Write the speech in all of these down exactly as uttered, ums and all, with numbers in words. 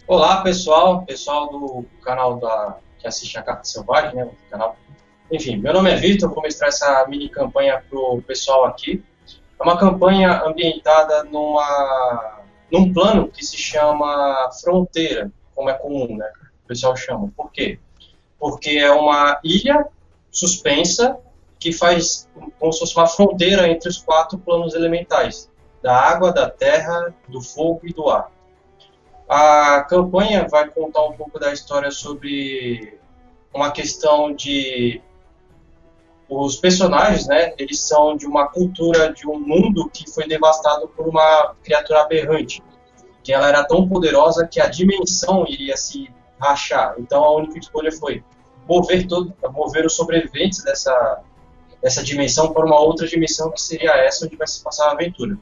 Olá, pessoal, pessoal do canal da, que assiste a Carta Selvagem, né? O canal. Enfim, meu nome é Vitor, vou mostrar essa mini campanha para o pessoal aqui. É uma campanha ambientada numa, num plano que se chama Fronteira, como é comum, né? O pessoal chama. Por quê? Porque é uma ilha suspensa que faz como se fosse uma fronteira entre os quatro planos elementais: da água, da terra, do fogo e do ar. A campanha vai contar um pouco da história sobre uma questão de os personagens, né? Eles são de uma cultura, de um mundo que foi devastado por uma criatura aberrante, que ela era tão poderosa que a dimensão iria se rachar. Então a única escolha foi mover todo, mover os sobreviventes dessa dessa dimensão para uma outra dimensão que seria essa onde vai se passar a aventura.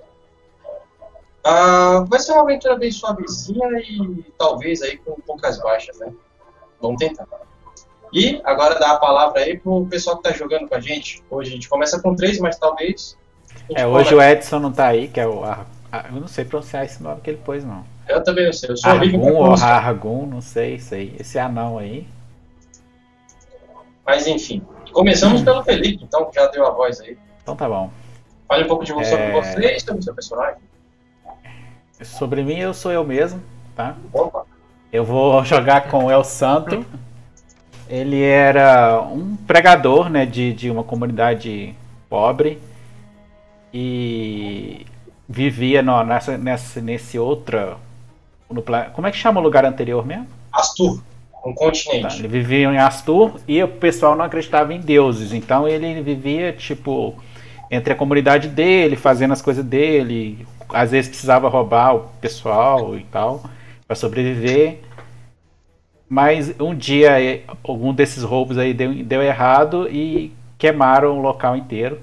Ah, vai ser uma aventura bem suavezinha e talvez aí com poucas baixas, né? Vamos tentar. E agora dá a palavra aí pro pessoal que tá jogando com a gente. Hoje a gente começa com três, mas talvez. A gente É, hoje comece. o Edson não tá aí, que é o. Ar- Ar- eu não sei pronunciar esse nome que ele pôs, não. Eu também não sei, eu sou horrível Argun para ou pronunciar. Hargun, não sei, isso aí. Esse anão aí. Mas enfim. Começamos pelo Felipe, então que já deu a voz aí. Então tá bom. Fale um pouco de, sobre você É, e sobre o seu personagem. sobre mim, eu sou eu mesmo, tá? Opa. Eu vou jogar com o El Santo. Ele era um pregador, né, de, de uma comunidade pobre e vivia no, nessa, nessa, nesse outra. No, como é que chama o lugar anterior mesmo? Astur, um Tá, continente. ele vivia em Astur e o pessoal não acreditava em deuses, então ele vivia tipo entre a comunidade dele, fazendo as coisas dele, às vezes precisava roubar o pessoal e tal para sobreviver. Mas um dia algum desses roubos aí deu, deu errado e queimaram o local inteiro.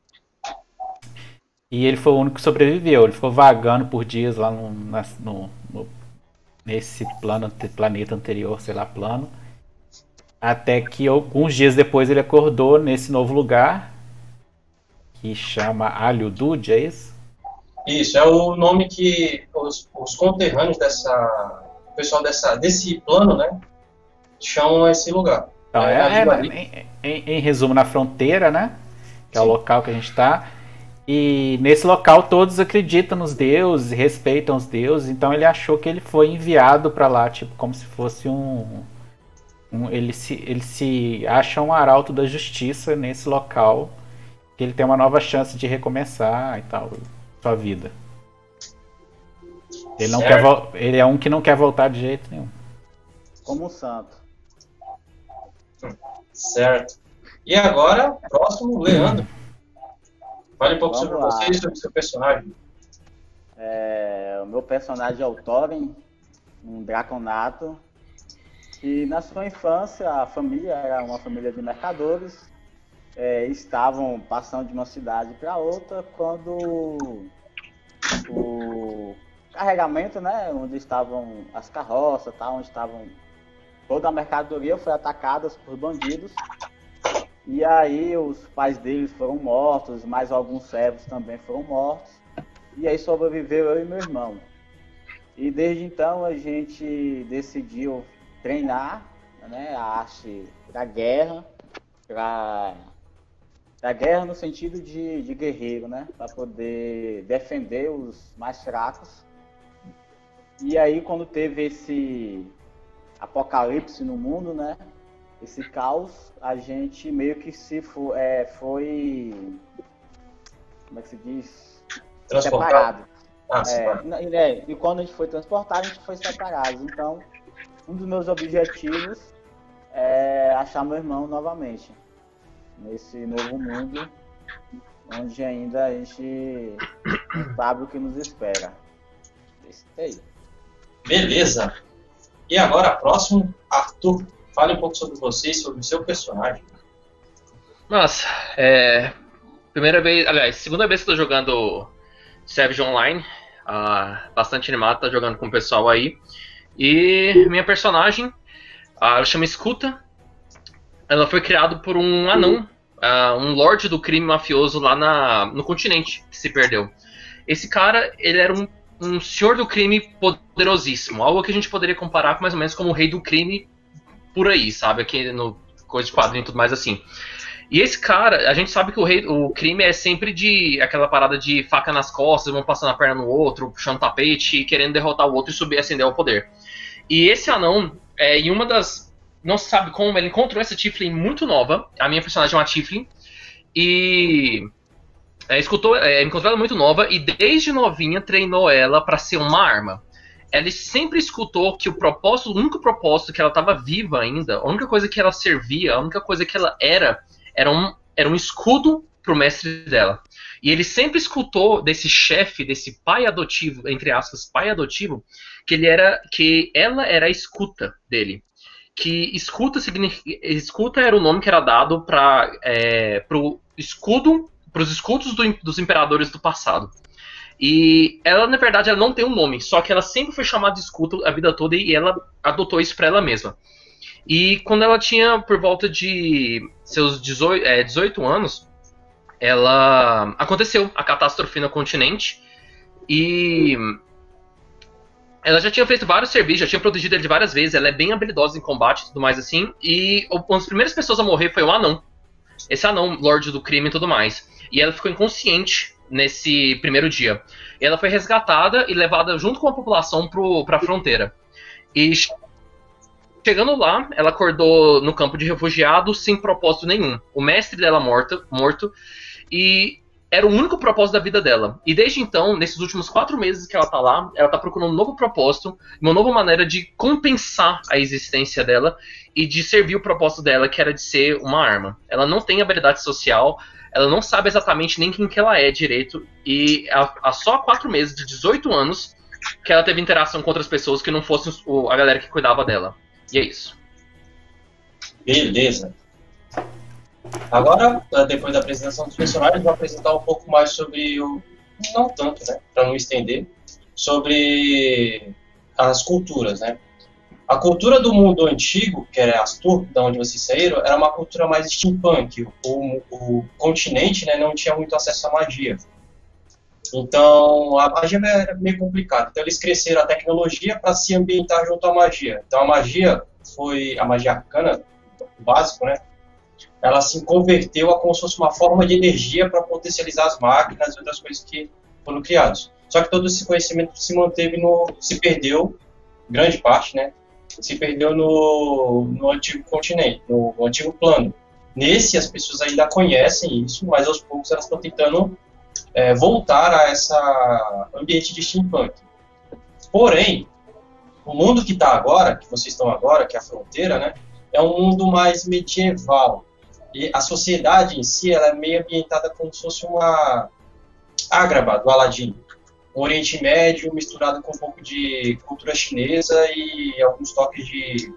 E ele foi o único que sobreviveu. Ele ficou vagando por dias lá no, no, no nesse plano, planeta anterior, sei lá, plano. Até que alguns dias depois ele acordou nesse novo lugar, que chama Alhudud, é isso? Isso, é o nome que os, os conterrâneos dessa. O pessoal dessa, desse plano, né? Chamam esse lugar. Então, É na é, língua é ali. em, em, em resumo, na fronteira, né? Que é o Sim. local que a gente está. E nesse local todos acreditam nos deuses, respeitam os deuses. Então ele achou que ele foi enviado para lá, tipo, como se fosse um. um ele, se, ele se acha um arauto da justiça nesse local. Que ele tem uma nova chance de recomeçar e tal, sua vida. Ele não quer Certo, ele é um que não quer voltar de jeito nenhum. Como um santo. certo. E agora, próximo, Leandro. Fale um pouco sobre Vamos você lá. e sobre o seu personagem. É, o meu personagem é o Thorin, um draconato, que na sua infância a família era uma família de mercadores, é, estavam passando de uma cidade para outra quando o carregamento, né, onde estavam as carroças, tá, onde estavam toda a mercadoria foi atacada por bandidos. E aí os pais deles foram mortos, mais alguns servos também foram mortos. E aí sobreviveu eu e meu irmão. E desde então a gente decidiu treinar, né, a arte da guerra, para da guerra no sentido de, de guerreiro, né, para poder defender os mais fracos. E aí quando teve esse apocalipse no mundo, né, esse caos, a gente meio que se foi, é, foi como é que se diz? Transportado. Separado. Ah, sim, É, vai. é, e quando a gente foi transportado, a gente foi separado. Então, um dos meus objetivos é achar meu irmão novamente. Nesse novo mundo, onde ainda a gente não sabe o que nos espera. Isso aí. Beleza. E agora, próximo, Arthur. Fale um pouco sobre você e sobre o seu personagem. Nossa, é. Primeira vez, aliás, segunda vez que eu tô jogando Savage Online. Ah, bastante animado, tá jogando com o pessoal aí. E minha personagem, ah, ela chama Escuta. Ela foi criada por um anão, ah, um lorde do crime mafioso lá na, no continente que se perdeu. Esse cara, ele era um um senhor do crime poderosíssimo. Algo que a gente poderia comparar com mais ou menos como o rei do crime por aí, sabe? Aqui no coisa de quadrinho e tudo mais assim. E esse cara, a gente sabe que o, rei, o crime é sempre de aquela parada de faca nas costas, um passando a perna no outro, puxando tapete, querendo derrotar o outro e subir e ascender ao poder. E esse anão, é, em uma das... Não se sabe como, ele encontrou essa Tiflin muito nova. A minha personagem é uma Tiflin. E... É, escutou, é, encontrou ela muito nova e desde novinha treinou ela pra ser uma arma. Ela sempre escutou que o propósito, o único propósito que ela estava viva ainda, a única coisa que ela servia, a única coisa que ela era, era um, era um escudo pro mestre dela. E ele sempre escutou desse chefe, desse pai adotivo, entre aspas, pai adotivo, que ele era, que ela era a escuta dele. Que escuta significa, escuta era o nome que era dado para é, pro escudo, pros escudos do, dos imperadores do passado. E ela, na verdade, ela não tem um nome, só que ela sempre foi chamada de escuta a vida toda e ela adotou isso pra ela mesma. E quando ela tinha por volta de seus dezoito, é, dezoito anos, ela aconteceu a catástrofe no continente e ela já tinha feito vários serviços, já tinha protegido ele de várias vezes, ela é bem habilidosa em combate e tudo mais assim, e uma das primeiras pessoas a morrer foi o anão. Esse anão, Lorde do Crime e tudo mais. E ela ficou inconsciente nesse primeiro dia. E ela foi resgatada e levada junto com a população para a fronteira. E chegando lá, ela acordou no campo de refugiados sem propósito nenhum. O mestre dela morto, morto e era o único propósito da vida dela. E desde então, nesses últimos quatro meses que ela tá lá, ela tá procurando um novo propósito, uma nova maneira de compensar a existência dela e de servir o propósito dela, que era de ser uma arma. Ela não tem habilidade social, ela não sabe exatamente nem quem que ela é direito, e há, há só quatro meses, de dezoito anos, que ela teve interação com outras pessoas que não fossem o, a galera que cuidava dela. E é isso. Beleza. Agora, depois da apresentação dos personagens, vou apresentar um pouco mais sobre o... Não tanto, né? Para não estender. Sobre as culturas, né? A cultura do mundo antigo, que era Astur, da onde vocês saíram, era uma cultura mais steampunk. O, o continente, né, não tinha muito acesso à magia. Então, a magia era meio complicada. Então, eles cresceram a tecnologia para se ambientar junto à magia. Então, a magia foi... A magia arcana, o básico, né? Ela se converteu a como se fosse uma forma de energia para potencializar as máquinas e outras coisas que foram criadas. Só que todo esse conhecimento se manteve no... se perdeu, grande parte, né? Se perdeu no, no antigo continente, no, no antigo plano. Nesse, as pessoas ainda conhecem isso, mas aos poucos elas estão tentando é, voltar a essa ambiente de steampunk. Porém, o mundo que está agora, que vocês estão agora, que é a fronteira, né? É um mundo mais medieval. E a sociedade em si, ela é meio ambientada como se fosse uma Ágraba do Aladim. Um Oriente Médio misturado com um pouco de cultura chinesa e alguns toques de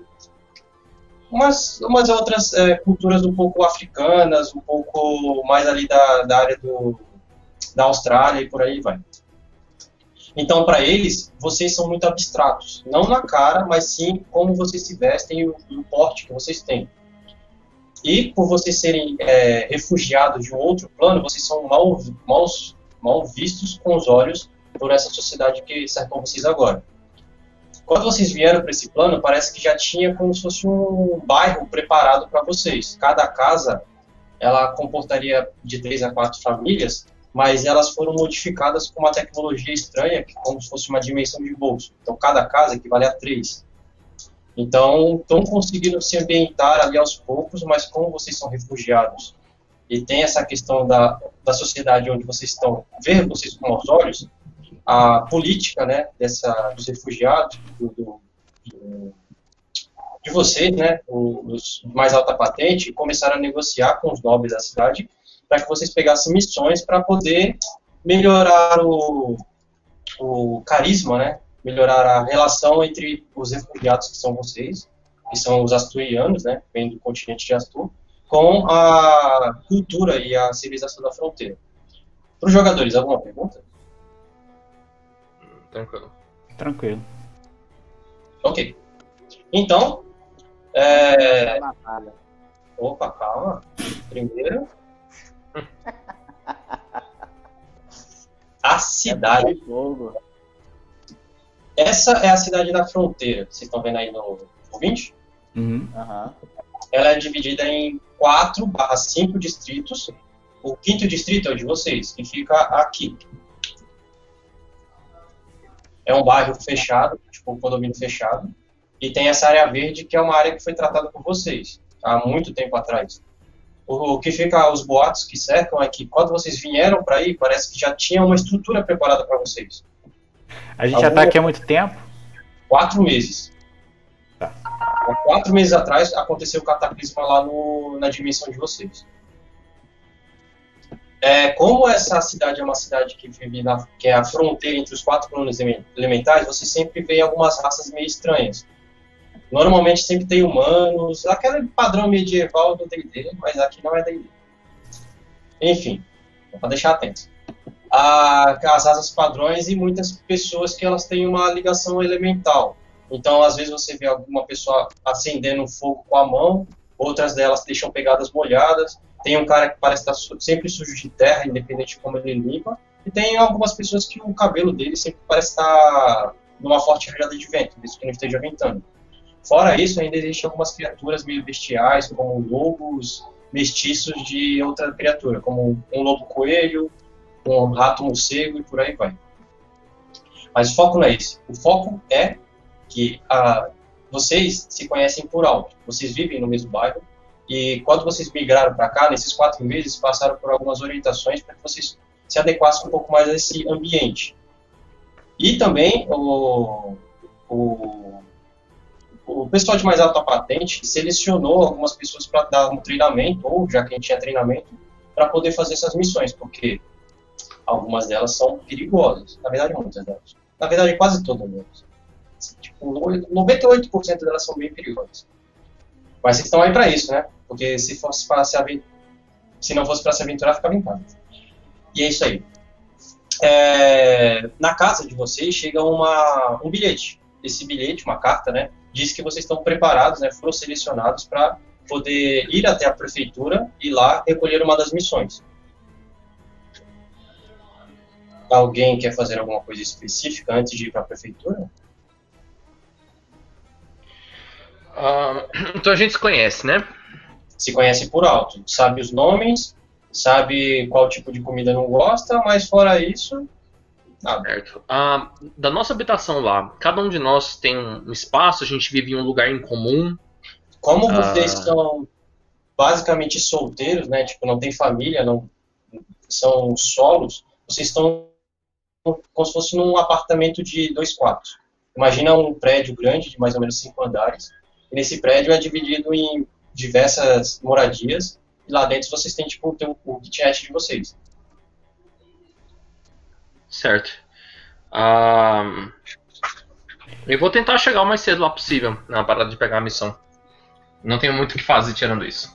umas, umas outras é, culturas um pouco africanas, um pouco mais ali da, da área do, da Austrália e por aí vai. Então, para eles, vocês são muito abstratos. Não na cara, mas sim como vocês se vestem e o, e o porte que vocês têm. E por vocês serem é, refugiados de um outro plano, vocês são mal, mal, mal vistos com os olhos por essa sociedade que cercam vocês agora. Quando vocês vieram para esse plano, parece que já tinha como se fosse um bairro preparado para vocês. Cada casa, ela comportaria de três a quatro famílias, mas elas foram modificadas com uma tecnologia estranha, como se fosse uma dimensão de bolso. Então, cada casa equivale a três. Então, estão conseguindo se ambientar ali aos poucos, mas como vocês são refugiados e tem essa questão da, da sociedade onde vocês estão, ver vocês com os olhos, a política, né, dessa, dos refugiados, do, do, do, de vocês, né, os mais alta patente, começaram a negociar com os nobres da cidade para que vocês pegassem missões para poder melhorar o, o carisma, né, melhorar a relação entre os refugiados que são vocês, que são os asturianos, né, vêm do continente de Astur, com a cultura e a civilização da fronteira. Para os jogadores, alguma pergunta? Tranquilo. Tranquilo. Ok. Então, é... Opa, calma. Primeiro... A cidade. Essa é a cidade da fronteira. Vocês estão vendo aí no ouvinte? Uhum. Aham. Ela é dividida em quatro barra cinco distritos. O quinto distrito é o de vocês, que fica aqui. É um bairro fechado, tipo um condomínio fechado. E tem essa área verde, que é uma área que foi tratada por vocês, há muito tempo atrás. O, o que fica, os boatos que cercam é que quando vocês vieram para aí, parece que já tinha uma estrutura preparada para vocês. A gente já tá aqui há muito tempo? Quatro meses. Tá. Há quatro meses atrás aconteceu o cataclisma lá no, na dimensão de vocês. É, como essa cidade é uma cidade que vive na, que é a fronteira entre os quatro planos elementais, você sempre vê algumas raças meio estranhas. Normalmente sempre tem humanos, aquele padrão medieval do D e D, mas aqui não é D e D. Enfim, para deixar atento. As raças padrões e muitas pessoas que elas têm uma ligação elemental. Então, às vezes você vê alguma pessoa acendendo fogo com a mão, outras delas deixam pegadas molhadas. Tem um cara que parece estar sempre sujo de terra, independente de como ele limpa. E tem algumas pessoas que o cabelo dele sempre parece estar numa forte rajada de vento, desde que não esteja ventando. Fora isso, ainda existem algumas criaturas meio bestiais, como lobos mestiços de outra criatura, como um lobo-coelho, um rato-morcego e por aí vai. Mas o foco não é esse. O foco é que ah, vocês se conhecem por alto. Vocês vivem no mesmo bairro. E quando vocês migraram para cá, nesses quatro meses, passaram por algumas orientações para que vocês se adequassem um pouco mais a esse ambiente. E também o, o, o pessoal de mais alta patente selecionou algumas pessoas para dar um treinamento, ou já que a gente tinha treinamento, para poder fazer essas missões, porque algumas delas são perigosas. Na verdade, muitas delas. Na verdade, quase todas delas. Tipo, noventa e oito por cento delas são bem perigosas. Mas vocês estão aí para isso, né? Porque se fosse para se aventurar, se não fosse para se aventurar, ficava em casa. E é isso aí. É... Na casa de vocês chega uma... um bilhete. Esse bilhete, uma carta, né? Diz que vocês estão preparados, né? Foram selecionados para poder ir até a prefeitura e lá recolher uma das missões. Alguém quer fazer alguma coisa específica antes de ir para a prefeitura? Uh, então a gente se conhece, né? Se conhece por alto. Sabe os nomes, sabe qual tipo de comida não gosta, mas fora isso, nada. Certo. Uh, da nossa habitação lá, cada um de nós tem um espaço, a gente vive em um lugar em comum. Como vocês uh... são basicamente solteiros, né? Tipo, não tem família, não são solos, vocês estão como se fosse num apartamento de dois quartos. Imagina um prédio grande de mais ou menos cinco andares. E nesse prédio é dividido em diversas moradias. E lá dentro vocês têm tipo o, o kitnet de vocês. Certo. Um, eu vou tentar chegar o mais cedo lá possível na parada de pegar a missão. Não tenho muito o que fazer tirando isso.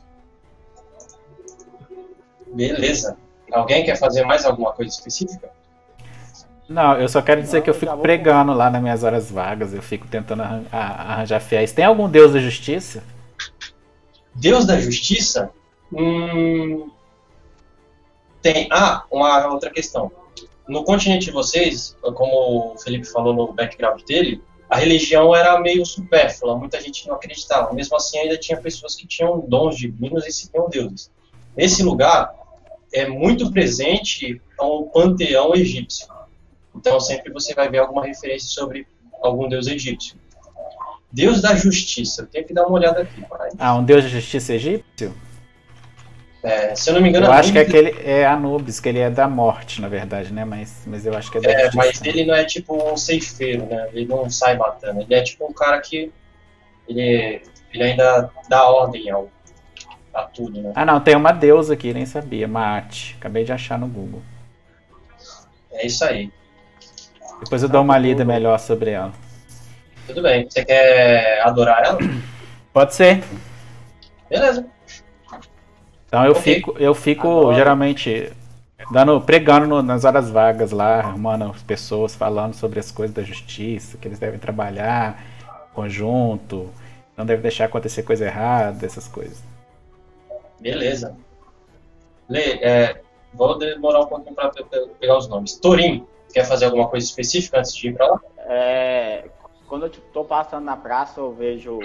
Beleza. Alguém quer fazer mais alguma coisa específica? Não, eu só quero dizer Não, que eu eu fico já vou- pregando lá nas minhas horas vagas, eu fico tentando arran- a- arranjar fiéis. Tem algum deus da justiça? Deus da Justiça? Hum, tem. Ah, uma outra questão. No continente de vocês, como o Felipe falou no background dele, a religião era meio supérflua, muita gente não acreditava. Mesmo assim, ainda tinha pessoas que tinham dons divinos e seguiam deuses. Nesse lugar, é muito presente um panteão egípcio. Então, sempre você vai ver alguma referência sobre algum deus egípcio. Deus da Justiça. Eu tenho que dar uma olhada aqui. Pai. Ah, um deus da justiça egípcio? É, se eu não me engano, Eu acho que Anubis- aquele é Anubis, que ele é da morte, na verdade, né? Mas, mas eu acho que é da É, justiça. mas ele não é tipo um ceifeiro, né? Ele não sai matando. Ele é tipo um cara que ele, ele ainda dá ordem ao, a tudo, né? Ah, não, tem uma deusa aqui, nem sabia. Maat. Acabei de achar no Google. É isso aí. Depois eu dou uma lida melhor sobre ela. Tudo bem. Você quer adorar ela? Pode ser. Beleza. Então eu Ok. fico, eu fico Adoro. geralmente dando, pregando no- nas horas vagas lá, arrumando as pessoas, falando sobre as coisas da justiça, que eles devem trabalhar em conjunto, não deve deixar acontecer coisa errada, essas coisas. Beleza. Lê, é, vou demorar um pouquinho para pegar os nomes. Torim. quer fazer alguma coisa específica antes de ir pra lá? É, quando eu tô passando na praça, eu vejo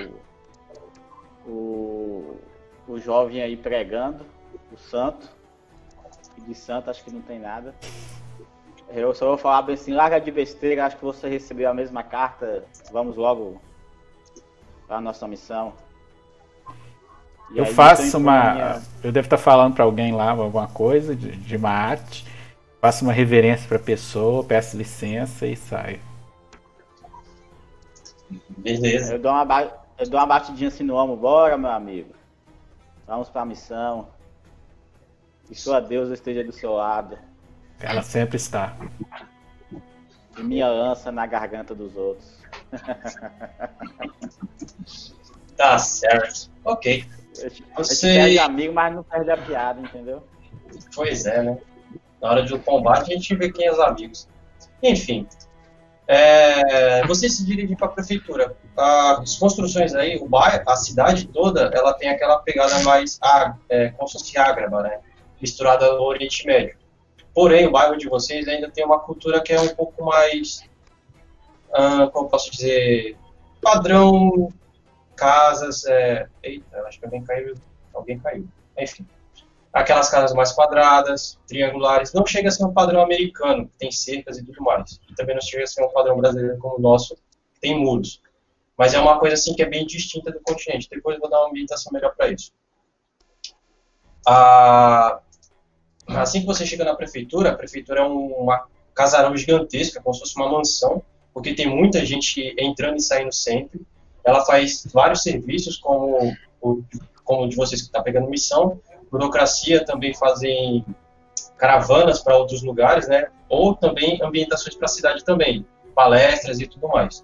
o, o jovem aí pregando, o santo. E de santo acho que não tem nada. Eu só vou falar bem assim, larga de besteira, acho que você recebeu a mesma carta, vamos logo para a nossa missão. E Eu aí, faço então, uma. minha... Eu devo estar falando para alguém lá alguma coisa de, de uma arte. Faço uma reverência para a pessoa, peço licença e saio. Beleza. Eu dou uma, ba... eu dou uma batidinha assim no ombro, bora meu amigo. Vamos para a missão. Que sua deusa esteja do seu lado. Ela sempre está. E minha lança na garganta dos outros. Tá certo. Ok. A gente Você... perde amigo, mas não perde a piada, entendeu? Pois é, né? Na hora do combate a gente vê quem é os amigos. Enfim. É... Você se dirige para a prefeitura. As construções aí, o bairro, a cidade toda, ela tem aquela pegada mais ah, é, como se fosse ágraba, né? Misturada ao Oriente Médio. Porém, o bairro de vocês ainda tem uma cultura que é um pouco mais, ah, como eu posso dizer, padrão, casas, é... eita, acho que alguém caiu, alguém caiu, enfim. Aquelas casas mais quadradas, triangulares, não chega a ser um padrão americano, que tem cercas e tudo mais. E também não chega a ser um padrão brasileiro como o nosso, que tem muros. Mas é uma coisa assim que é bem distinta do continente. Depois eu vou dar uma ambientação melhor para isso. Ah... Assim que você chega na prefeitura, a prefeitura é uma casarão gigantesca, como se fosse uma mansão, porque tem muita gente entrando e saindo sempre. Ela faz vários serviços, como o, como o de vocês que estão pegando missão. Burocracia também fazem caravanas para outros lugares, né? Ou também ambientações para a cidade também, palestras e tudo mais.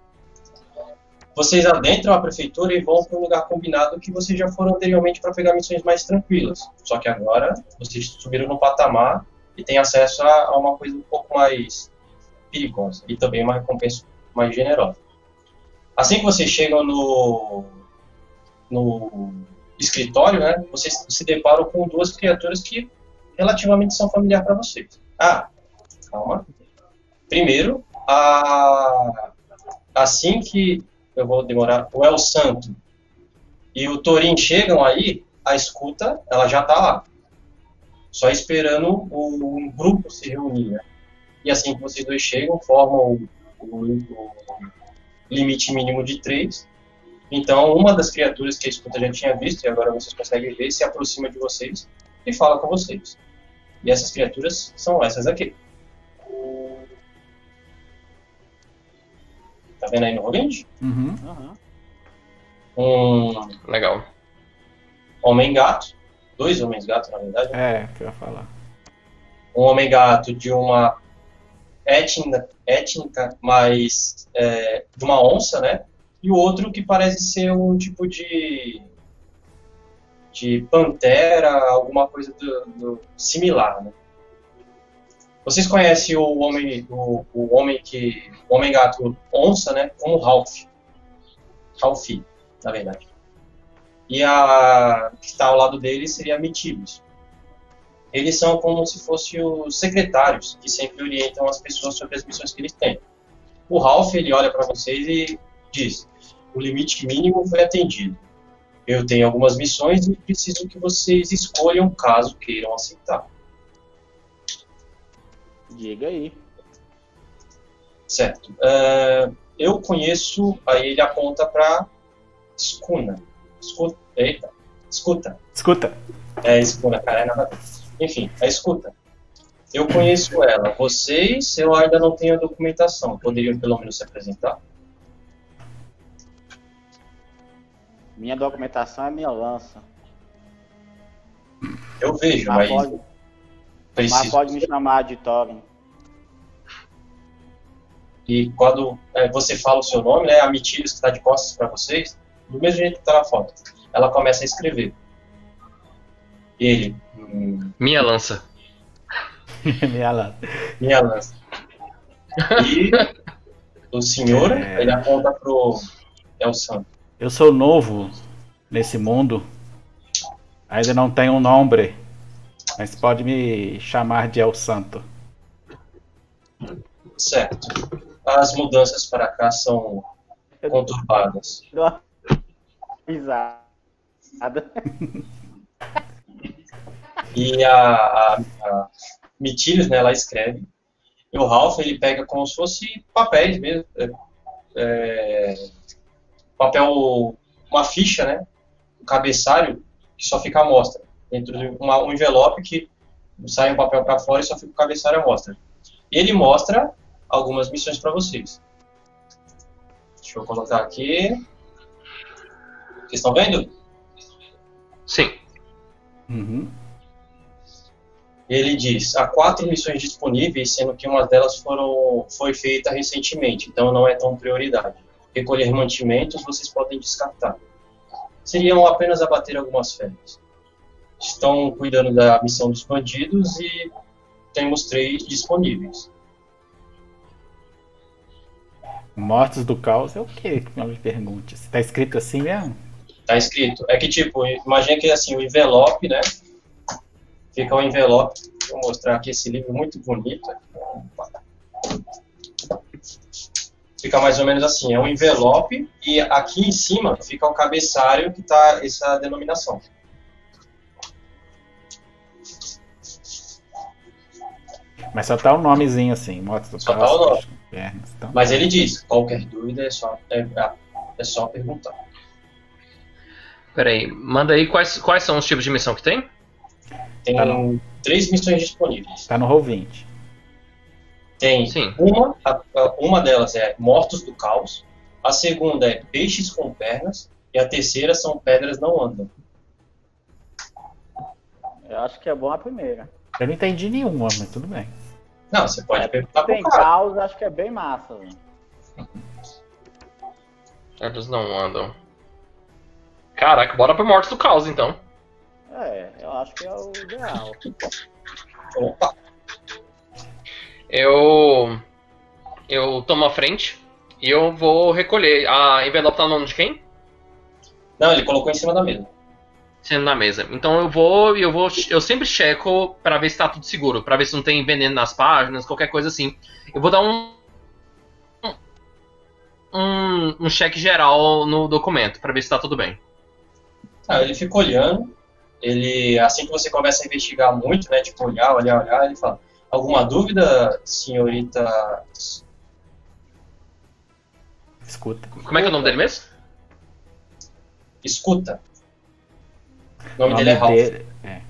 Vocês adentram a prefeitura e vão para um lugar combinado que vocês já foram anteriormente para pegar missões mais tranquilas. Só que agora vocês subiram no patamar e têm acesso a, a uma coisa um pouco mais perigosa e também uma recompensa mais generosa. Assim que vocês chegam no, no escritório, né, vocês se deparam com duas criaturas que relativamente são familiares para vocês. Ah, calma. Primeiro, a, assim que eu vou demorar, o El Santo e o Torin chegam aí, a escuta, ela já está lá. Só esperando o um grupo se reunir, né? E assim que vocês dois chegam, formam o, o, o limite mínimo de três. Então, uma das criaturas que a escuta já tinha visto, e agora vocês conseguem ver, se aproxima de vocês e fala com vocês. E essas criaturas são essas aqui. Tá vendo aí no Roland? Uhum. Um Legal. homem-gato, dois homens-gatos, na verdade. É, que eu ia falar. Um homem-gato de uma étnica, étnica mais é, de uma onça, né? E o outro que parece ser um tipo de de pantera, alguma coisa do, do similar, né? Vocês conhecem o homem, o, o homem que, o homem gato onça, né? Como Ralph, Ralphie, na verdade. E a que está ao lado dele seria a Metilis. Eles são como se fossem os secretários que sempre orientam as pessoas sobre as missões que eles têm. O Ralph, ele olha para vocês e diz: o limite mínimo foi atendido. Eu tenho algumas missões e preciso que vocês escolham caso queiram aceitar. Diga aí. Certo. Uh, eu conheço, aí ele aponta para Skuna. Escuta. Eita. Escuta. Escuta. É, Skuna, cara, é nada a ver. Enfim, a escuta. Eu conheço ela. Vocês, eu ainda não tenho a documentação. Poderiam pelo menos se apresentar? Minha documentação é minha lança. Eu vejo, Mas mas, pode, preciso. mas pode me chamar de Thorin. E quando é, você fala o seu nome, né, a Metilis que está de costas para vocês, do mesmo jeito que está na foto, ela começa a escrever. Ele. Hum, Minha lança. Minha lá. minha lança. E o senhor, É. ele aponta pro El Santo. Eu sou novo nesse mundo. Ainda não tenho um nome, mas pode me chamar de El Santo. Certo. As mudanças para cá são conturbadas. Dou uma risada. E a, a, a Mitílios, né, ela escreve. E o Ralph, ele pega como se fosse papéis mesmo. É, é, papel, uma ficha, né? Um cabeçário que só fica à mostra. Dentro de uma, um envelope que sai um papel para fora e só fica o cabeçário à mostra. E ele mostra algumas missões para vocês. Deixa eu colocar aqui. Vocês estão vendo? Sim. Uhum. Ele diz, há quatro missões disponíveis, sendo que uma delas foram, foi feita recentemente, então não é tão prioridade. Recolher mantimentos vocês podem descartar. Seriam apenas abater algumas férias. Estão cuidando da missão dos bandidos e temos três disponíveis. Mortos do Caos é o quê? Que me pergunte. Se tá escrito assim mesmo? Tá escrito. É que tipo, imagina que assim, o envelope, né? Fica o envelope. Vou mostrar aqui esse livro muito bonito. Fica mais ou menos assim, é um envelope e aqui em cima fica o cabeçário que tá essa denominação. Mas só tá o nomezinho assim, Mortos do Só Caos. tá o nome. Pernas, então. Mas ele diz, qualquer dúvida é só, é, é só perguntar. Peraí, manda aí quais, quais são os tipos de missão que tem? Tem Tá no- três missões disponíveis. Tá no roll vinte. Tem Sim. uma, a- a- uma delas é Mortos do Caos, a segunda é Peixes com Pernas e a terceira são Pedras Não Andam. Eu acho que é bom a primeira. Eu não entendi nenhuma, mas tudo bem. Não, você pode É, perguntar Tem pro cara. caos, acho que é bem massa. Velho. Eles não andam. Caraca, bora pro Mortos do Caos então. É, eu acho que é o ideal. Opa, Eu. Eu tomo a frente e eu vou recolher. A envelope tá no nome de quem? não, ele colocou em cima da mesa. Sendo na mesa. Então eu vou e eu vou. Eu sempre checo pra ver se tá tudo seguro. Pra ver se não tem veneno nas páginas, qualquer coisa assim. Eu vou dar um. Um, um cheque geral no documento pra ver se tá tudo bem. Ah, ele fica olhando, ele, assim que você começa a investigar muito, né, tipo, olhar, olhar, olhar, ele fala, alguma dúvida, senhorita? Escuta. Como é que é o nome dele mesmo? Escuta. O nome dele é Ralph. dele- é.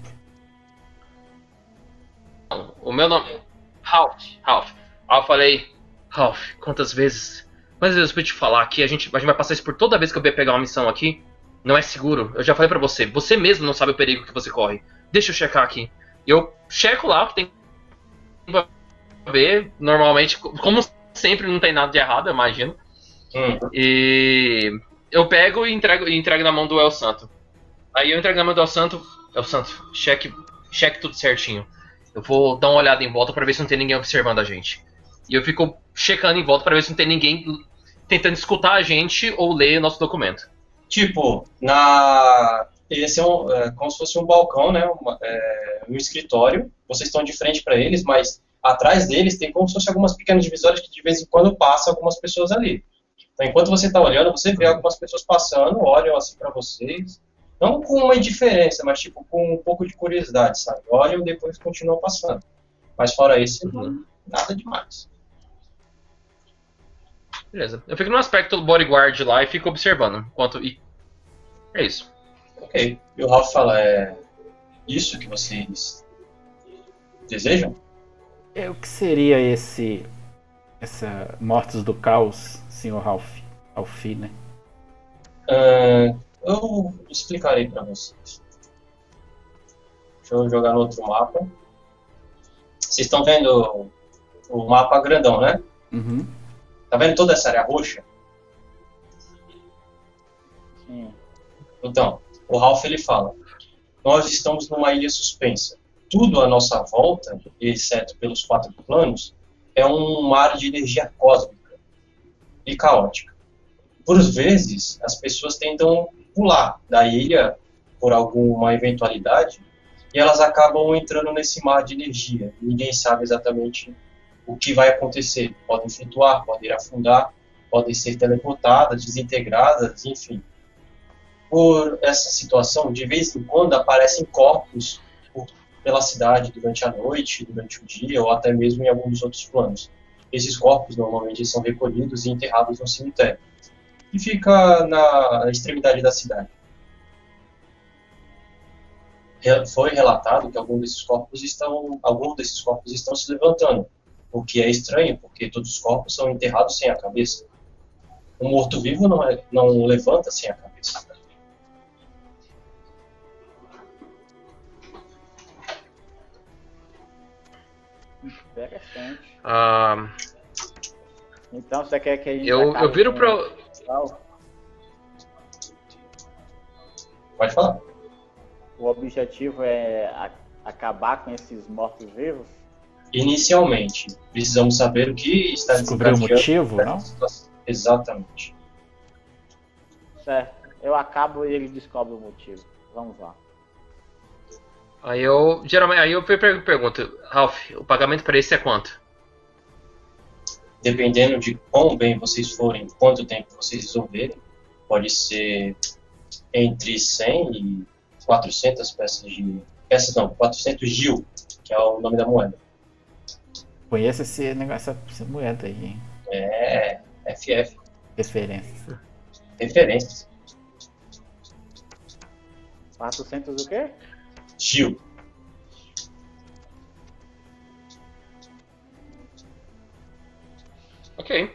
O meu nome. Ralph. Ralph. Aí eu falei. Ralph, quantas vezes? Quantas vezes eu vou te falar que a gente, a gente vai passar isso por toda vez que eu vier pegar uma missão aqui? Não é seguro. Eu já falei pra você. Você mesmo não sabe o perigo que você corre. Deixa eu checar aqui. Eu checo lá o que tem pra ver. Normalmente, como sempre, não tem nada de errado, eu imagino. Hum. E eu pego e entrego, e entrego na mão do El Santo. Aí eu entrego na mão do El Santo. El Santo, cheque, cheque tudo certinho. Eu vou dar uma olhada em volta pra ver se não tem ninguém observando a gente. E eu fico checando em volta pra ver se não tem ninguém tentando escutar a gente ou ler nosso documento. Tipo, na... esse é, um, é como se fosse um balcão, né, uma, é, um escritório, vocês estão de frente para eles, mas atrás deles tem como se fosse algumas pequenas divisórias que de vez em quando passam algumas pessoas ali. Então, enquanto você está olhando, você vê algumas pessoas passando, olham assim para vocês, não com uma indiferença, mas tipo com um pouco de curiosidade, sabe? Olham e depois continuam passando. Mas fora isso, Uhum. nada demais. Beleza. Eu fico no aspecto do bodyguard lá e fico observando. Enquanto... E... É isso. Ok. E o Ralph fala, é isso que vocês desejam? É, o que seria esse. Essa Mortos do Caos, senhor Ralph? Ralph, né? Ah, eu explicarei para vocês. Deixa eu jogar no outro mapa. Vocês estão vendo o mapa grandão, né? Uhum. Tá vendo toda essa área roxa? Sim. Então, o Ralph ele fala: nós estamos numa ilha suspensa. Tudo à nossa volta, exceto pelos quatro planos, é um mar de energia cósmica e caótica. Por vezes, as pessoas tentam pular da ilha por alguma eventualidade e elas acabam entrando nesse mar de energia. Ninguém sabe exatamente o que vai acontecer. Podem flutuar, podem afundar, podem ser teleportadas, desintegradas, enfim. Por essa situação, de vez em quando aparecem corpos por, pela cidade durante a noite, durante o dia, ou até mesmo em alguns dos outros planos. Esses corpos normalmente são recolhidos e enterrados no cemitério, que fica na extremidade da cidade. Foi relatado que alguns desses corpos estão, alguns desses corpos estão se levantando, o que é estranho, porque todos os corpos são enterrados sem a cabeça. Um morto-vivo não, é, não levanta sem a cabeça. Interessante. Ah, Então você quer que a gente eu, acabe eu viro com pro. o pessoal? Pode falar. O objetivo é a- acabar com esses mortos-vivos? Inicialmente, precisamos saber o que está Descobrir o desencadeando motivo, essa não? situação. Exatamente. Certo. Eu acabo e ele descobre o motivo. Vamos lá. Aí eu. Geralmente, aí eu per- per- pergunto, Ralph, o pagamento para esse é quanto? Dependendo de quão bem vocês forem, quanto tempo vocês resolverem, pode ser entre cem e quatrocentas peças de... Peças não, quatrocentos gil, que é o nome da moeda. Conheço esse negócio, essa moeda aí, hein? É F F, Referência. referências. quatrocentos o quê? Gil. Ok.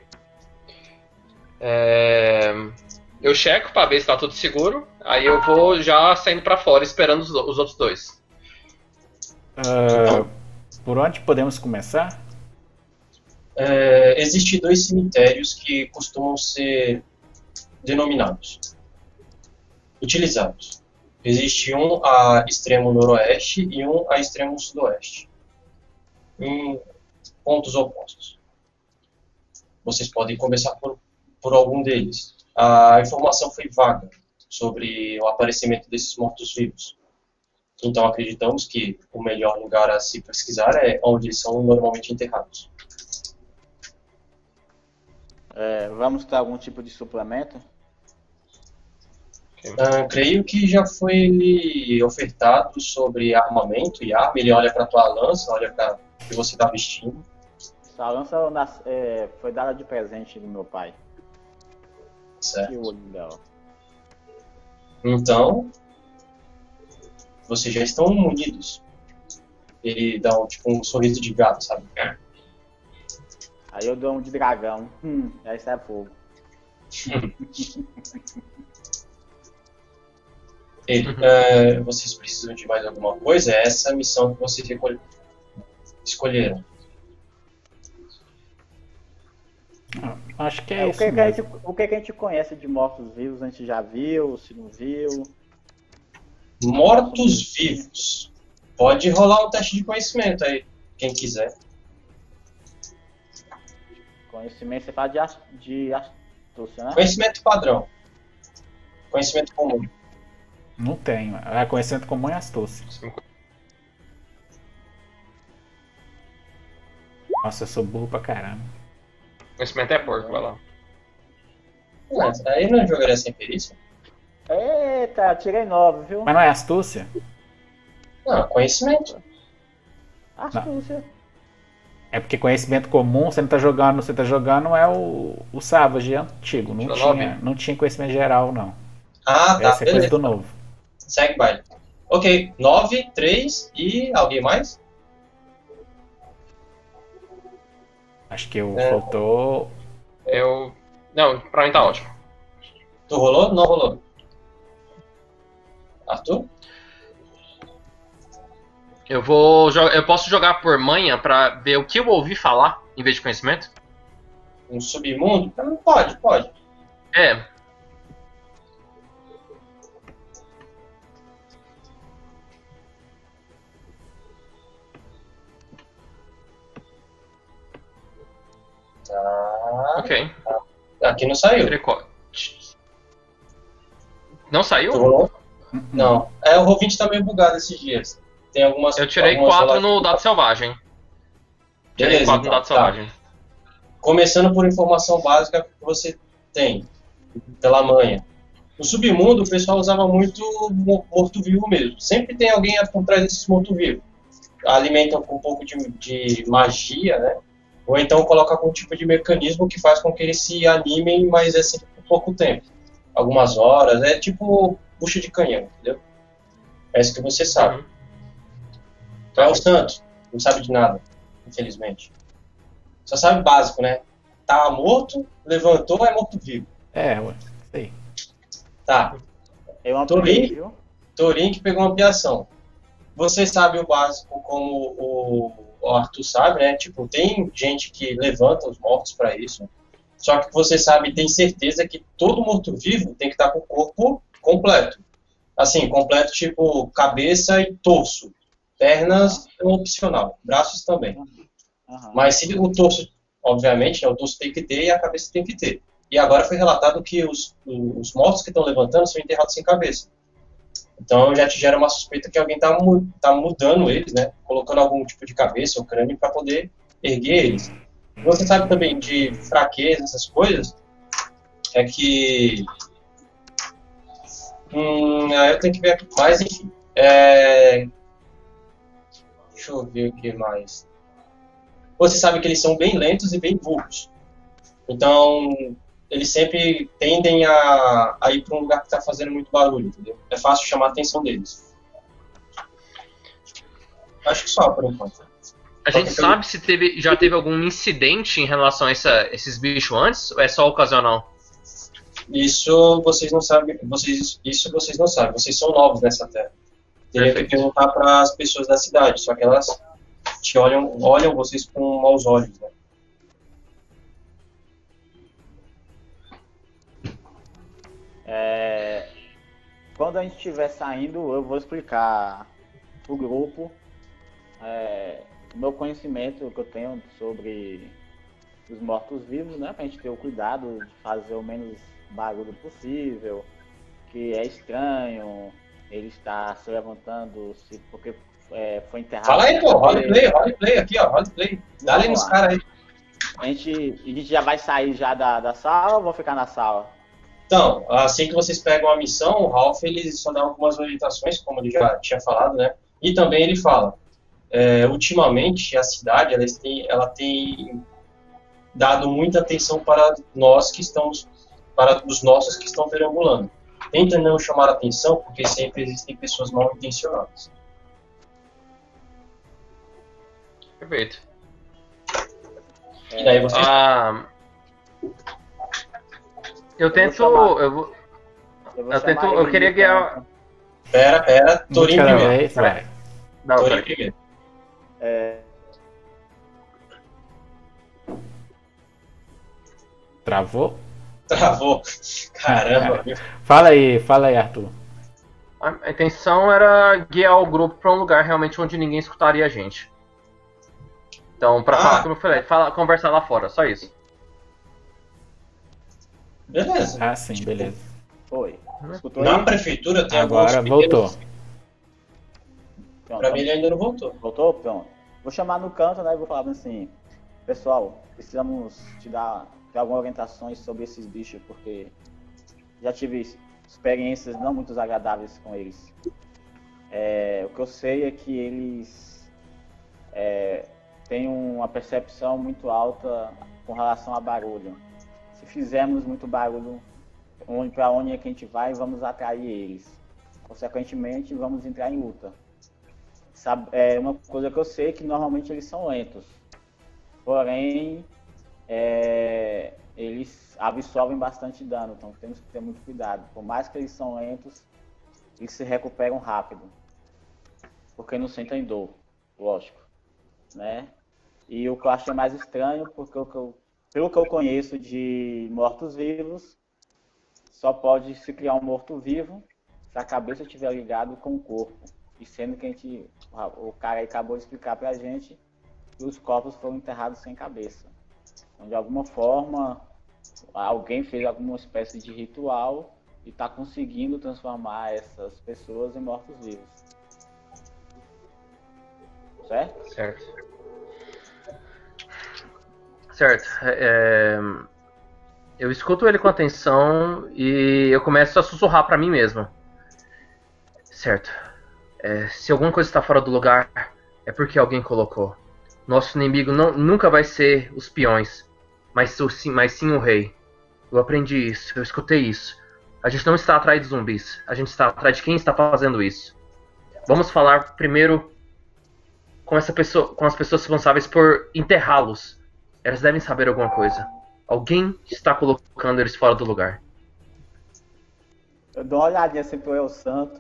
É, eu checo pra ver se tá tudo seguro. Aí eu vou já saindo pra fora esperando os, os outros dois. Ah, por onde podemos começar? É, existem dois cemitérios que costumam ser denominados, utilizados. Existe um a extremo noroeste e um a extremo sudoeste, em pontos opostos. Vocês podem começar por, por algum deles. A informação foi vaga sobre o aparecimento desses mortos-vivos. Então acreditamos que o melhor lugar a se pesquisar é onde eles são normalmente enterrados. É, vamos ter algum tipo de suplemento? Uh, creio que já foi lhe ofertado sobre armamento e arma. Ele olha para tua lança, olha para o que você está vestindo. Essa lança nas- é, foi dada de presente do meu pai. Certo. Que olho dela. Então, vocês já estão munidos. Ele dá um, tipo, um sorriso de gato, sabe? Aí eu dou um de dragão. Hum, aí sai fogo. Ele, uh, vocês precisam de mais alguma coisa? É essa a missão que vocês recolhe- escolheram. Ah, acho que é, É, o, isso que que a gente, mesmo. o que que a gente conhece de mortos-vivos? A gente já viu, se não viu? Mortos-vivos. Pode rolar um teste de conhecimento aí, quem quiser. Conhecimento, você fala de, as- de astúcia, né? Conhecimento padrão. Conhecimento comum. Não tenho. É conhecimento comum e astúcia. Nossa, eu sou burro pra caramba. Conhecimento é porco, vai lá. Mas aí não jogaria sem perícia? Eita, tirei nove, viu? Mas não é astúcia? Não, conhecimento. Astúcia. É porque conhecimento comum, você não tá jogando, você tá jogando é o, o Savage antigo. Não Tirou tinha, nove? não tinha conhecimento geral, não. Ah, tá, Essa é coisa beleza. do novo. Segue baile. Ok, nove, três e alguém mais? Acho que eu É. faltou. Eu. Não, pra mim tá ótimo. Tu rolou? Não rolou. Arthur? Eu vou. jo- Eu posso jogar por manha pra ver o que eu ouvi falar em vez de conhecimento? Um submundo? Não, pode, pode. É. Tá. Ok. Aqui não saiu. Tirei qual- Não Tu saiu? rolou? Não. É, o roll vinte tá meio bugado esses dias. Tem algumas. Eu tirei algumas quatro rolas- no dado selvagem. Beleza, Quatro então, dados tá. selvagem. Começando por informação básica que você tem, pela manha. No submundo, o pessoal usava muito mo- morto-vivo mesmo. Sempre tem alguém por trás desses morto-vivos. Alimentam com um pouco de, de magia, né? Ou então coloca algum tipo de mecanismo que faz com que eles se animem, mas é sempre por pouco tempo. Algumas horas, é tipo bucha de canhão, entendeu? É isso que você sabe. Uhum. Então é o santo, não sabe de nada, infelizmente. Só sabe o básico, né? Tava morto, levantou, é morto-vivo. É, ué, sei. Tá. Eu ampliei, Torin, viu? Torin que pegou uma ampliação. Você sabe o básico como o, o Arthur sabe, né? Tipo, tem gente que levanta os mortos para isso. Só que você sabe, tem certeza que todo morto-vivo tem que estar com o corpo completo. Assim, completo tipo cabeça e torso. Pernas é um opcional, braços também. Aham. Mas se o torso, obviamente, né, o torso tem que ter e a cabeça tem que ter. E agora foi relatado que os, os mortos que estão levantando são enterrados sem cabeça. Então já te gera uma suspeita que alguém está tá mudando eles, né? Colocando algum tipo de cabeça ou crânio para poder erguer eles. Você sabe também de fraqueza, essas coisas, é que... Hum, aí eu tenho que ver mais, enfim. É... Deixa eu ver o que mais. Você sabe que eles são bem lentos e bem burros. Então, eles sempre tendem a, a ir para um lugar que está fazendo muito barulho, entendeu? É fácil chamar a atenção deles. Acho que só, por enquanto. A gente sabe se teve, já teve algum incidente em relação a essa, esses bichos antes, ou é só ocasional? Isso vocês não sabem, vocês, isso vocês não sabem, vocês são novos nessa terra. Teria que Perfeito. perguntar para as pessoas da cidade, só que elas te olham, olham vocês com maus olhos, né? É, quando a gente estiver saindo, eu vou explicar pro grupo é, o meu conhecimento que eu tenho sobre os mortos-vivos, né? Pra gente ter o cuidado de fazer o menos barulho possível, que é estranho ele estar se levantando se, porque é, foi enterrado. Fala aí, pô, sem roleplay, cabeça. roleplay aqui, ó, roleplay. Dá ali Vamos nos lá. caras aí. A gente, a gente já vai sair já da, da sala ou vou ficar na sala? Então, assim que vocês pegam a missão, o Ralph ele só dá algumas orientações, como ele já tinha falado, né? E também ele fala, é, ultimamente a cidade ela tem, ela tem dado muita atenção para nós que estamos, para os nossos que estão perambulando. Tenta não chamar a atenção, porque sempre existem pessoas mal intencionadas. Perfeito. E daí você... Ah, eu tento. chamar- Eu, vou- Eu, vou eu chamar tento. ele Eu queria de guiar. canto. Pera, pera, Um de Torinho cada primeiro. vez, vai. Não, Torinho peraí. primeiro. É, Travou? Travou. Caramba, viu? Fala aí, fala aí, Arthur. A intenção era guiar o grupo pra um lugar realmente onde ninguém escutaria a gente. Então, pra Ah. falar como eu falei, fala, conversar lá fora, só isso. Beleza. Ah, sim, beleza. foi. Escutou Na aí? prefeitura tem Agora alguns voltou. pequenos... Pronto. Pra mim ele ainda não voltou. Voltou? Pronto. Vou chamar no canto, né? E vou falar assim, pessoal, precisamos te dar, ter algumas orientações sobre esses bichos, porque já tive experiências não muito agradáveis com eles. É, o que eu sei é que eles é, têm uma percepção muito alta com relação a barulho. Se fizermos muito barulho, onde, para onde é que a gente vai, vamos atrair eles. Consequentemente, vamos entrar em luta. Sabe, é uma coisa que eu sei é que normalmente eles são lentos. Porém, é, eles absorvem bastante dano, então temos que ter muito cuidado. Por mais que eles são lentos, eles se recuperam rápido. Porque não sentem dor, lógico. Né? E o que eu acho mais estranho, porque o que eu, pelo que eu conheço de mortos-vivos, só pode se criar um morto-vivo se a cabeça estiver ligado com o corpo. E sendo que a gente, o cara aí acabou de explicar pra gente que os corpos foram enterrados sem cabeça. Então, de alguma forma, alguém fez alguma espécie de ritual e está conseguindo transformar essas pessoas em mortos-vivos. Certo? Certo. Certo. É, eu escuto ele com atenção e eu começo a sussurrar pra mim mesmo. Certo. É, se alguma coisa está fora do lugar, é porque alguém colocou. Nosso inimigo não, nunca vai ser os peões, mas, sim, mas sim o rei. Eu aprendi isso, eu escutei isso. A gente não está atrás de zumbis, a gente está atrás de quem está fazendo isso. Vamos falar primeiro com, essa pessoa, com as pessoas responsáveis por enterrá-los. Elas devem saber alguma coisa. Alguém está colocando eles fora do lugar. Eu dou uma olhadinha assim pro El Santo.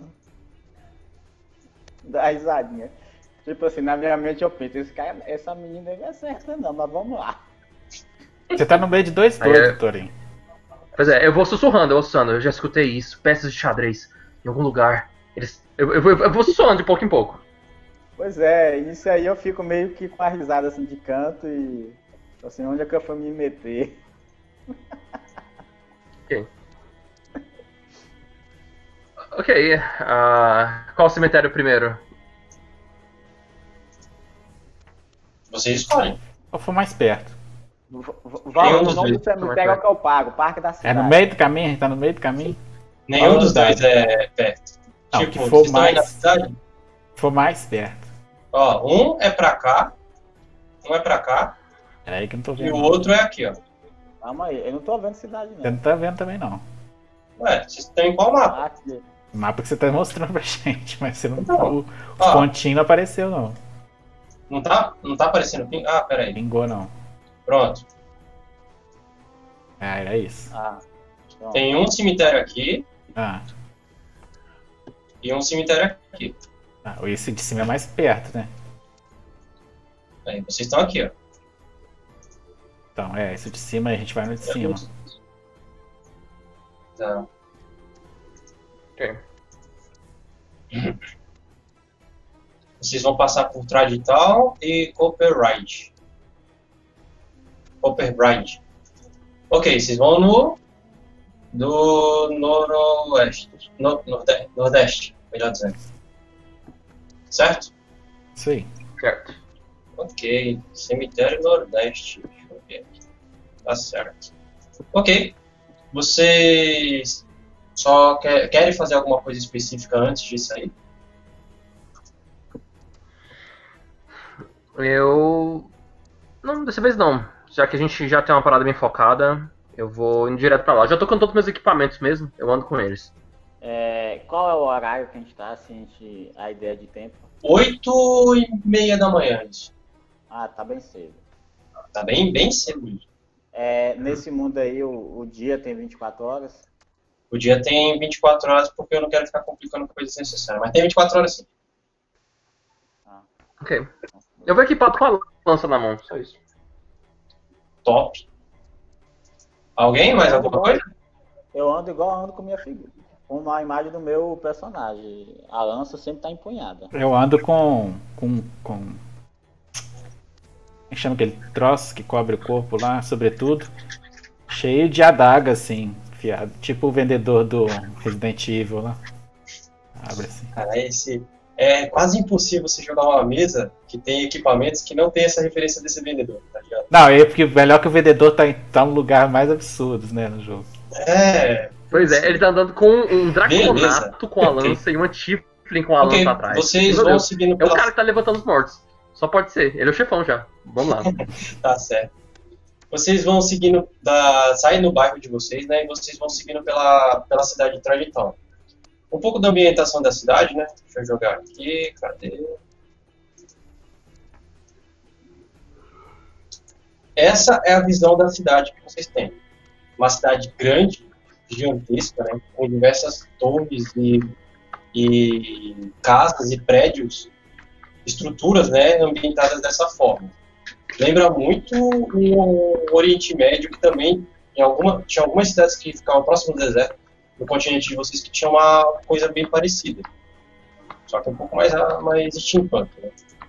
Dá risadinha. Tipo assim, na minha mente eu penso, esse cara, essa menina aí não é certa não, mas vamos lá. Você tá no meio de dois Aí doidos, é- Torinho. Pois é, eu vou sussurrando, eu vou sussurrando, eu já escutei isso. Peças de xadrez, em algum lugar. Eles, eu, eu, vou- eu vou sussurrando de pouco em pouco. Pois é, isso aí eu fico meio que com a risada assim de canto e assim, onde é que eu fui me meter? Ok. Ok, ah, qual cemitério primeiro? Vocês escolhem. Ou for mais perto? V- v- Nenhum Vamos, dos o nome dois. do cemitério é o que eu pago, Parque da É Cidade. no meio do caminho? A gente tá no meio do caminho? Nenhum Qual dos cidade? dois é perto. Não, tipo, que for vocês estão aí na mais- cidade? Se for mais perto. Ó, um é pra cá, um é pra cá, Peraí que eu não tô e vendo. o não. outro é aqui, ó. Calma aí, eu não tô vendo cidade Você não. não tá vendo também não. Ué, vocês estão em qual mapa? Aqui. O mapa que você tá mostrando pra gente, mas você não, Então, o, os ó. pontinhos não apareceu não. Não tá, não tá aparecendo ping? Ah, pera aí. Pingou não. Pronto. Ah, era isso. Ah, pronto. Tem um cemitério aqui Ah, e um cemitério aqui. ah, esse de cima é mais perto, né? Aí, vocês estão aqui, ó. Então, é, esse de cima a gente vai no de cima. Tá. Ok. Vocês vão passar por Tradital e Copperride. Copperride. Ok, vocês vão no do noroeste, no, norde, nordeste, melhor dizendo. Certo? Isso aí. Certo. Ok, cemitério nordeste. Deixa eu ver aqui. Tá certo. Ok. Vocês só quer, querem fazer alguma coisa específica antes disso aí? Eu. Não, dessa vez não. Já que a gente já tem uma parada bem focada, eu vou indo direto pra lá. Já tô com todos os meus equipamentos mesmo, eu ando com eles. É, qual é o horário que a gente tá, assim, a, gente, a ideia de tempo? Oito e meia da manhã, isso. Ah, tá bem cedo. Tá bem, bem cedo isso. É, nesse mundo aí, o, o dia tem vinte e quatro horas? O dia tem vinte e quatro horas porque eu não quero ficar complicando coisas desnecessárias. Mas tem vinte e quatro horas sim. Ok. Eu vou equipado com a lança na mão, só isso. Top. Alguém? Mais alguma coisa? Eu ando igual eu ando com minha figura. Com a imagem do meu personagem. A lança sempre tá empunhada. Eu ando com. com. com. Como é que chama aquele troço que cobre o corpo lá, sobretudo? Cheio de adaga, assim, fiado. Tipo o vendedor do Resident Evil lá. Abre assim. Cara, esse... É quase impossível você jogar uma mesa que tem equipamentos que não tem essa referência desse vendedor, tá ligado? Não, é porque melhor que o vendedor tá em tá um lugar mais absurdo, né, no jogo. É. Pois é, ele tá andando com um Beleza. draconato com a lança e uma Tiflin com a Ok, lança atrás. vocês Meu vão Deus, seguindo é o pela... cara que tá levantando os mortos. Só pode ser, ele é o chefão já. Vamos lá. Tá certo. Vocês vão seguindo, da... saem do bairro de vocês, né, e vocês vão seguindo pela, pela cidade de Tradital. Um pouco da ambientação da cidade, né, deixa eu jogar aqui, cadê? Essa é a visão da cidade que vocês têm. Uma cidade grande, gigantesca, né, com diversas torres e, e casas e prédios, estruturas, né, ambientadas dessa forma. Lembra muito o Oriente Médio, que também em alguma, tinha algumas cidades que ficavam próximas do deserto, no continente de vocês, que tinha uma coisa bem parecida. Só que um pouco mais, mais steampunk, né?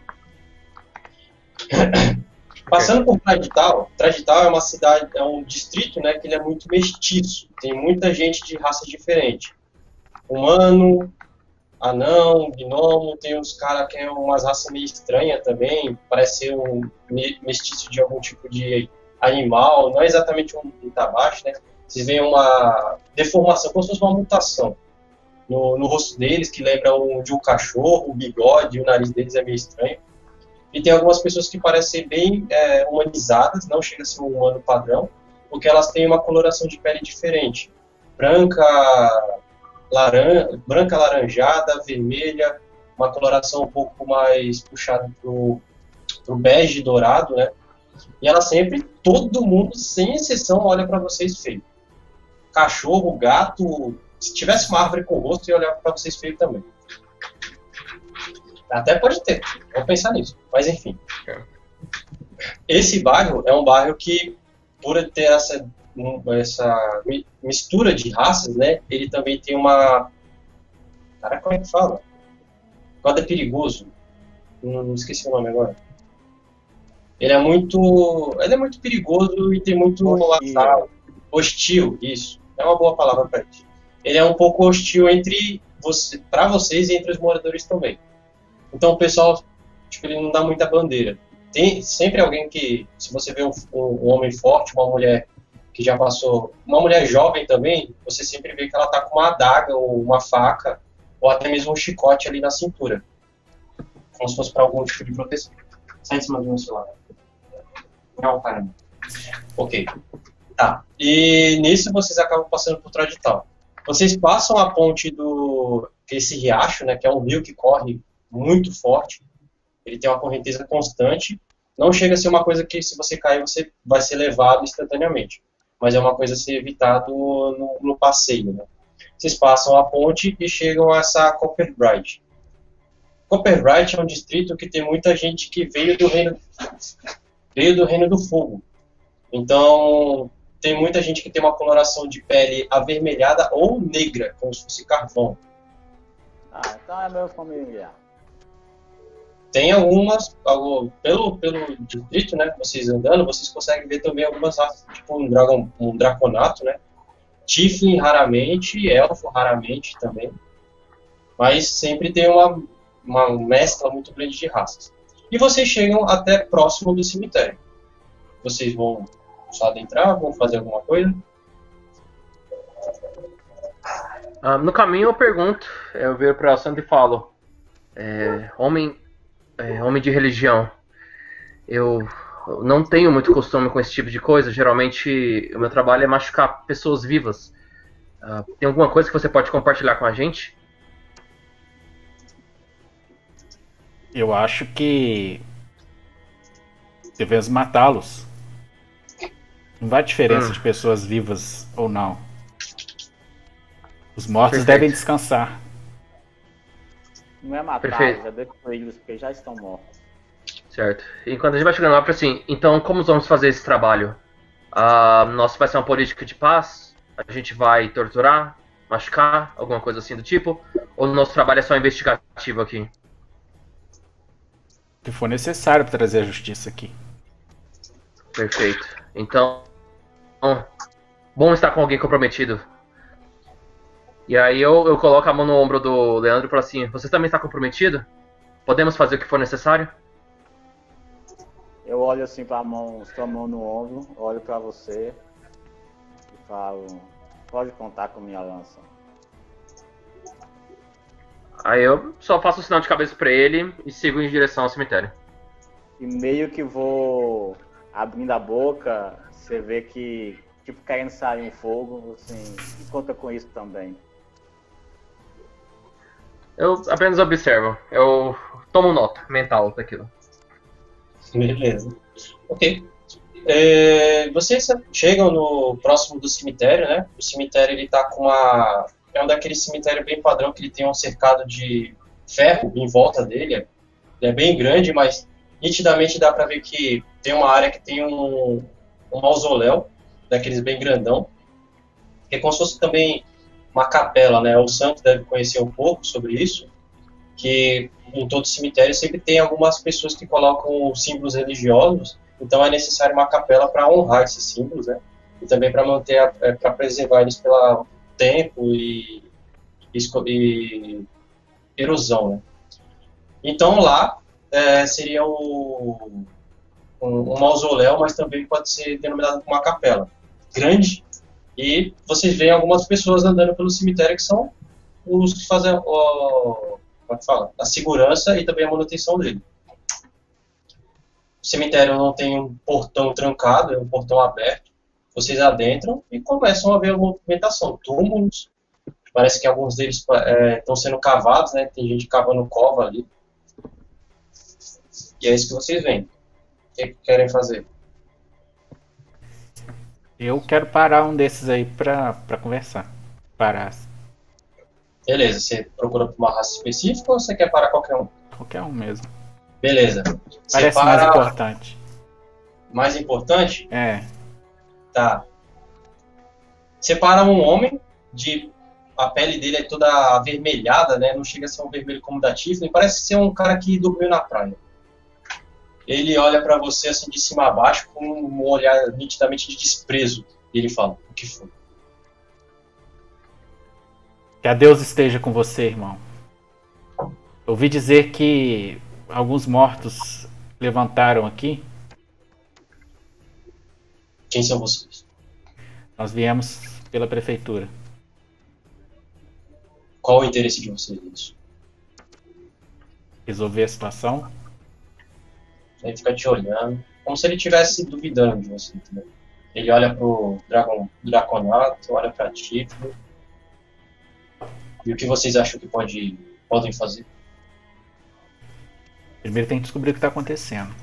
Passando por Tradital, Tradital é uma cidade, é um distrito, né, que ele é muito mestiço. Tem muita gente de raça diferente. Humano, anão, gnomo, tem uns caras que é umas raças meio estranhas também, parece ser um mestiço de algum tipo de animal, não é exatamente um tabaxi, né? Vocês veem uma deformação, como se fosse uma mutação no, no rosto deles, que lembra um, de um cachorro, o bigode, o nariz deles é meio estranho. E tem algumas pessoas que parecem ser bem é, humanizadas, não chega a ser um humano padrão, porque elas têm uma coloração de pele diferente. Branca, laran branca laranjada, vermelha, uma coloração um pouco mais puxada pro, pro bege dourado, né? E ela sempre, todo mundo, sem exceção, olha para vocês feio. Cachorro, gato, se tivesse uma árvore com rosto, ia olhar para vocês feio também. Até pode ter, vamos pensar nisso. Mas enfim. Esse bairro é um bairro que, por ter essa, essa mistura de raças, né, ele também tem uma... Cara, como é que fala? Quando é perigoso. Não esqueci o nome agora. Ele é muito... Ele é muito perigoso e tem muito... Hostil. Hostil, isso. É uma boa palavra para isso. Ele é um pouco hostil entre você, para vocês e entre os moradores também. Então o pessoal, tipo, ele não dá muita bandeira. Tem sempre alguém que, se você vê um, um homem forte, uma mulher que já passou, uma mulher jovem também, você sempre vê que ela tá com uma adaga ou uma faca, ou até mesmo um chicote ali na cintura. Como se fosse para algum tipo de proteção. Sai de cima do meu celular. Não, caramba. Ok. Tá. E nisso vocês acabam passando por Tradital. Vocês passam a ponte do... esse riacho, né, que é um rio que corre muito forte. Ele tem uma correnteza constante. Não chega a ser uma coisa que, se você cair, você vai ser levado instantaneamente. Mas é uma coisa a ser evitado no, no passeio, né? Vocês passam a ponte e chegam a essa Copperbright. Copperbright é um distrito que tem muita gente que veio do Reino, veio do Reino do Fogo. Então, tem muita gente que tem uma coloração de pele avermelhada ou negra, como se fosse carvão. Ah, então é meu familiar. Tem algumas, pelo, pelo distrito, né, vocês andando, vocês conseguem ver também algumas raças, tipo um, dragon, um draconato, né, Tiefling raramente, Elfo raramente também, mas sempre tem uma, uma mescla muito grande de raças. E vocês chegam até próximo do cemitério. Vocês vão só adentrar, vão fazer alguma coisa? Ah, no caminho eu pergunto, eu viro para a Sandra e falo, é, homem... É, homem de religião, eu não tenho muito costume com esse tipo de coisa. Geralmente o meu trabalho é machucar pessoas vivas. Uh, tem alguma coisa que você pode compartilhar com a gente? Eu acho que devemos matá-los. Não vai diferença hum. de pessoas vivas ou não. Os mortos Perfeito. devem descansar. Não é matá-los, é destruí-los, porque já estão mortos. Certo. Enquanto a gente vai chegando lá, para assim, então como vamos fazer esse trabalho? Uh, nossa, vai ser uma política de paz? A gente vai torturar? Machucar? Alguma coisa assim do tipo? Ou o nosso trabalho é só investigativo aqui? Se for necessário para trazer a justiça aqui. Perfeito. Então, bom estar com alguém comprometido. E aí eu, eu coloco a mão no ombro do Leandro e falo assim, você também está comprometido? Podemos fazer o que for necessário? Eu olho assim para a mão, sua mão no ombro, olho para você e falo, pode contar com minha lança. Aí eu só faço o sinal de cabeça para ele e sigo em direção ao cemitério. E meio que vou abrindo a boca, você vê que, tipo, querendo sair um fogo, assim, e conta com isso também. Eu apenas observo. Eu tomo nota mental daquilo. Beleza. Ok. É, vocês chegam no próximo do cemitério, né? O cemitério ele tá com uma... É um daqueles cemitérios bem padrão que ele tem um cercado de ferro em volta dele. Ele é bem grande, mas nitidamente dá pra ver que tem uma área que tem um, um mausoléu, daqueles bem grandão. Que é como se fosse também uma capela, né? O santo deve conhecer um pouco sobre isso, que em todo cemitério sempre tem algumas pessoas que colocam símbolos religiosos, então é necessário uma capela para honrar esses símbolos, né? E também para manter, é, para preservar eles pelo tempo e, e, e erosão, né? Então lá é, seria o, um, um mausoléu, mas também pode ser denominado como uma capela grande. E vocês veem algumas pessoas andando pelo cemitério que são os que fazem o, como é que fala? A segurança e também a manutenção dele. O cemitério não tem um portão trancado, é um portão aberto. Vocês adentram e começam a ver a movimentação. Túmulos, parece que alguns deles estão é, sendo cavados, né? Tem gente cavando cova ali. E é isso que vocês veem. O que, que querem fazer? Eu quero parar um desses aí pra, pra conversar. Parar. Beleza, você procura por uma raça específica ou você quer parar qualquer um? Qualquer um mesmo. Beleza. Parece para... mais importante. Mais importante? É. Tá. Separa um homem, de a pele dele é toda avermelhada, né? Não chega a ser um vermelho como da Tiffany, parece ser um cara que dormiu na praia. Ele olha pra você assim de cima a baixo com um olhar nitidamente de desprezo. E ele fala: o que foi? Que a Deus esteja com você, irmão. Ouvi dizer que alguns mortos levantaram aqui. Quem são vocês? Nós viemos pela prefeitura. Qual o interesse de vocês nisso? Resolver a situação. Ele fica te olhando, como se ele estivesse duvidando de você, entendeu? Ele olha pro Dragon, Draconato, olha pra ti. E o que vocês acham que pode, podem fazer? Primeiro tem que descobrir o que está acontecendo.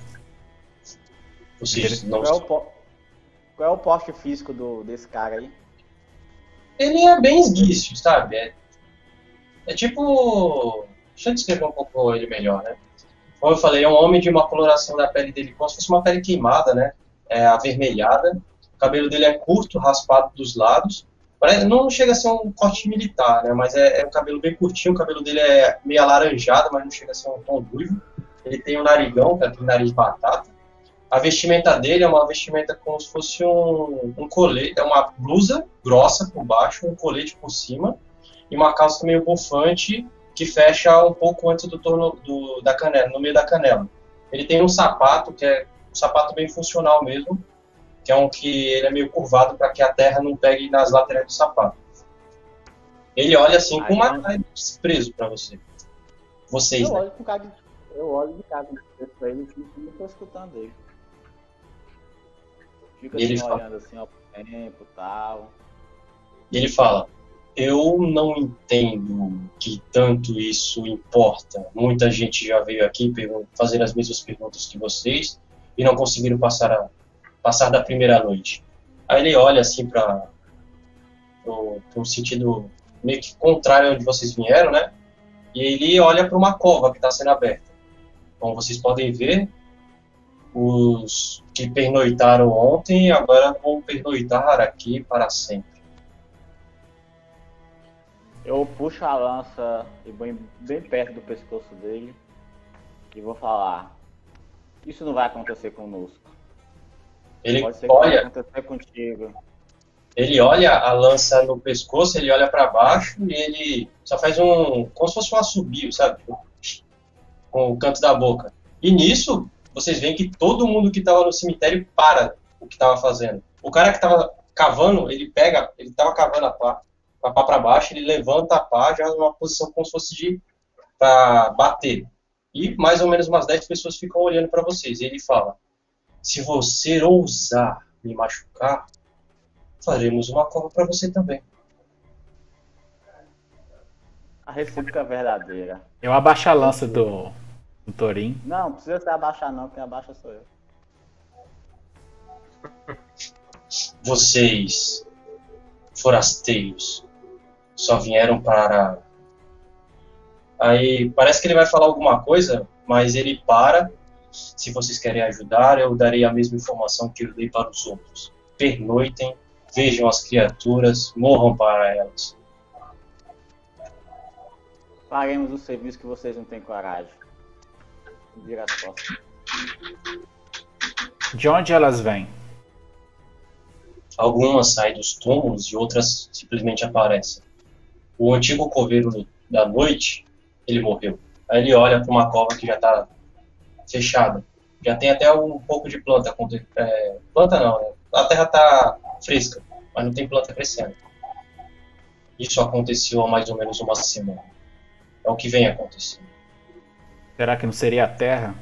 Vocês não... Qual é o, po... Qual é o porte físico do, desse cara aí? Ele é bem esguício, sabe? É, é tipo... Deixa eu descrever um pouco ele melhor, né? Como eu falei, é um homem de uma coloração da pele dele como se fosse uma pele queimada, né? É avermelhada. O cabelo dele é curto, raspado dos lados. Não chega a ser um corte militar, né? Mas é, é um cabelo bem curtinho. O cabelo dele é meio alaranjado, mas não chega a ser um tom ruivo. Ele tem um narigão, que é aquele nariz de batata. A vestimenta dele é uma vestimenta como se fosse um, um colete. É uma blusa grossa por baixo, um colete por cima. E uma calça meio bufante, que fecha um pouco antes do torno do, da canela, no meio da canela. Ele tem um sapato, que é um sapato bem funcional mesmo, que é um que ele é meio curvado para que a terra não pegue nas laterais do sapato. Ele olha assim com uma cara de desprezo para você. Vocês, eu né? olho com cara de, eu olho de cara de desprezo pra ele e não tô escutando ele. Fica E ele assim, fala- olhando assim ao tempo e tal. E ele fala: eu não entendo que tanto isso importa. Muita gente já veio aqui pergun- fazer as mesmas perguntas que vocês e não conseguiram passar, a, passar da primeira noite. Aí ele olha assim para um sentido meio que contrário onde vocês vieram, né? E ele olha para uma cova que está sendo aberta. Como vocês podem ver, os que pernoitaram ontem agora vão pernoitar aqui para sempre. Eu puxo a lança e vou bem perto do pescoço dele e vou falar: isso não vai acontecer conosco. Ele Pode ser que vai olha, acontecer contigo. ele olha a lança no pescoço, ele olha para baixo e ele só faz um, como se fosse um assobio, sabe? Com o canto da boca. E nisso, vocês veem que todo mundo que estava no cemitério para o que estava fazendo. O cara que estava cavando, ele pega, ele estava cavando a pá, a pá para baixo, ele levanta a pá já numa posição como se fosse de para bater. E mais ou menos umas dez pessoas ficam olhando para vocês. E ele fala: se você ousar me machucar, faremos uma cova para você também. A recíproca verdadeira. Eu abaixo a lança do, do Torin. Não, não precisa se abaixar não, quem abaixa sou eu. Vocês, forasteiros, só vieram para... Aí parece que ele vai falar alguma coisa, mas ele para. Se vocês querem ajudar, eu darei a mesma informação que eu dei para os outros. Pernoitem, vejam as criaturas, morram para elas. Faremos o serviço que vocês não têm coragem. Vira as costas. De onde elas vêm? Algumas saem dos túmulos e outras simplesmente aparecem. O antigo coveiro da noite, ele morreu. Aí ele olha para uma cova que já está fechada. Já tem até um pouco de planta. É, planta não, né? A terra tá fresca, mas não tem planta crescendo. Isso aconteceu há mais ou menos uma semana. É o que vem acontecendo. Será que não seria a Terra?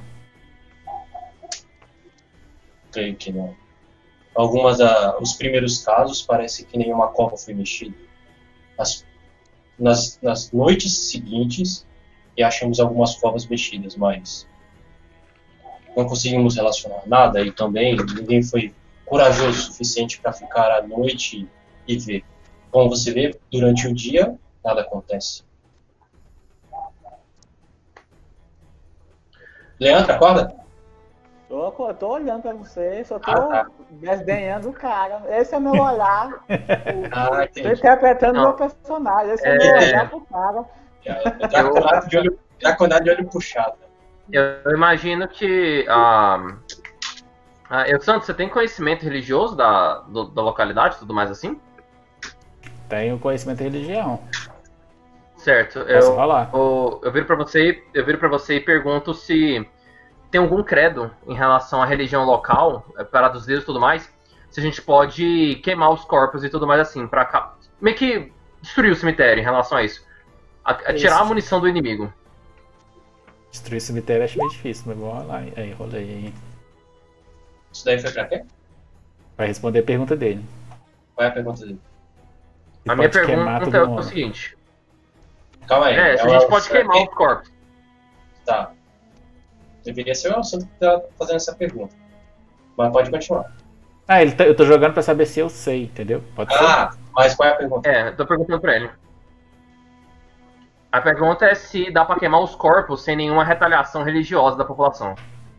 Creio que não. Algumas da, os primeiros casos parece que nenhuma cova foi mexida. As, nas, nas noites seguintes, e achamos algumas covas mexidas, mas não conseguimos relacionar nada e também ninguém foi corajoso o suficiente para ficar à noite e ver. Como você vê, durante o dia, nada acontece. Leandro, acorda? Tô, tô olhando pra você, só tô Ah, tá. desdenhando o cara. Esse é meu olhar. Ah, Tô entendi. interpretando Não. meu personagem. Esse é, É. meu olhar pro cara. É Draconado de olho, Draconado de olho puxado. Eu imagino que. Ah, ah, eu, Santos, você tem conhecimento religioso da, do- da localidade e tudo mais assim? Tenho conhecimento de religião. Certo. Posso Eu, falar? eu, eu viro pra você, eu viro para você e pergunto se tem algum credo em relação à religião local, eh, para dos deuses e tudo mais, se a gente pode queimar os corpos e tudo mais assim, pra cá, meio que destruir o cemitério em relação a isso. A, a tirar Isso. a munição do inimigo. Destruir o cemitério acho meio difícil, mas vamos lá. Aí, rolei aí. Isso daí foi pra quê? Vai responder a pergunta dele. Qual é a pergunta dele? Se A minha pode queimar pergunta todo é o mundo. seguinte: Calma aí. é, se a o gente El- pode queimar os corpos. Tá. Deveria ser o Elson que tá fazendo essa pergunta. Mas pode continuar. Ah, ele tá- eu tô jogando pra saber se eu sei, entendeu? Pode ser? Ah, mas qual é a pergunta? É, eu tô perguntando pra ele. A pergunta é se dá pra queimar os corpos sem nenhuma retaliação religiosa da população.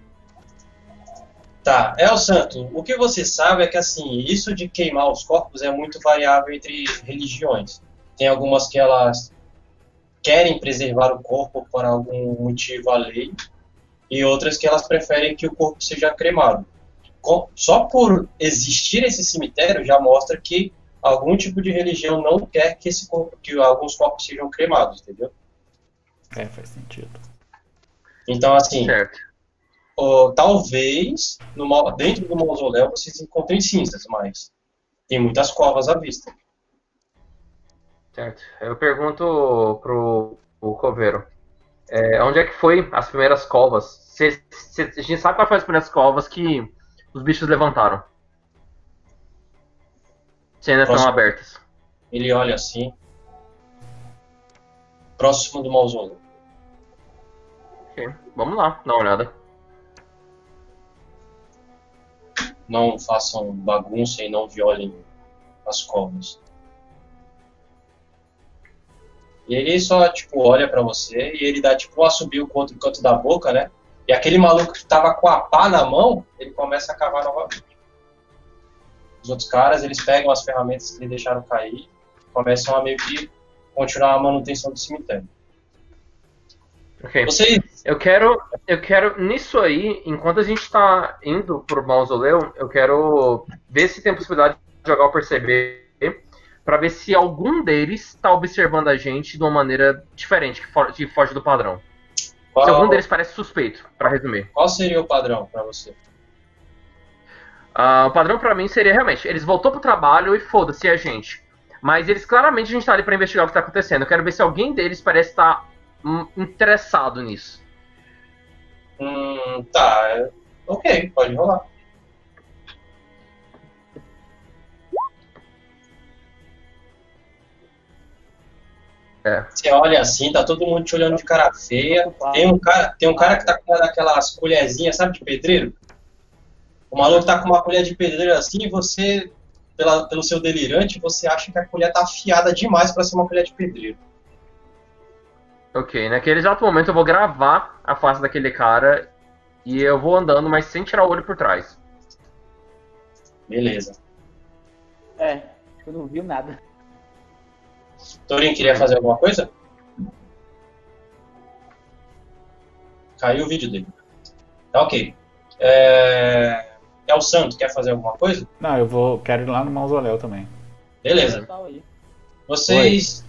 Tá, El Santo, o que você sabe é que assim, isso de queimar os corpos é muito variável entre religiões. Tem algumas que elas querem preservar o corpo por algum motivo alheio, e outras que elas preferem que o corpo seja cremado. Com- Só por existir esse cemitério já mostra que algum tipo de religião não quer que esse corpo, que alguns corpos sejam cremados, entendeu? É, faz sentido. Então assim, Certo. ó, talvez no, mau- dentro do mausoléu vocês encontrem cinzas, mas tem muitas covas à vista. Certo. Eu pergunto pro, pro coveiro. É, onde é que foi as primeiras covas? Cê- cê- a gente sabe quais foram as primeiras covas que os bichos levantaram. Se ainda estão Próximo. abertas. Ele olha assim, próximo do mausoléu. Ok, vamos lá, dá uma olhada. Não façam bagunça e não violem as covas. E ele só, tipo, olha pra você e ele dá, tipo, um assobio com o outro canto da boca, né? E aquele maluco que tava com a pá na mão, ele começa a cavar novamente. Os outros caras, eles pegam as ferramentas que eles deixaram cair, começam a meio que continuar a manutenção do cemitério. Ok. Vocês, Eu quero, eu quero, nisso aí, enquanto a gente tá indo pro mausoléu, eu quero ver se tem possibilidade de jogar o perceber pra ver se algum deles tá observando a gente de uma maneira diferente, que fo- que foge do padrão. Se algum qual, deles parece suspeito, pra resumir. qual seria o padrão pra você? Ah, o padrão pra mim seria realmente, eles voltou pro trabalho e foda-se a gente. Mas eles claramente a gente tá ali pra investigar o que tá acontecendo. Eu quero ver se alguém deles parece estar hum, interessado nisso. Hum, tá, é- ok, pode rolar. É. Você olha assim, tá todo mundo te olhando de cara feia. Tem um cara, tem um cara que tá com aquelas colherzinhas, sabe, de pedreiro? O maluco tá com uma colher de pedreiro assim e você, pela, pelo seu delirante, você acha que a colher tá afiada demais pra ser uma colher de pedreiro. Ok, naquele exato momento eu vou gravar a face daquele cara e eu vou andando, mas sem tirar o olho por trás. Beleza. É, eu não vi nada. Torin, queria fazer alguma coisa? Caiu o vídeo dele. Tá ok. É... é o Santo, quer fazer alguma coisa? Não, eu vou. Quero ir lá no mausoléu também. Beleza. Tá aí. Vocês.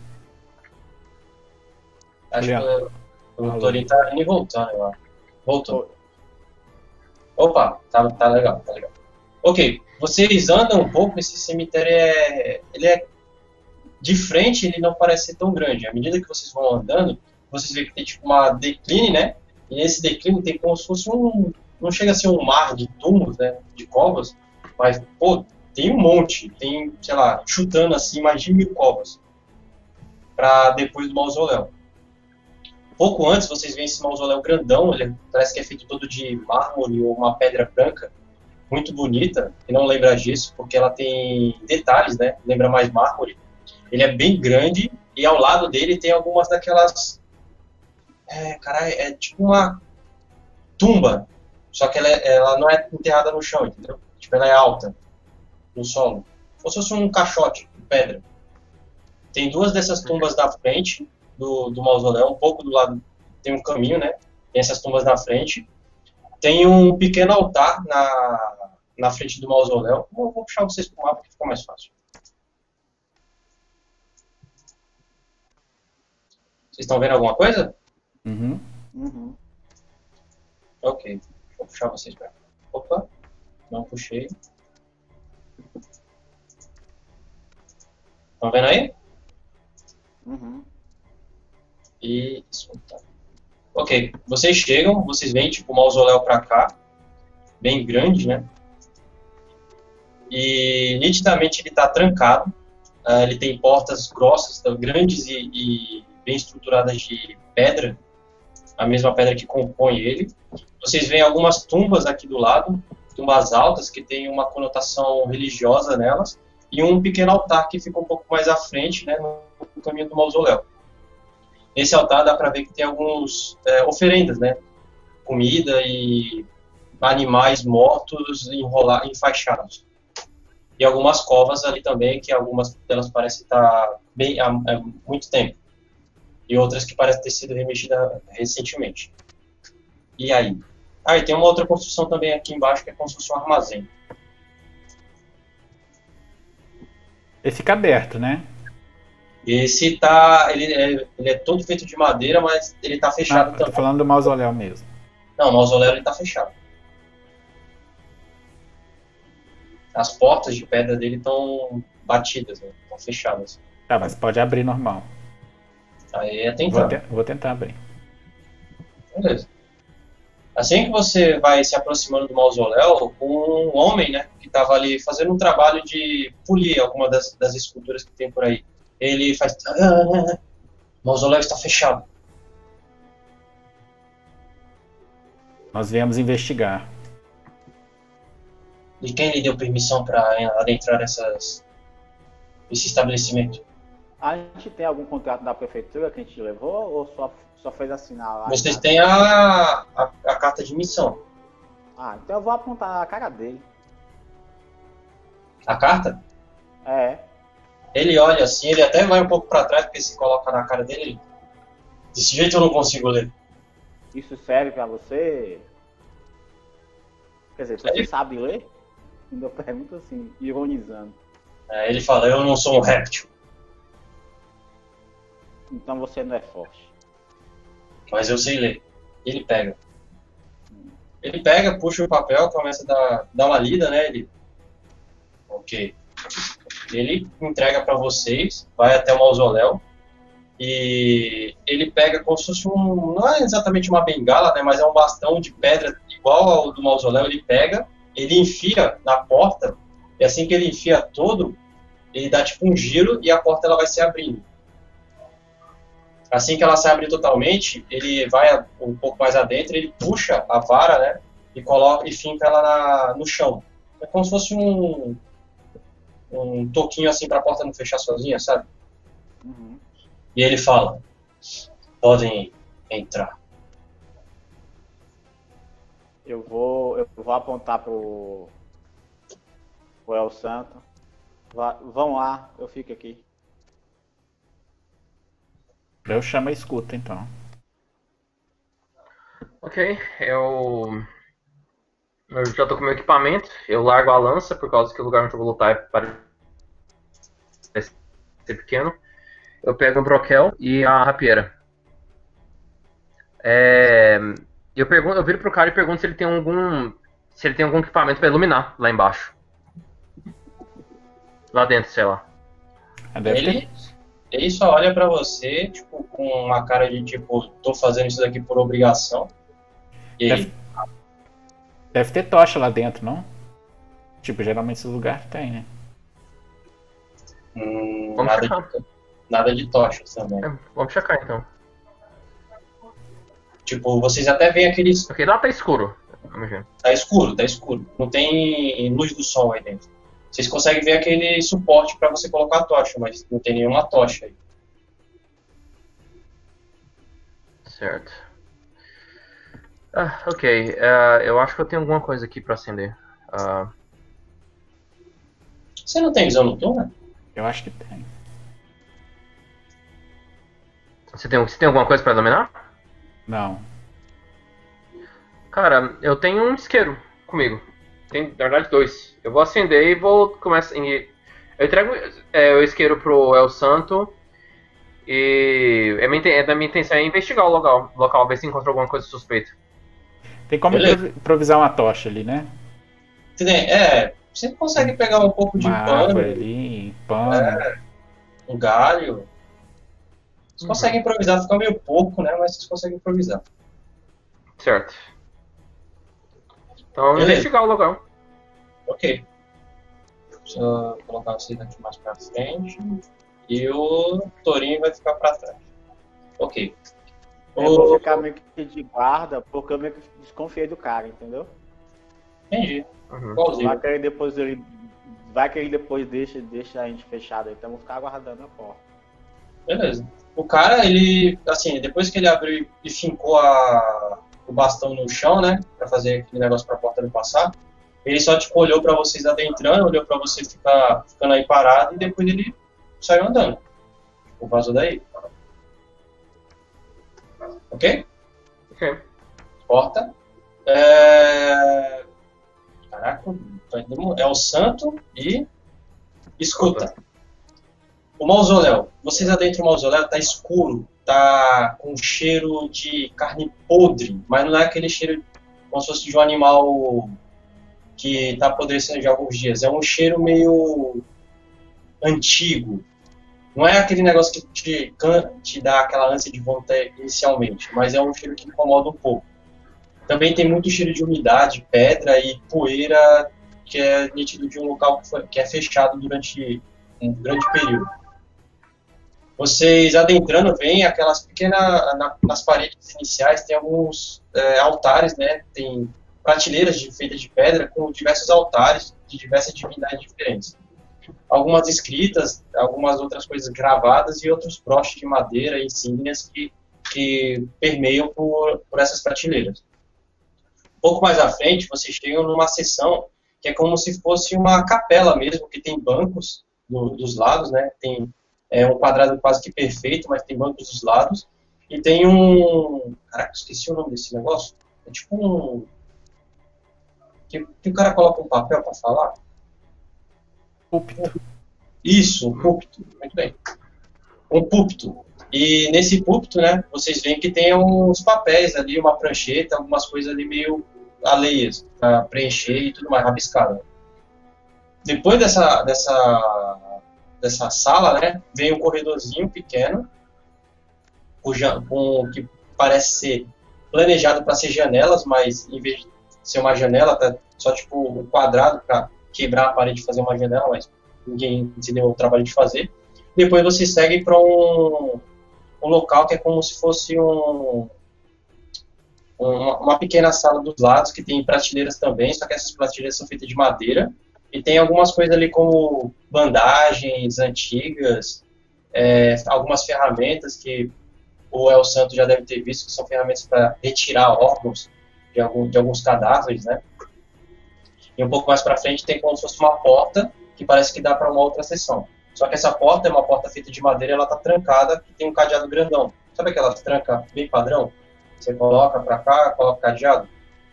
Acho Leandro. que o, o Torin tá indo e voltando, eu acho. Voltou. Opa, tá, tá legal, tá legal. Ok, vocês andam um pouco, esse cemitério é, ele é de frente, ele não parece ser tão grande. À medida que vocês vão andando, vocês veem que tem tipo uma decline, né? E esse decline tem como se fosse um, não chega a ser um mar de túmulos, né? De covas, mas, pô, tem um monte, tem, sei lá, chutando assim, mais de mil covas para depois do mausoléu. Pouco antes, vocês veem esse mausoléu grandão, ele parece que é feito todo de mármore ou uma pedra branca, muito bonita, e não lembra disso, porque ela tem detalhes, né? Lembra mais mármore. Ele é bem grande e ao lado dele tem algumas daquelas... É, cara, é tipo uma tumba, só que ela, é, ela não é enterrada no chão, entendeu? Tipo, ela é alta, no solo. Como se fosse um caixote de pedra. Tem duas dessas tumbas na frente do, do mausoléu, um pouco do lado, tem um caminho, né? Tem essas tumbas na frente. Tem um pequeno altar na, na frente do mausoléu. Vou, vou puxar vocês para o mapa que fica mais fácil. Vocês estão vendo alguma coisa? Uhum. Uhum. Ok, vou puxar vocês para cá. Opa, não puxei. Estão vendo aí? Uhum. E soltar. Ok, vocês chegam, vocês veem tipo o mausoléu para cá, bem grande, né? E nitidamente ele está trancado. Uh, ele tem portas grossas, grandes e, e bem estruturadas de pedra, a mesma pedra que compõe ele. Vocês veem algumas tumbas aqui do lado, tumbas altas que têm uma conotação religiosa nelas, e um pequeno altar que fica um pouco mais à frente, né, no caminho do mausoléu. Nesse altar dá para ver que tem algumas é, oferendas, né, comida e animais mortos enrolados, enfaixados. E algumas covas ali também, que algumas delas parecem estar bem há, há muito tempo. E outras que parecem ter sido remexidas recentemente. E aí? Ah, e tem uma outra construção também aqui embaixo, que é como se fosse um armazém. Ele fica aberto, né? Esse tá, ele é, ele é todo feito de madeira, mas ele tá fechado Ah, eu também. tô falando do mausoléu mesmo. Não, o mausoléu ele tá fechado. As portas de pedra dele estão batidas, né? Estão fechadas. Tá, mas pode abrir normal. Aí é Vou, tentar. te- vou tentar abrir. Beleza. Assim que você vai se aproximando do mausoléu, um homem, né, que estava ali fazendo um trabalho de polir alguma das, das esculturas que tem por aí, ele faz... O mausoléu está fechado. Nós viemos investigar. E quem lhe deu permissão para adentrar essas, esse estabelecimento? A gente tem algum contrato da prefeitura que a gente levou ou só, só fez assinar lá? Vocês têm a, a, a carta de missão. Ah, então eu vou apontar a cara dele. A carta? É. Ele olha assim, ele até vai um pouco para trás, porque se coloca na cara dele. Desse jeito eu não consigo ler. Isso serve pra você? Quer dizer, você Ele- sabe ler? Ainda eu pergunto assim, ironizando. É, ele fala, eu não sou um réptil, Então você não é forte. mas eu sei ler. Ele pega. Ele pega, puxa o papel, começa a dar, dar uma lida, né? Ele... Ok. Ele entrega para vocês, vai até o mausoléu e ele pega como se fosse um... Não é exatamente uma bengala, né? Mas é um bastão de pedra igual ao do mausoléu. Ele pega, ele enfia na porta e assim que ele enfia todo, ele dá tipo um giro e a porta ela vai se abrindo. Assim que ela se abre totalmente, ele vai um pouco mais adentro, ele puxa a vara, né, e coloca e finca ela na, no chão. É como se fosse um um toquinho assim para a porta não fechar sozinha, sabe? Uhum. E ele fala: podem entrar. Eu vou, eu vou apontar pro, pro El Santo. Vá- vão lá, eu fico aqui. Eu chamo a escuta, então. Ok, eu. Eu já tô com meu equipamento, eu largo a lança, por causa que o lugar onde eu vou lutar é parece ser pequeno. Eu pego o broquel e a rapieira. É, eu, pergunto, eu viro pro cara e pergunto se ele tem algum se ele tem algum equipamento pra iluminar lá embaixo. Lá dentro, sei lá. Deve Ele, ter. ele só olha pra você, tipo, com uma cara de tipo, tô fazendo isso daqui por obrigação. E Deve, ele, deve ter tocha lá dentro, não? Tipo, geralmente esse lugar tem, né? hum, Vamos nada, checar. de, nada de tochas também. É, vamos checar então. Tipo, vocês até veem aqueles. Porque lá tá escuro. Vamos ver. Tá escuro, tá escuro. Não tem luz do sol aí dentro. Vocês conseguem ver aquele suporte pra você colocar a tocha, mas não tem nenhuma tocha aí. Certo. Ah, ok. Ah, eu acho que eu tenho alguma coisa aqui pra acender. Ah, Você não tem visão noturna? Eu acho que tem. você, tem, você tem alguma coisa pra iluminar? Não. Cara, eu tenho um isqueiro comigo. Tem, na verdade, dois. Eu vou acender e vou começar. Eu entrego é, o isqueiro pro El Santo. E é, minha, é da minha intenção é investigar o local, local, ver se encontra alguma coisa suspeita. Tem como Beleza. improvisar uma tocha ali, né? Você tem- É, você consegue pegar um pouco de Uma pano, árvore ali, pano. É. um galho. Vocês Uhum. conseguem improvisar, fica meio pouco, né? Mas vocês conseguem improvisar. Certo. Então, Beleza. investigar o local. Ok. Só colocar vocês aqui mais pra frente. E o Torinho vai ficar pra trás. Ok. Eu vou O... ficar meio que de guarda, porque eu meio que desconfiei do cara, entendeu? Entendi. Uhum. Igualzinho. Vai que ele depois ele. Vai que ele depois deixa, deixa a gente fechado, então eu vou ficar aguardando a porta. Beleza. O cara, ele, assim, depois que ele abriu e fincou a, o bastão no chão, né, pra fazer aquele negócio pra porta não passar, ele só, tipo, olhou pra vocês adentrando, olhou pra você ficar, ficando aí parado e depois ele saiu andando. Tipo, vazou daí. Ok? Ok. Porta. É... Caraca, é o santo e escuta. O mausoléu. Vocês adentram o mausoléu, tá escuro, tá com cheiro de carne podre, mas não é aquele cheiro como se fosse de um animal que tá apodrecendo de alguns dias. É um cheiro meio antigo. Não é aquele negócio que te, te dá aquela ânsia de vômito inicialmente, mas é um cheiro que incomoda um pouco. Também tem muito cheiro de umidade, pedra e poeira, que é nítido de um local que, foi, que é fechado durante um grande período. Vocês adentrando, veem aquelas pequenas, na, nas paredes iniciais, tem alguns é, altares, né? Tem prateleiras de, feitas de pedra com diversos altares de diversas divindades diferentes. Algumas escritas, algumas outras coisas gravadas e outros broches de madeira e insígnias que, que permeiam por, por essas prateleiras. Um pouco mais à frente, vocês chegam numa seção que é como se fosse uma capela mesmo, que tem bancos do, dos lados, né? Tem é, um quadrado quase que perfeito, mas tem bancos dos lados. E tem um... Caraca, esqueci o nome desse negócio. É tipo um... Que, que o cara coloca um papel para falar. Púlpito. Isso, um púlpito. Muito bem. Um púlpito. E nesse púlpito, né, vocês veem que tem uns papéis ali, uma prancheta, algumas coisas ali meio alheias para preencher e tudo mais, rabiscado. Depois dessa, dessa, dessa sala, né, vem um corredorzinho pequeno, cuja, com, que parece ser planejado para ser janelas, mas em vez de ser uma janela, tá só tipo um quadrado para quebrar a parede e fazer uma janela, mas ninguém se deu o trabalho de fazer. Depois vocês seguem para um, um local que é como se fosse um, uma, uma pequena sala dos lados, que tem prateleiras também, só que essas prateleiras são feitas de madeira, e tem algumas coisas ali como bandagens antigas, é, algumas ferramentas que o El Santo já deve ter visto, que são ferramentas para retirar órgãos de, algum, de alguns cadáveres, né? E um pouco mais para frente tem como se fosse uma porta, que parece que dá para uma outra seção. Só que essa porta é uma porta feita de madeira e ela está trancada e tem um cadeado grandão. Sabe aquela tranca bem padrão? Você coloca para cá, coloca o cadeado.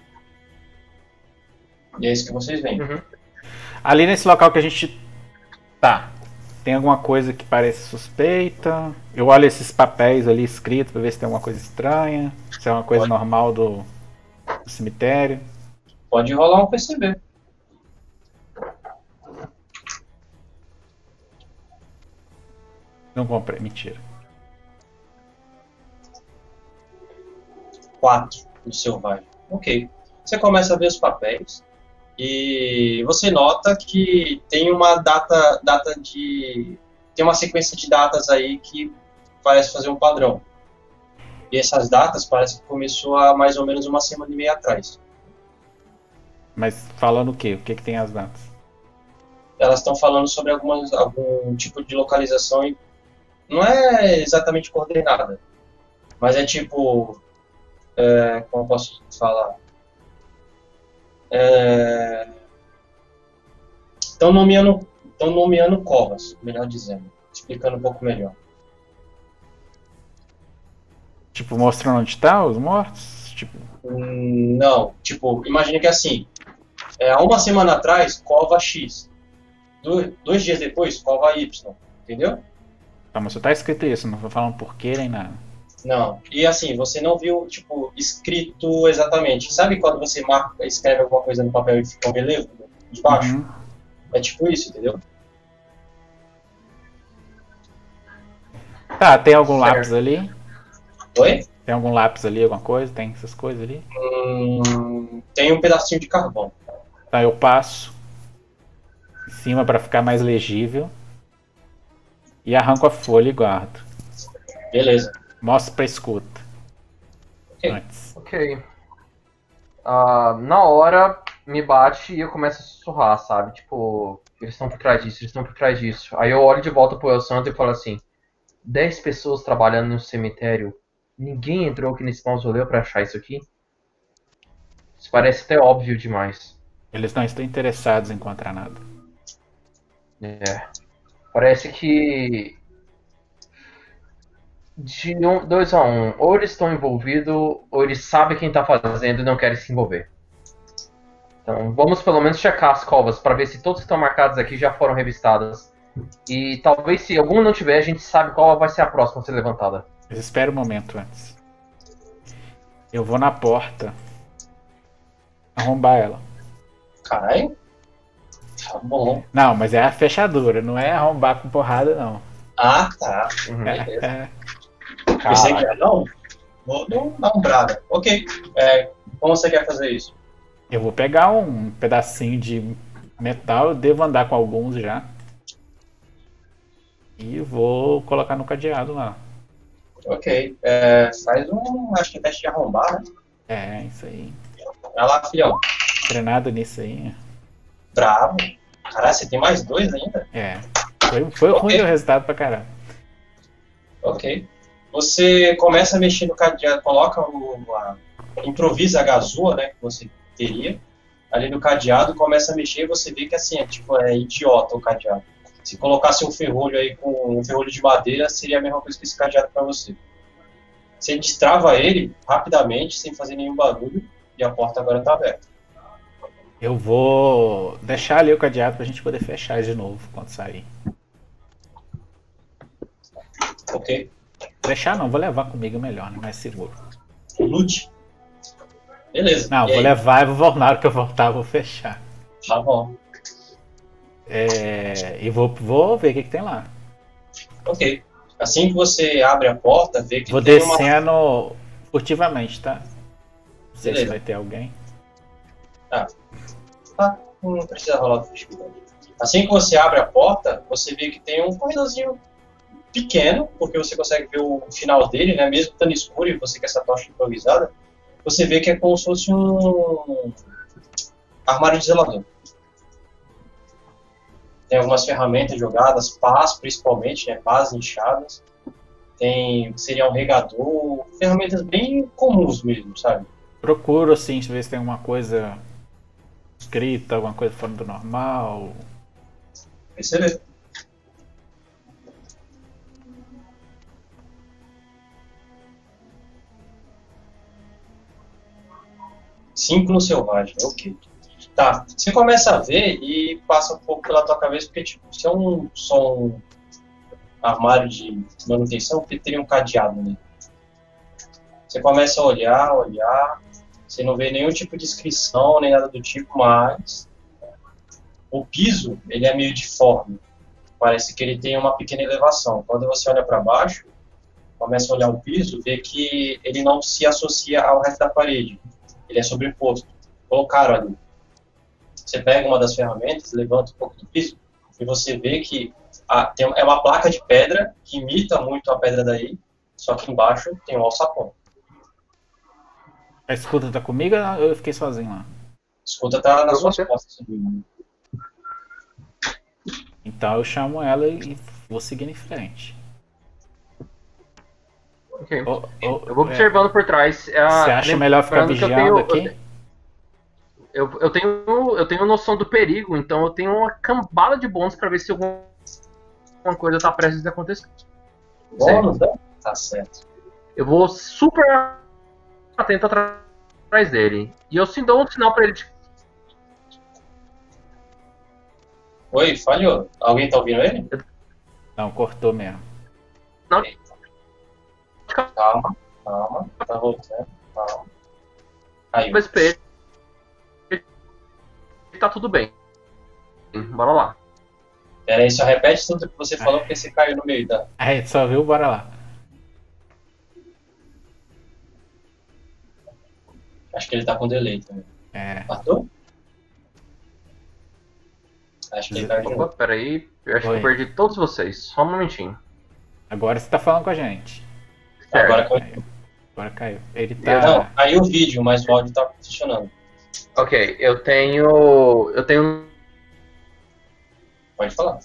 E é isso que vocês veem. Uhum. Ali nesse local que a gente tá, tem alguma coisa que parece suspeita? Eu olho esses papéis ali escritos para ver se tem alguma coisa estranha, se é uma coisa Olha. normal do, do cemitério. Pode rolar um P C B. Não comprei, mentira. quatro no selvagem. Ok. Você começa a ver os papéis e você nota que tem uma data, data de... tem uma sequência de datas aí que parece fazer um padrão. E essas datas parece que começou há mais ou menos uma semana e meia atrás. Mas falando o quê? O que que tem as datas? Elas estão falando sobre algumas, algum tipo de localização e não é exatamente coordenada, mas é tipo... É, como eu posso falar? Estão é, nomeando, estão nomeando covas, melhor dizendo. Explicando um pouco melhor. Tipo, mostrando onde tá os mortos? Tipo... Hum, não, tipo, imagina que assim, é, há uma semana atrás, cova X. Do, dois dias depois, cova Y. Entendeu? Tá, mas só tá escrito isso, não tô falando porquê nem nada. Não, e assim, você não viu, tipo, escrito exatamente. Sabe quando você marca, escreve alguma coisa no papel e fica um relevo de baixo? Uhum. É tipo isso, entendeu? Tá, tem algum Certo. lápis ali? Oi? Tem algum lápis ali, alguma coisa? Tem essas coisas ali? Hum, tem um pedacinho de carvão. Tá, eu passo em cima pra ficar mais legível e arranco a folha e guardo. Beleza. Mostro pra escuta. Ok. Antes. Ok. Ah, na hora, me bate e eu começo a sussurrar, sabe? Tipo, eles estão por trás disso, eles estão por trás disso. Aí eu olho de volta pro El Santo e falo assim: dez pessoas trabalhando no cemitério. Ninguém entrou aqui nesse mausoléu pra achar isso aqui? Isso parece até óbvio demais. Eles não estão interessados em encontrar nada. É. Parece que... de um, dois a um. Ou eles estão envolvidos, ou eles sabem quem tá fazendo e não querem se envolver. Então vamos pelo menos checar as covas para ver se todos que estão marcados aqui já foram revistadas. E talvez se alguma não tiver, a gente sabe qual vai ser a próxima a ser levantada. Mas espera um momento antes. Eu vou na porta arrombar ela. Caralho. Tá bom. Não, mas é a fechadura, não é arrombar com porrada, não. Ah, tá. Uhum. Beleza. É, Pensei que era, não. Vou dar um brada. Ok. É, como você quer fazer isso? eu vou pegar um pedacinho de metal, eu devo andar com alguns já. E vou colocar no cadeado lá. Ok. É, faz um, acho que teste de arrombar, né? É, isso aí. Vai lá, filhão. Treinado nisso aí. Bravo. Caralho, você tem mais dois ainda? É. Foi, foi Ok. ruim o resultado pra caralho. Ok. Você começa a mexer no cadeado, coloca o... A, improvisa a gazua, né, que você teria, ali no cadeado, começa a mexer e você vê que assim, é, tipo, é idiota o cadeado. Se colocasse um ferrolho aí com um ferrolho de madeira, seria a mesma coisa que esse cadeado pra você. Você destrava ele rapidamente, sem fazer nenhum barulho, e a porta agora tá aberta. Eu vou deixar ali o cadeado pra gente poder fechar de novo quando sair. Ok? Deixar não, vou levar comigo melhor, né? Mais seguro. Lute. Beleza. Não, E vou aí? levar e vou voltar. Na hora que eu voltar, eu vou fechar. Tá bom. É, e vou, vou ver o que, que tem lá. Ok. Assim que você abre a porta, vê que Vou tem uma... descendo furtivamente, tá? Não sei Beleza. se vai ter alguém. Tá, não precisa rolar furtividade. Assim que você abre a porta, você vê que tem um corredorzinho pequeno, porque você consegue ver o final dele, né? Mesmo estando escuro e você com essa tocha improvisada, você vê que é como se fosse um armário de zelador. Tem algumas ferramentas jogadas, pás principalmente, né? Pás inchadas. Tem, seria um regador, ferramentas bem comuns mesmo, sabe? Procuro assim, ver se tem alguma coisa escrita, alguma coisa fora do normal. Percebeu? Cinco no selvagem, ok. Tá, você começa a ver e passa um pouco pela tua cabeça, porque tipo, se é um, só um armário de manutenção, porque teria um cadeado, né? Você começa a olhar, olhar, Você não vê nenhum tipo de inscrição, nem nada do tipo, mas o piso, ele é meio deforme. Parece que ele tem uma pequena elevação. Quando você olha para baixo, começa a olhar o piso, vê que ele não se associa ao resto da parede. Ele é sobreposto. Colocaram ali. Você pega uma das ferramentas, levanta um pouco do piso, e você vê que a, tem, é uma placa de pedra que imita muito a pedra daí, só que embaixo tem um alçapão. A escuta tá comigo ou eu fiquei sozinho lá? A escuta tá nas suas costas. Então eu chamo ela e vou seguindo em frente. Ok. Oh, oh, eu vou é, observando por trás. Você acha melhor ficar vigiando tenho, aqui? Eu, eu, tenho, eu tenho noção do perigo, então eu tenho uma cambada de bônus pra ver se alguma coisa tá prestes a acontecer. Bônus, né? Tá certo. Eu vou super atento atrás dele. E eu sim dou um sinal pra ele. Oi, falhou. Alguém tá ouvindo ele? Não, cortou mesmo. Não. Calma, calma. Tá voltando. Calma. Aí. Mas espera. Tá tudo bem. Bora lá. Pera aí, só repete tudo que você falou porque você caiu no meio da... Aí, só viu, bora lá. Acho que ele tá com delay também. É. Matou? Acho que ele tá de Opa, novo. peraí. Eu acho Oi. que eu perdi todos vocês. Só um momentinho. Agora você tá falando com a gente. Certo. Agora caiu. Caiu. Agora caiu. Ele tá. Não, caiu o vídeo, mas o áudio tá funcionando. Ok, eu tenho. Eu tenho. Pode falar.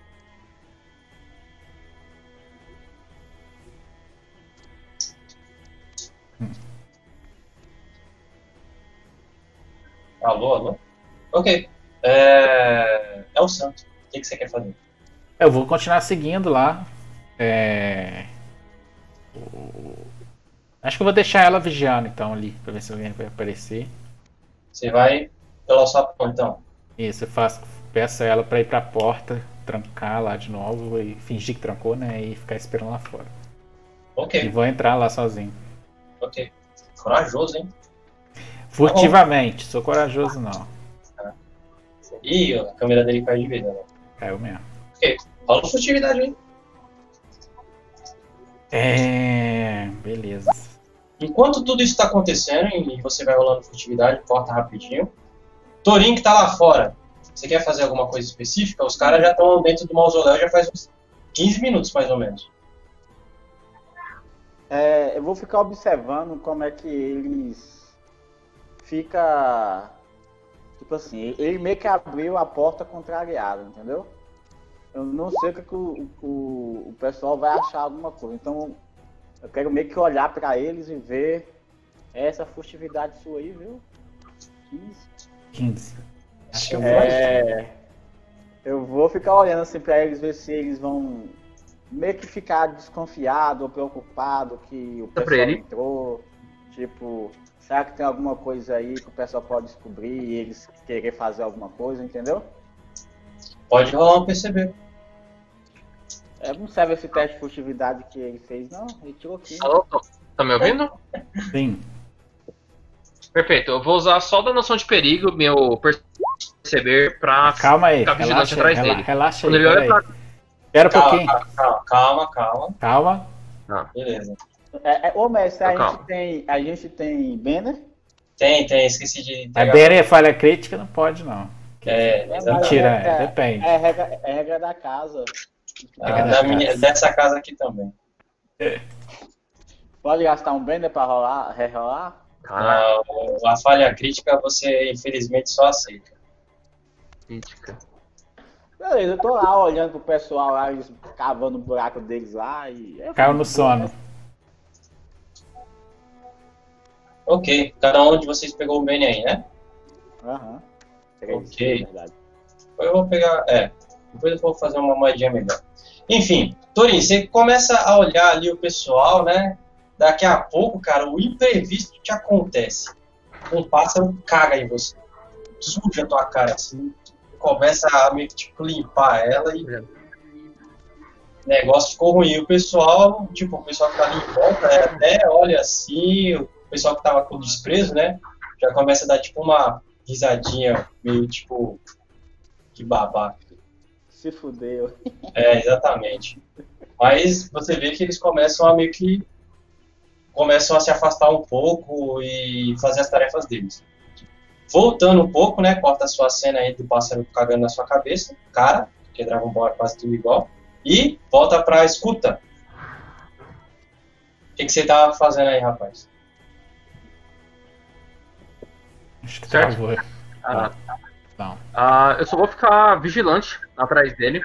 Alô, alô? Ok. É, é o Santo. O que, que você quer fazer? Eu vou continuar seguindo lá. É... o- Acho que eu vou deixar ela vigiando então ali, pra ver se alguém vai aparecer. Você vai pelo alçapão, então. Isso, eu faço, peço a ela pra ir pra porta, trancar lá de novo e fingir que trancou, né? E ficar esperando lá fora. E Ok, vou entrar lá sozinho. ok. Corajoso, hein? Furtivamente, sou corajoso não. Ih, a câmera dele caiu de vez, né? Caiu mesmo. Ok, rola furtividade aí. É. Beleza. Enquanto tudo isso tá acontecendo e você vai rolando furtividade, corta rapidinho. Torinho que tá lá fora, você quer fazer alguma coisa específica? Os caras já estão dentro do mausoléu já faz uns quinze minutos, mais ou menos. É, eu vou ficar observando como é que eles fica tipo assim, ele meio que abriu a porta contrariada, entendeu? Eu não sei o que, que o, o, o pessoal vai achar alguma coisa, então eu quero meio que olhar pra eles e ver essa furtividade sua aí, viu? quinze. quinze. Acho que eu vou. É, eu vou ficar olhando assim pra eles, ver se eles vão meio que ficar desconfiado ou preocupado que o Tá pra pessoal ele. entrou. Tipo, será que tem alguma coisa aí que o pessoal pode descobrir e eles querer fazer alguma coisa, entendeu? Pode rolar um P C B. É, não serve esse teste de furtividade que ele fez, não. Ele tirou quinze. Alô? Tá me ouvindo? Sim. Perfeito. Eu vou usar só da noção de perigo, meu perceber, pra Calma aí. ficar vigilante Relaxa, atrás rela- dele. relaxa Quando aí. ele olha Pera, pra. aí. Espera um pouquinho. Calma, calma, calma, calma. Calma. Não. Beleza. É, é, ô mestre, a Calma. gente tem. A gente tem Banner? Tem, tem, esqueci de A pegar. Beren é falha crítica, não pode não. É, É, exatamente. Mentira, é, é, é, depende. É regra, é regra da casa. Ah, da minha- dessa casa aqui também. Pode gastar um Banner pra rolar, rerolar? Ah, Ah, a falha crítica você infelizmente só aceita. crítica. Beleza, eu tô lá olhando pro pessoal lá, eles cavando o buraco deles lá e. eu Caiu fico no de boa, sono. né? Ok, cada um de vocês pegou o Bane aí, né? Aham. Três, Ok. na verdade. Depois eu vou pegar. É, depois eu vou fazer uma moedinha melhor. Enfim, Torinho, você começa a olhar ali o pessoal, né? Daqui a pouco, cara, o imprevisto te acontece. Um pássaro caga em você. Suja a tua cara assim. Começa a meio que tipo, limpar ela e o negócio ficou ruim. O pessoal, tipo, o pessoal que tá ali em volta, né, até olha assim, pessoal que tava com desprezo, né, já começa a dar tipo uma risadinha meio tipo, que babaca. Se fudeu. É, exatamente. Mas você vê que eles começam a meio que começam a se afastar um pouco e fazer as tarefas deles. Voltando um pouco, né, corta a sua cena aí do pássaro cagando na sua cabeça, cara, porque Dragon Ball é quase tudo igual, e volta pra escuta. O que, que você tava fazendo aí, rapaz? Acho que Certo. travou. Ah, Não. ah, eu só vou ficar vigilante atrás dele.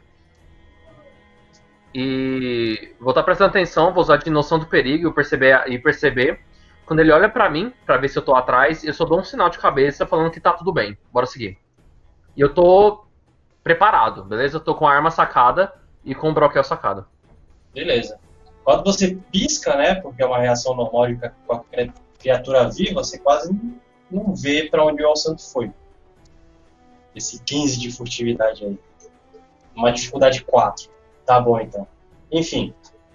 E vou estar prestando atenção, vou usar de noção do perigo e perceber, e perceber. Quando ele olha pra mim, pra ver se eu tô atrás, eu só dou um sinal de cabeça falando que tá tudo bem, bora seguir. E eu tô preparado, beleza? Eu tô com a arma sacada e com o broquel sacado. Beleza. Quando você pisca, né, porque é uma reação normal de qualquer criatura viva, você quase não vê pra onde o El Santo foi. Esse quinze de furtividade aí. Uma dificuldade quatro. Tá bom, então. Enfim.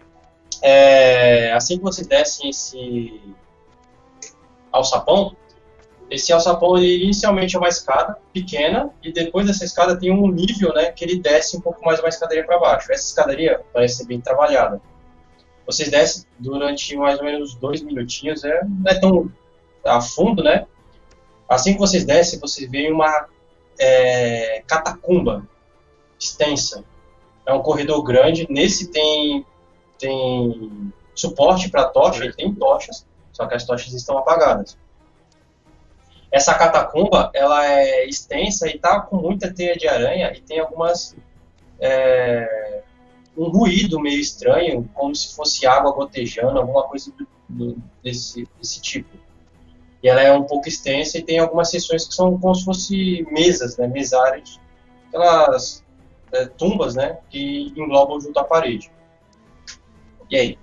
É, assim que você desce esse alçapão, esse alçapão ele, inicialmente é uma escada pequena e depois dessa escada tem um nível, né, que ele desce um pouco mais uma escadaria para baixo. Essa escadaria parece ser bem trabalhada. Vocês descem durante mais ou menos dois minutinhos, é, não é tão a fundo, né? Assim que vocês descem, vocês veem uma é, catacumba extensa. É um corredor grande, nesse tem, tem suporte para tocha, ele tem tochas, só que as tochas estão apagadas. Essa catacumba, ela é extensa e está com muita teia de aranha e tem algumas... É, um ruído meio estranho, como se fosse água gotejando, alguma coisa do, do, desse, desse tipo. E ela é um pouco extensa e tem algumas seções que são como se fossem mesas, né, mesárias, aquelas é, tumbas, né, que englobam junto à parede. E aí?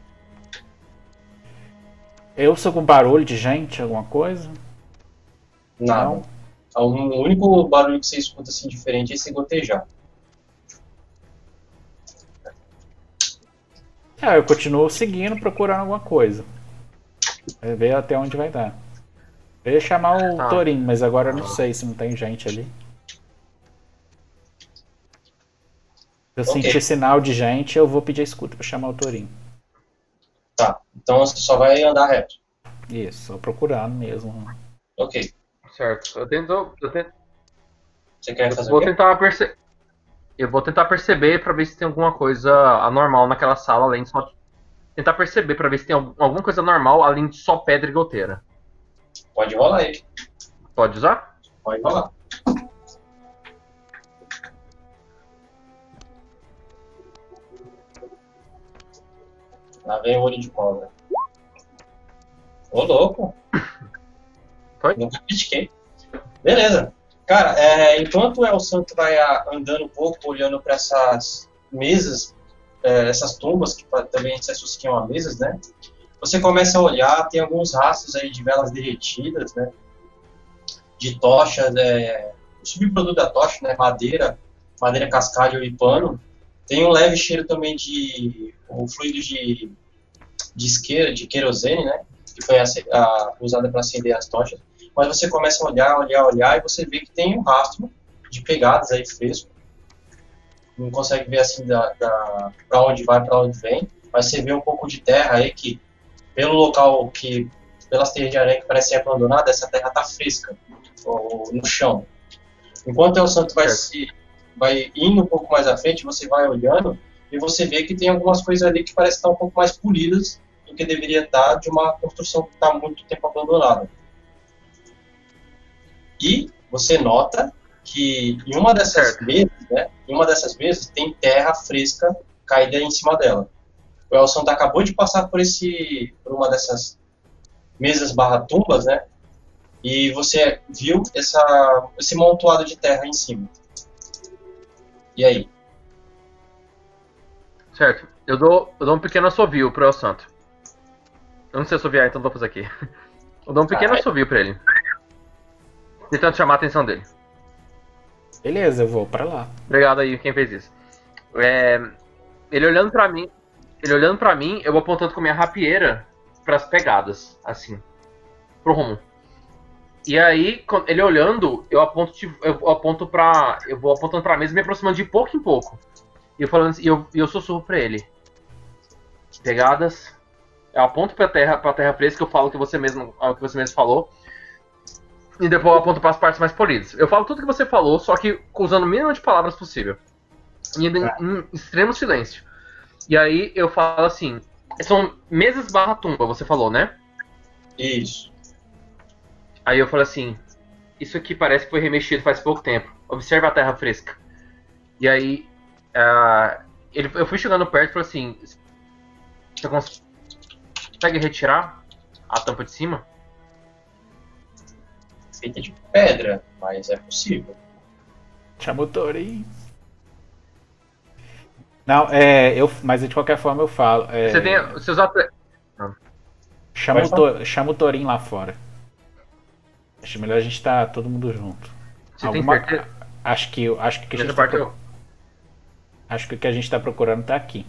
Eu sou com barulho de gente, alguma coisa? Nada. O único barulho que você escuta assim diferente é esse gotejar. É, eu continuo seguindo, procurando alguma coisa. Vai ver até onde vai dar. Eu ia chamar o Tá. Torinho, mas agora eu não sei se não tem gente ali. Se eu Ok. sentir sinal de gente, eu vou pedir a escuta pra chamar o Torinho. Tá, então você só vai andar reto. Isso, tô procurando mesmo. Ok. Certo. Eu tento. Eu, tento, Você quer eu fazer vou o quê? tentar perceber. Eu vou tentar perceber pra ver se tem alguma coisa anormal naquela sala, além de só. Tentar perceber pra ver se tem algum- alguma coisa normal além de só pedra e goteira. Pode rolar aí. Pode usar? Pode rolar. Lá vem o olho de cobra. Ô, louco. Foi? Nunca critiquei. Beleza. Cara, é, enquanto o El Santo vai a, andando um pouco, olhando para essas mesas, é, essas tumbas, que pa- também se associam a mesas, né? Você começa a olhar, tem alguns rastros aí de velas derretidas, né? De tochas, é, o subproduto da tocha, né? Madeira, madeira cascalho e pano. Tem um leve cheiro também de o fluido de, de isqueira, de querosene, né? Que foi ace- a- usada para acender as tochas. Mas você começa a olhar, olhar, olhar e você vê que tem um rastro de pegadas aí fresco. Não consegue ver assim da, da, para onde vai, para onde vem, mas você vê um pouco de terra aí que, pelo local que, pelas teias de aranha que parecem abandonadas, essa terra está fresca ou, no chão. Enquanto o Santo vai, se, vai indo um pouco mais à frente, você vai olhando e você vê que tem algumas coisas ali que parecem estar um pouco mais polidas do que deveria estar de uma construção que está há muito tempo abandonada. E você nota que em uma dessas Certo. mesas, né, em uma dessas mesas tem terra fresca caída em cima dela. O Elson acabou de passar por esse, por uma dessas mesas barra tumbas, né? E você viu essa, esse montoado de terra em cima. E aí? Certo. Eu dou, eu dou um pequeno assovio pro El Santo. Eu não sei assoviar, então vou fazer aqui. Eu dou um pequeno Caralho. assovio pra ele. Tentando chamar a atenção dele. Beleza, eu vou pra lá. Obrigado aí quem fez isso. É, ele olhando pra mim, ele olhando para mim, eu vou apontando com a minha rapieira pras pegadas, assim. pro rumo. E aí, ele olhando, eu aponto, eu aponto pra. Eu vou apontando pra mesa e me aproximando de pouco em pouco. E eu falando, e eu, eu sussurro pra ele. Pegadas. Eu aponto pra terra, pra terra fresca, eu falo o que você mesmo, o que você mesmo falou. E depois eu aponto para as partes mais polidas. Eu falo tudo que você falou, só que usando o mínimo de palavras possível. E em, em extremo silêncio. E aí eu falo assim, são mesas barra tumba, você falou, né? Isso. Aí eu falo assim, isso aqui parece que foi remexido faz pouco tempo. Observe a terra fresca. E aí, uh, ele, eu fui chegando perto e falei assim, você consegue retirar a tampa de cima? Feita de pedra, mas é possível. Chama o Torin. Não, é, eu, mas de qualquer forma eu falo. É, você tem os seus atletas. Chama o, to, chama o Torin lá fora. Acho melhor a gente estar tá todo mundo junto. Você Alguma, tem certeza? Acho que, acho que a gente parte tá, eu... acho que o que a gente está procurando tá aqui.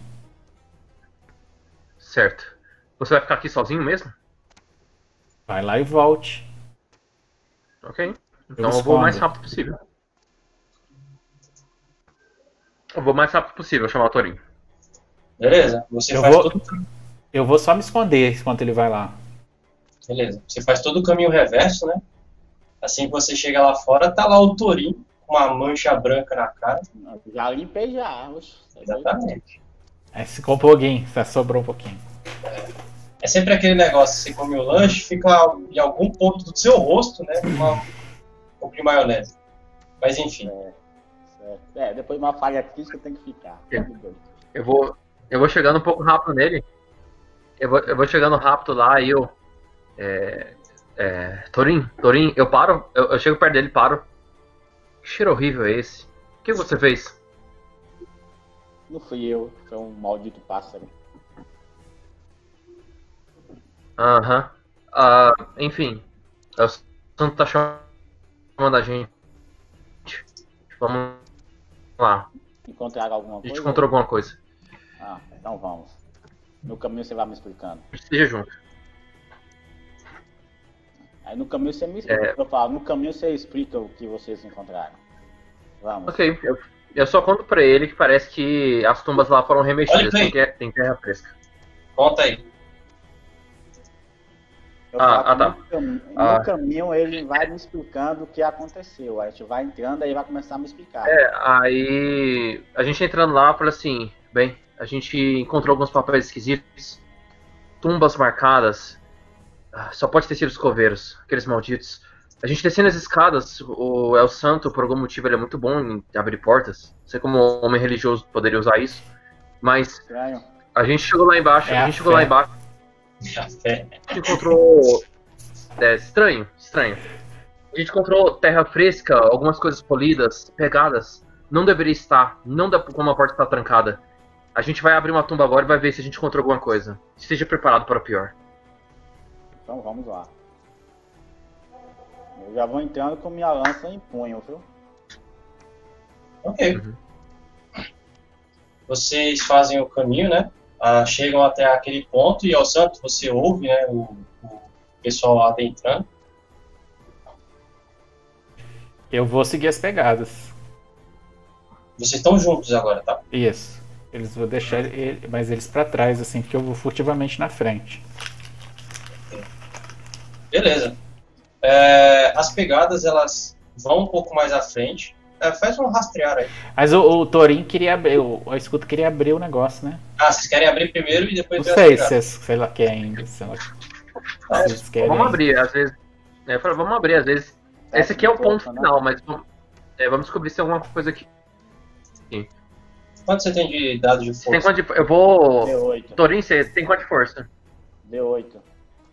Certo. Você vai ficar aqui sozinho mesmo? Vai lá e volte. Ok. Então eu, eu vou o mais rápido possível. Eu vou o mais rápido possível chamar o Torin. Beleza. Você eu faz vou, todo... Eu vou só me esconder enquanto ele vai lá. Beleza. Você faz todo o caminho reverso, né? Assim que você chega lá fora, tá lá o Torin com uma mancha branca na cara. Já limpei já. Oxe, Exatamente. Aí se comprou alguém, só sobrou um pouquinho. É sempre aquele negócio, você come o lanche, fica em algum ponto do seu rosto, né? Uma, um pouco de maionese. Mas enfim. É, é, depois de uma falha física tem que ficar. Eu vou, eu vou chegando um pouco rápido nele. Eu vou, eu vou chegando rápido lá e eu... É, é, Torin, Torin, eu paro, eu, eu chego perto dele e paro. Que cheiro horrível é esse? O que você fez? Não fui eu, foi um maldito pássaro. Aham. Uh, enfim. O Santo tá chamando a gente. Vamos lá. Encontraram alguma A gente coisa? encontrou alguma coisa. Ah, então vamos. No caminho você vai me explicando. Esteja junto. Aí no caminho você me explica. É... Eu falo, no caminho você explica o que vocês encontraram. Vamos. Ok, eu, eu só conto pra ele que parece que as tumbas lá foram remexidas. Tem, tem terra fresca. Conta aí. Eu ah, falo, ah, tá. No, cam... ah. no caminho ele vai me explicando o que aconteceu. Aí a gente vai entrando e vai começar a me explicar. É, aí a gente entrando lá, fala assim, bem, a gente encontrou alguns papéis esquisitos, tumbas marcadas, só pode ter sido os coveiros, aqueles malditos. A gente descendo as escadas, o El Santo, por algum motivo, ele é muito bom em abrir portas. Não sei como homem religioso poderia usar isso, mas Estranho. a gente chegou lá embaixo, É a a gente chegou fé. lá embaixo. A fé. A gente encontrou. É, estranho, estranho. A gente encontrou terra fresca, algumas coisas polidas, pegadas. Não deveria estar, não dá como a porta está trancada. A gente vai abrir uma tumba agora e vai ver se a gente encontrou alguma coisa. Esteja preparado para o pior. Então vamos lá. Eu já vou entrando com minha lança em punho, viu? Ok. Uhum. Vocês fazem o caminho, né? Ah, chegam até aquele ponto e ao santo você ouve, né, o, o pessoal adentrando. Eu vou seguir as pegadas. Vocês estão juntos agora, tá? Isso. Eles vão deixar ele, mas eles pra trás, assim, porque eu vou furtivamente na frente. Beleza. É, as pegadas, elas vão um pouco mais à frente. É, faz um rastrear aí. Mas o, o Torin queria abrir, o, o escudo queria abrir o negócio, né? Ah, vocês querem abrir primeiro e depois... Não sei se vocês, sei lá, quer ainda. Sei lá, Ah, vocês querem. Vamos abrir, às vezes. É, eu falo, vamos abrir, às vezes. Esse aqui é o ponto final, mas é, vamos descobrir se tem alguma coisa aqui. Quanto você tem de dado de Tem força? quanto de, eu vou. D oito. Torin, você tem quanto de força? D oito.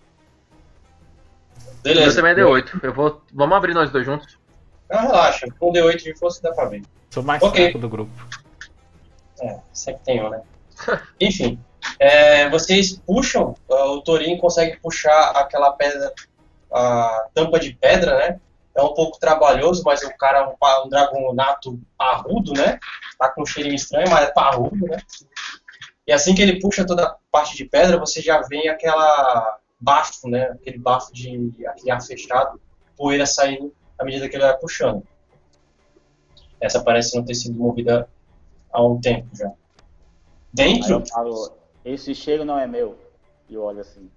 Eu Beleza. também é D oito. Eu vou. Vamos abrir nós dois juntos. Não, relaxa. Com D oito de força dá pra ver. Sou mais Ok. fraco do grupo. É, sempre tem um, né? Enfim, é, vocês puxam, uh, o Torin consegue puxar aquela pedra, a tampa de pedra, né? É um pouco trabalhoso, mas o cara é um, pa- um dragonato parrudo, né? Tá com um cheirinho estranho, mas é parrudo, né? E assim que ele puxa toda a parte de pedra, você já vê aquela, bafo, né? Aquele bafo de aquele ar fechado, poeira saindo à medida que ele vai puxando. Essa parece não ter sido movida há um tempo já. Aí Dentro, eu falo, esse cheiro não é meu. E eu olho assim.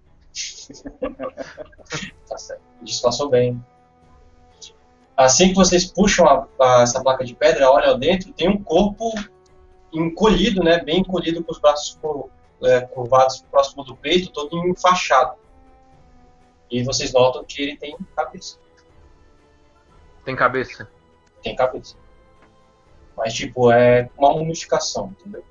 tá certo, disfarçou bem. Assim que vocês puxam a, a, essa placa de pedra, olham dentro, tem um corpo encolhido, né? Bem encolhido, com os braços cur, é, curvados próximo do peito, todo enfaixado. E vocês notam que ele tem cabeça. Tem cabeça. Tem cabeça. Mas, tipo, é uma mumificação, entendeu?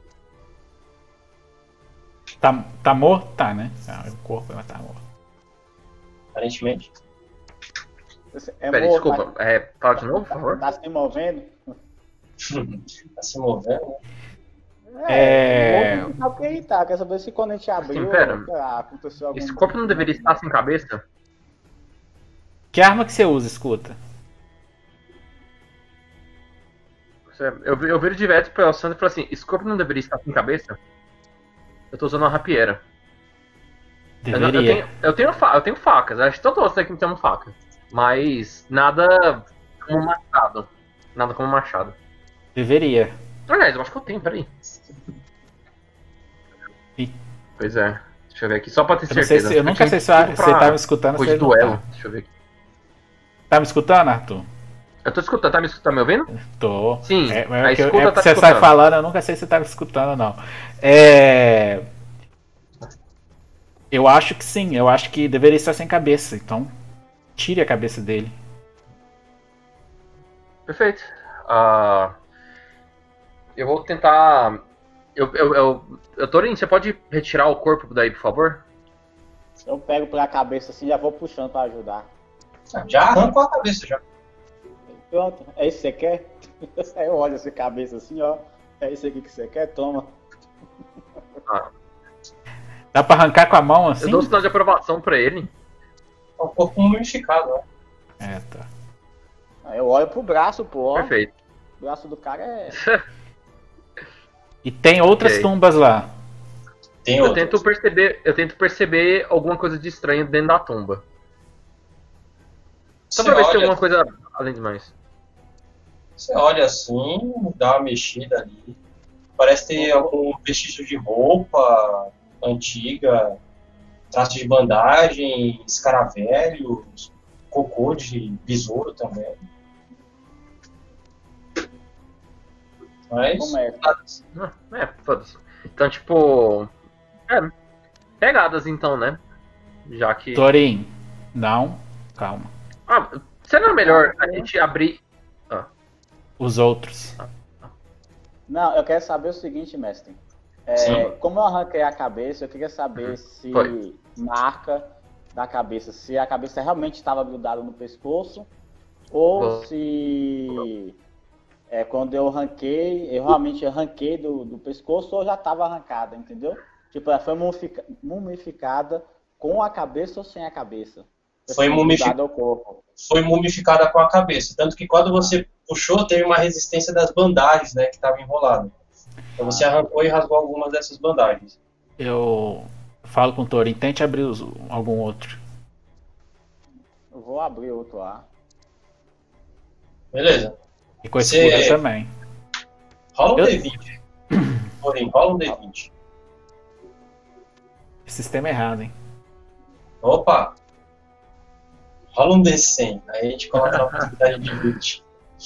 Tá, tá morto? Tá, né? O corpo tá morto. Aparentemente. É Peraí, morto, desculpa. mas É, fala de novo, por favor. tá se movendo. Tá se movendo, né? É. morto não sabe o que ele tá. Quer saber se quando a gente abriu, Sim, pera. sei lá, aconteceu algum... Esse corpo não deveria estar sem cabeça? Que arma que você usa, escuta? Eu, vi- eu viro direto pra Sandro e falo assim, esse corpo não deveria estar sem cabeça? Eu tô usando uma rapieira. Eu, não- eu Deveria. tenho, eu, tenho fa- eu tenho facas, acho que todo mundo aqui tem uma faca. Mas nada como machado. Nada como machado. Deveria. Aliás, eu acho que eu tenho, peraí. Ih. Pois é. Deixa eu ver aqui, só pra ter Eu, não sei certeza. se, eu nunca tinha sei se tudo você pra tá me escutando ou coisa se de não duelo. tá. Deixa eu ver aqui. Tá me escutando, Arthur? Eu tô escutando, tá me escutando, tá me ouvindo? Tô. Sim, É, a é que, eu- escuta é tá porque você escutando. sai falando, eu nunca sei se você tá me escutando ou não. É. Eu acho que sim, eu acho que deveria estar sem cabeça, então tire a cabeça dele. Perfeito. Ah, eu vou tentar. Eu, eu, eu, eu Torinho, você pode retirar o corpo daí, por favor? Eu pego pela cabeça assim e já vou puxando pra ajudar. Já arrancou a cabeça, já. Pronto, é isso que você quer? Aí eu olho essa cabeça assim, ó. É isso aqui que você quer? Toma. Ah, Dá pra arrancar com a mão assim? eu dou um sinal de aprovação pra ele. É um corpo mumificado, né? É, tá. Aí eu olho pro braço, pô. Ó. Perfeito. O braço do cara é. E tem outras Ok. tumbas lá. Tem Eu outras. tento perceber, eu tento perceber alguma coisa de estranho dentro da tumba. Só Você pra ver se tem olha- alguma coisa além de mais. Você olha assim, dá uma mexida ali. Parece ter algum vestígio de roupa antiga, traço de bandagem, escaravelhos, cocô de besouro também. Mas Como é? Ah, é, foda-se. Então, tipo. É. Pegadas então, né? Já que. Torin, não, calma. Ah, será melhor a gente abrir. Os outros. Não, eu quero saber o seguinte, mestre. É, Sim. como eu arranquei a cabeça, eu queria saber se Foi. marca da cabeça, se a cabeça realmente estava grudada no pescoço, ou Bom. se é, quando eu arranquei, eu realmente arranquei do, do pescoço ou já estava arrancada, entendeu? Tipo, ela foi mumifica- mumificada com a cabeça ou sem a cabeça? Foi mumifi- grudada ao corpo. foi mumificada com a cabeça. Tanto que quando você puxou, teve uma resistência das bandagens, né, que estava enrolada. Então você arrancou e rasgou algumas dessas bandagens. Eu falo com o Torin, tente abrir os- algum outro. Eu vou abrir outro lá. Beleza. E com esse Você- cura também. Rola um Eu- D vinte. Porém, rola um D vinte. Sistema errado, hein? Opa! Rola um D cem. Aí a gente coloca na possibilidade de vinte.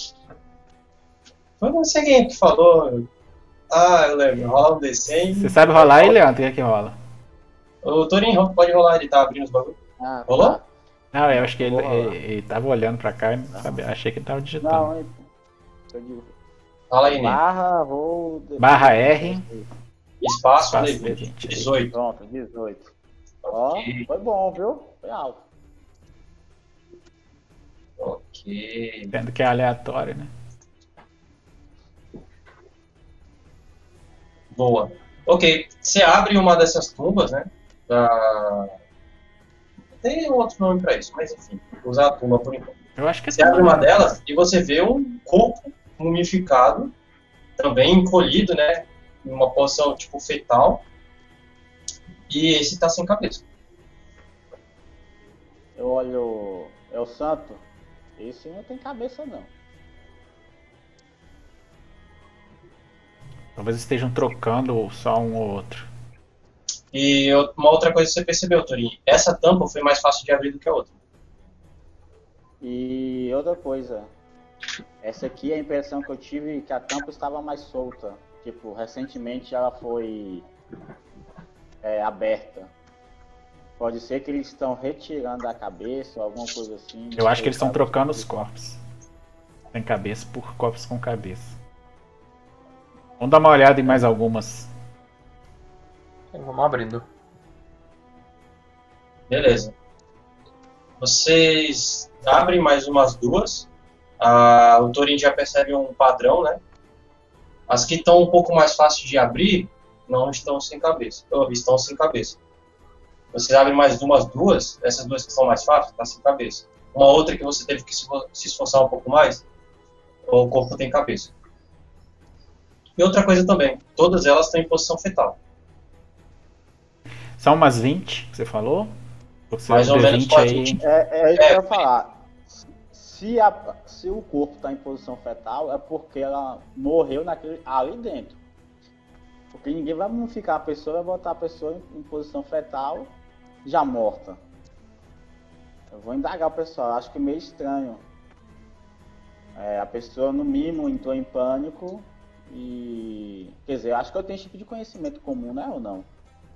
Foi não sei quem que falou. Ah, eu lembro. Rola um D cem. Você sabe rolar aí, Leandro? Quem é que rola? O Torinho pode rolar, ele tá abrindo os bagulhos. Ah, Rolou? tá. Não, eu acho que ele, Vou rolar. ele, ele tava olhando pra cá e não sabia. Achei que ele tava digitando. Não, então. Eu digo, Fala aí, Ney. barra, vou... Barra R. Espaço, Espaço D D vinte. vinte. dezoito. Pronto, dezoito. Ó, Ok. foi bom, viu? Foi alto. Ok. Sendo que é aleatório, né? Boa. Ok. Você abre uma dessas tumbas, né? Da... Tem outro nome pra isso, mas enfim. Vou usar a tumba por enquanto. Eu acho que Você abre uma delas e você vê um corpo mumificado, também encolhido, né? Em uma posição tipo fetal. E esse tá sem cabeça. eu olho. É o santo? Esse não tem cabeça não. Talvez estejam trocando só um ou outro. E eu- uma outra coisa que você percebeu, Torinho, essa tampa foi mais fácil de abrir do que a outra. E outra coisa, essa aqui é a impressão que eu tive que a tampa estava mais solta. Tipo, recentemente ela foi é, aberta. Pode ser que eles estão retirando a cabeça ou alguma coisa assim. Eu acho que eles estão Sabe? trocando os corpos. Sem cabeça por corpos com cabeça. Vamos dar uma olhada em mais algumas. Vamos abrindo. Beleza. Vocês abrem mais umas duas. Ah, o Torinho já percebe um padrão, né? As que estão um pouco mais fáceis de abrir não estão sem cabeça. Ou estão sem cabeça. Vocês abrem mais umas duas, essas duas que são mais fáceis, está sem cabeça. Uma outra que você teve que se se esforçar um pouco mais, o corpo tem cabeça. E outra coisa também, todas elas estão em posição fetal. São umas vinte que você falou? Você Mais ou vê menos vinte aí. É, é isso que É. eu ia falar. Se, a- se o corpo está em posição fetal, é porque ela morreu naquele, ali dentro. Porque ninguém vai mumificar a pessoa, vai botar a pessoa em, em posição fetal, já morta. Eu vou indagar o pessoal, acho que é meio estranho. É, a pessoa, no mínimo, entrou em pânico e... Quer dizer, eu acho que eu tenho esse tipo de conhecimento comum, né, ou não?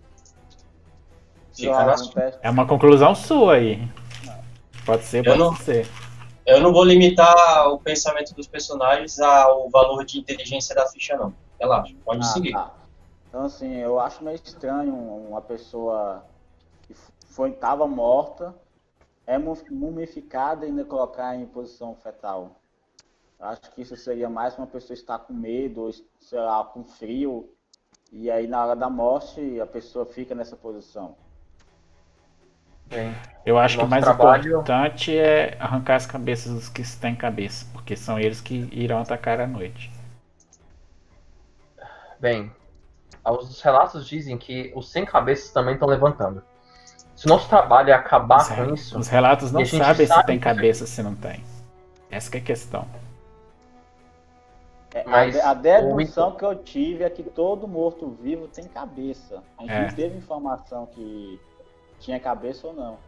Fica Já na um sua. teste- É uma conclusão sua aí. Pode ser, Eu pode não- ser. Eu não vou limitar o pensamento dos personagens ao valor de inteligência da ficha, não. Relaxa, pode Ah, seguir. tá. Então, assim, eu acho meio estranho uma pessoa que foi, estava morta, é mu- mumificada e ainda colocar em posição fetal. Eu acho que isso seria mais uma pessoa estar com medo, ou, sei lá, com frio, e aí na hora da morte a pessoa fica nessa posição. Bem, Eu acho que o Nosso mais trabalho- importante é arrancar as cabeças dos que têm cabeça, porque são eles que irão atacar à noite. bem, os relatos dizem que os sem cabeças também estão levantando. Se o nosso trabalho é acabar Os, com re- isso, os relatos não e a gente sabem se sabe tem que- cabeça ou se não tem. Essa que é a questão. É, a Mas de- a, o dedução que eu tive é que todo morto-vivo tem cabeça. A gente É. não teve informação que tinha cabeça ou não.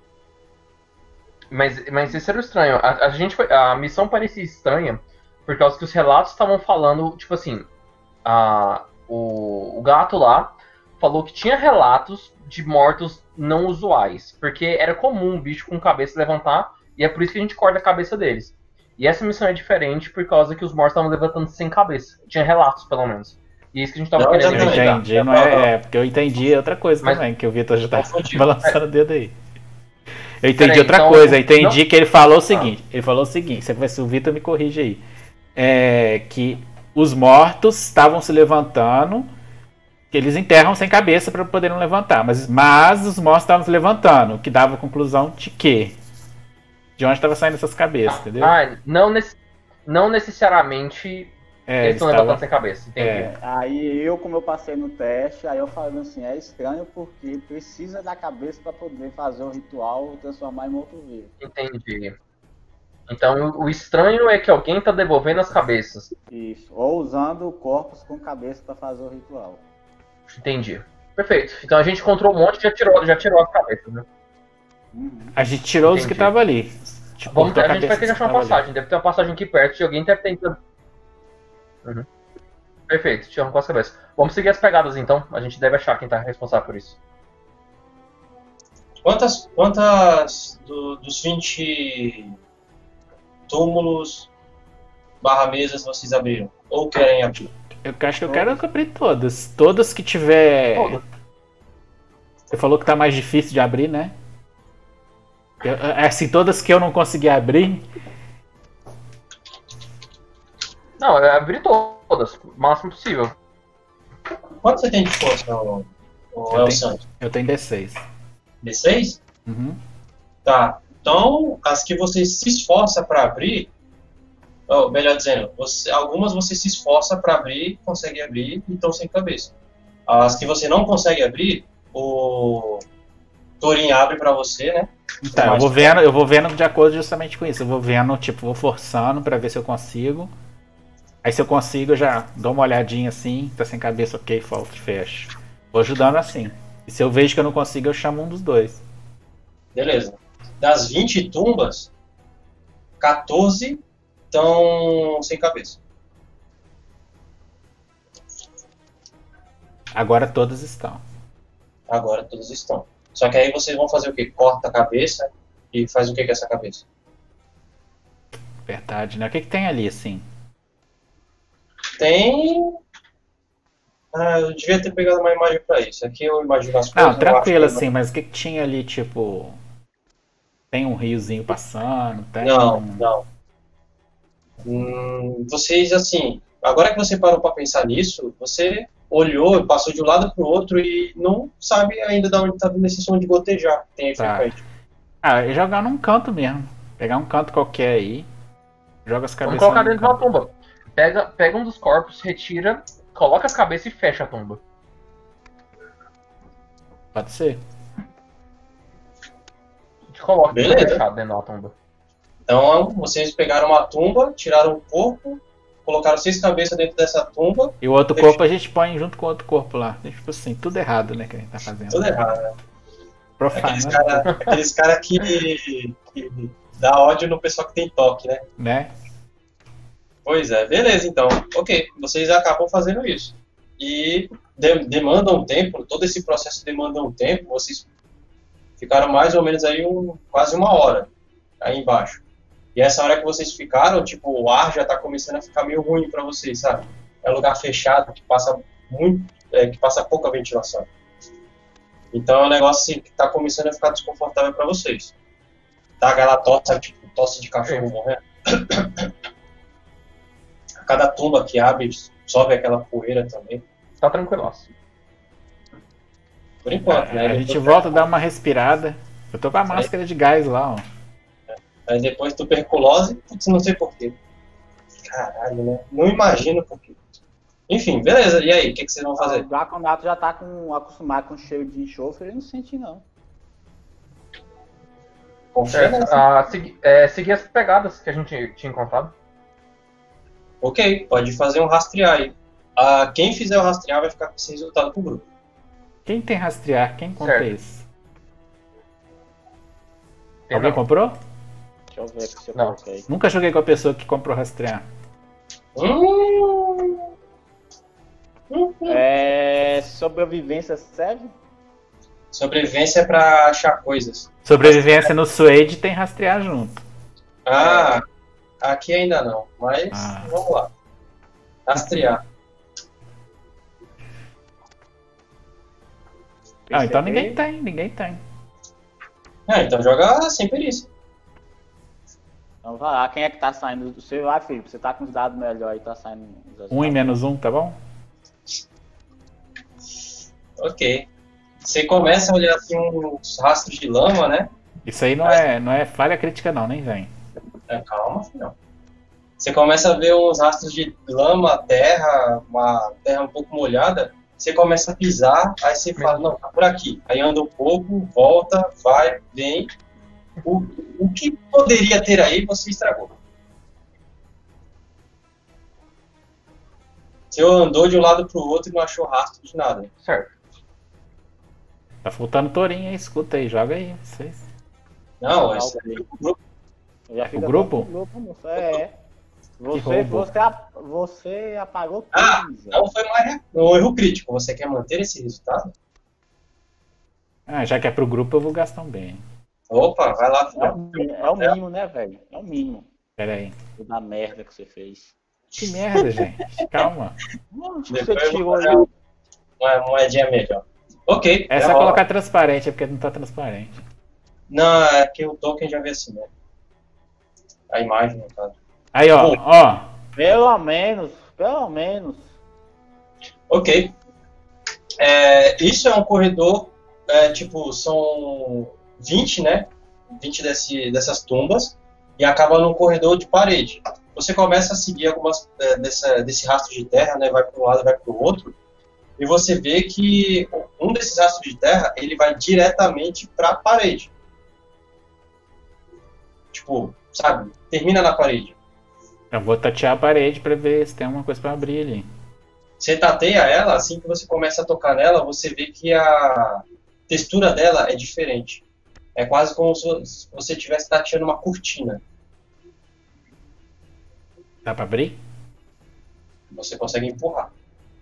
Mas, mas isso era estranho. A, a gente foi, a missão parecia estranha por causa que os relatos estavam falando, tipo assim, a, o, o gato lá falou que tinha relatos de mortos não usuais, porque era comum um bicho com cabeça levantar e é por isso que a gente corta a cabeça deles. E essa missão é diferente por causa que os mortos estavam levantando sem cabeça. Tinha relatos, pelo menos. E é isso que a gente tava Não, querendo Eu exatamente. investigar. entendi, não é, é, porque eu entendi outra coisa Mas- também, que o Vitor já tá Confundiu. balançando o dedo aí. Eu entendi Peraí, outra então- coisa, eu entendi não- que ele falou o seguinte, ele falou o seguinte, se se o Vitor me corrige aí, é que os mortos estavam se levantando, que eles enterram sem cabeça para poderem levantar, mas, mas os mortos estavam se levantando, o que dava a conclusão de que? De onde estavam saindo essas cabeças, entendeu? Ah, não, nece- não necessariamente É, eles estão estavam- levantando sem cabeça, entendi. É. Aí eu, como eu passei no teste, aí eu falei assim, é estranho porque precisa da cabeça para poder fazer o ritual transformar em morto-vivo. Entendi. Então o estranho é que alguém tá devolvendo as cabeças. Isso. Ou usando corpos com cabeça para fazer o ritual. Entendi. Perfeito. Então a gente encontrou um monte e já tirou, já tirou as cabeças, né? Uhum. A gente tirou os que Entendi. estavam ali. Tipo, Vamos, cortou a gente vai cabeça ter que dos achar uma tavam ali. passagem. Deve ter uma passagem aqui perto de alguém deve ter tentando. Uhum. Perfeito, te arrancou as cabeças. Vamos seguir as pegadas então. A gente deve achar quem tá responsável por isso. Quantas, quantas do- dos vinte túmulos barra mesas vocês abriram? Ou querem abrir? Eu acho que eu quero abrir todas. Todas que tiver. Todas. Você falou que tá mais difícil de abrir, né? Eu- é assim, todas que eu não consegui abrir. Não, é abrir todas, o máximo possível. Quanto você tem de força, o, o Eu El tenho. Santos? Eu tenho D seis. D seis? Uhum. Tá. Então, as que você se esforça para abrir, ou melhor dizendo, você- algumas você se esforça para abrir, consegue abrir e estão sem cabeça. As que você não consegue abrir, o, Torin abre pra você, né? Então, eu vou vendo, eu vou vendo de acordo justamente com isso. Eu vou vendo, tipo, vou forçando pra ver se eu consigo. Aí se eu consigo, eu já dou uma olhadinha assim, tá sem cabeça, ok, falta, fecho. Vou ajudando assim. E se eu vejo que eu não consigo, eu chamo um dos dois. Beleza. Das vinte tumbas, quatorze estão sem cabeça. Agora todas estão. Agora todas estão. Só que aí vocês vão fazer o quê? Corta a cabeça e faz o que com essa cabeça? Verdade, né? O que que tem ali, assim? Tem... Ah, eu devia ter pegado uma imagem pra isso. Aqui eu imagino as coisas. Não, tranquilo eu acho que... assim, mas o que que tinha ali, tipo... Tem um riozinho passando, tem... Não, não. Hum, vocês, assim... Agora que você parou pra pensar nisso, você olhou, passou de um lado pro outro e não sabe ainda de onde tá vindo esse som de gotejar. Tem aí Tá. frequente. Ah, e jogar num canto mesmo. Pegar um canto qualquer aí. Joga as Vamos cabeças colocar num dentro de uma canto. tumba. Pega, pega um dos corpos, retira, coloca as cabeças e fecha a tumba. Pode ser. A gente coloca tudo Beleza. fechado dentro da tumba. Então, vocês pegaram uma tumba, tiraram o corpo, colocaram seis cabeças dentro dessa tumba. E o outro Fechou. corpo a gente põe junto com o outro corpo lá. Tipo assim, tudo errado, né, que a gente tá fazendo. Tudo errado, né? Aqueles Profano, caras aqueles cara que, que dá ódio no pessoal que tem toque, né? né? Pois é, beleza, então. Ok, vocês acabam fazendo isso. E de, demanda um tempo, todo esse processo demanda um tempo, vocês ficaram mais ou menos aí um, quase uma hora aí embaixo. E essa hora que vocês ficaram, tipo, o ar já tá começando a ficar meio ruim pra vocês, sabe? É um lugar fechado que passa muito, é, que passa pouca ventilação. Então é um negócio assim, que tá começando a ficar desconfortável pra vocês. Tá aquela tosse, sabe, tipo, tosse de cachorro morrendo. A cada tumba que abre, sobe aquela poeira também. Tá tranquilaço. Por enquanto, É, né? a gente Depois- volta a dar uma respirada. Eu tô com a máscara de gás lá, ó. Aí depois tuberculose, putz, não sei porquê. Caralho, né? Não imagino porquê. Enfim, beleza. E aí, o que, que vocês vão O fazer? Draconato já tá com, acostumado com o cheiro de enxofre, ele não sente não. Confia Certo. nessa. Ah, segui- é, seguir as pegadas que a gente tinha encontrado. Ok, pode fazer um rastrear aí. Ah, quem fizer o rastrear vai ficar com esse resultado pro grupo. Quem tem rastrear? Quem conta Certo. isso? Tem Alguém não. comprou? Deixa eu ver aqui se eu Não. coloquei. Nunca joguei com a pessoa que comprou rastrear. Hum... Hum, hum. É. Sobrevivência serve? Sobrevivência é pra achar coisas. Sobrevivência no Suede tem rastrear junto. Ah, aqui ainda não, mas Ah. vamos lá. Rastrear. Ah, então Perceber? ninguém tem, ninguém tem. Ah, então joga sem perícia. Então vai lá, quem é que tá saindo? Você vai, Felipe, você tá com os dados melhor aí, tá saindo. os resultados. Um e menos um, tá bom? Ok. Você começa a olhar assim uns rastros de lama, né? Isso aí não é, não é falha crítica não, nem vem. É, calma, filhão. Você começa a ver uns rastros de lama, terra, uma terra um pouco molhada. Você começa a pisar, aí você fala, não, tá por aqui. Aí anda um pouco, volta, vai, vem. O, o que poderia ter aí, você estragou. Você andou de um lado pro outro e não achou rastro de nada. Certo. Tá faltando tourinho aí, escuta aí, joga aí. Vocês. Não, Ah, esse ok. é o grupo. Já fica O grupo? só com o grupo, moço. É. Você, roubo. você, ap- você apagou tudo. Ah, Zé. não foi um erro, um erro crítico. Você quer manter esse resultado? Ah, já que é pro grupo, eu vou gastar um bem. Opa, vai lá, É o, filhão. mi- é o mínimo, né, velho? É o mínimo. Pera aí. Da merda que você fez. Que merda, gente. Calma. Onde que Depois você eu vou tirou fazer aí? uma moedinha melhor. Ok. É já só rola. colocar transparente, é porque não tá transparente. Não, é que o token já vê assim, né? A imagem, no caso. Aí, ó, Bom. ó. Pelo menos, pelo menos. Ok. É, isso é um corredor, é, tipo, são vinte, né? vinte desse, dessas tumbas e acaba num corredor de parede. Você começa a seguir algumas é, dessa, desse rastro de terra, né? Vai para um lado, vai para o outro. e você vê que um desses rastros de terra, ele vai diretamente para a parede. Tipo, sabe? Termina na parede. Eu vou tatear a parede pra ver se tem alguma coisa pra abrir ali. Você tateia ela, assim que você começa a tocar nela, você vê que a textura dela é diferente. É quase como se você estivesse tateando uma cortina. Dá pra abrir? Você consegue empurrar.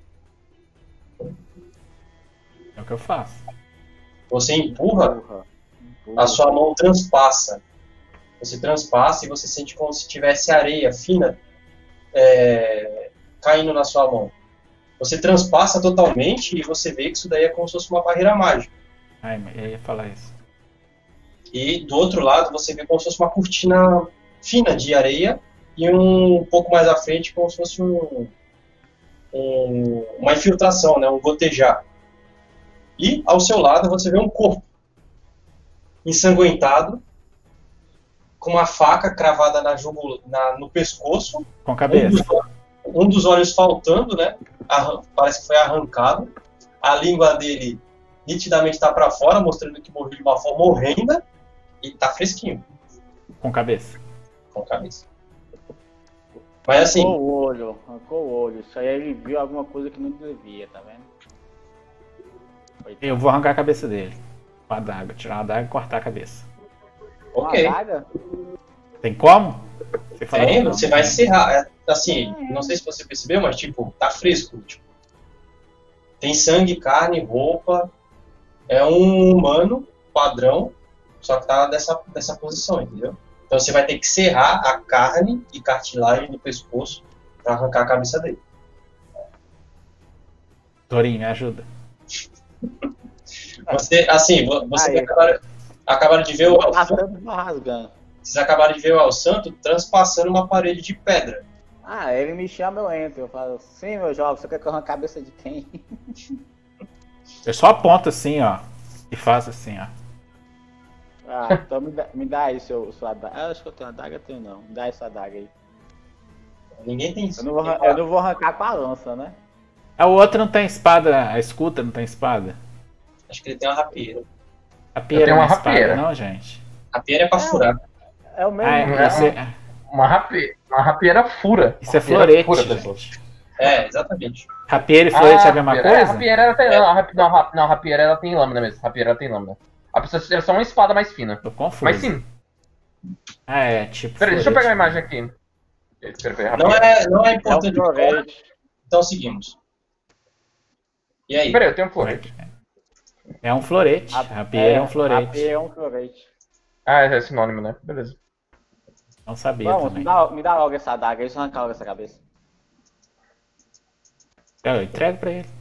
É o que eu faço. Você empurra, Empurra. Empurra. a sua mão transpassa. Você transpassa e você sente como se tivesse areia fina é, caindo na sua mão. Você transpassa totalmente e você vê que isso daí é como se fosse uma barreira mágica. Ai, eu ia falar isso. E do outro lado você vê como se fosse uma cortina fina de areia e um pouco mais à frente como se fosse um, um, uma infiltração, né, um gotejar. E ao seu lado você vê um corpo ensanguentado com uma faca cravada na jugu, na, no pescoço. Com a cabeça. Um dos, um dos olhos faltando, né? Arran, parece que foi arrancado. A língua dele nitidamente está para fora, mostrando que morreu de uma forma horrenda. E tá fresquinho. Com cabeça. Com cabeça. Mas assim... Arrancou o olho, arrancou o olho. Isso aí ele viu alguma coisa que não devia, tá vendo? Coitado. Eu vou arrancar a cabeça dele. Com a adaga. Tirar a adaga e cortar a cabeça. Ok. Uma adaga? Tem como? Você fala Tem, que não. você vai serrar. É, assim, não sei se você percebeu, mas tipo, tá fresco. Tipo, tem sangue, carne, roupa. É um humano padrão, só que tá dessa, dessa posição, entendeu? Então você vai ter que serrar a carne e cartilagem do pescoço pra arrancar a cabeça dele. Torinho, me ajuda. Você, assim, você Aí. acabaram, acabaram de ver o El Santo, Passando e rasgando. vocês acabaram de ver o El Santo transpassando uma parede de pedra. Ah, ele me chama, eu entro. Eu falo, sim, meu jovem, você quer que eu arranque a cabeça de quem? Eu só aponto assim, ó. E faço assim, ó. Ah, então me dá, me dá aí seu, sua adaga. Ah, acho que eu tenho adaga, eu tenho não. Me dá essa adaga aí. Ninguém tem isso. Eu não vou, arran- eu não vou arrancar com a lança, né? A outra não tem espada, a escuta não tem espada? Acho que ele tem uma rapieira. A pieira tenho não é uma espada, rapieira. não, gente? Rapieira é pra É. furar. É o mesmo. Ah, não é, é? você- Uma, rapie... uma rapieira fura. Isso é Uma rapieira florete, fura, gente. pessoas. É, exatamente. Rapieira e florete é a mesma rapieira. É, coisa? rapieira ela tem. Não, a rapi- não, a rap- não, a rapieira ela tem lâmina mesmo. Rapieira ela tem lâmina. A pessoa é só uma espada mais fina. Tô confuso. Mas sim. Ah, é, tipo. Peraí, deixa eu florete. pegar a imagem aqui. Espera, peraí, Não rapieira. é, não é É o importante. florete. Então seguimos. E aí? Peraí, eu tenho um florete. É um florete. Rapieira é um florete. Rapieira é um florete. Ah, é sinônimo, né? Beleza. Não sabia Vamos, também. me dá, me dá logo essa adaga, deixa eu arrancar logo essa cabeça. Eu entrego pra ele.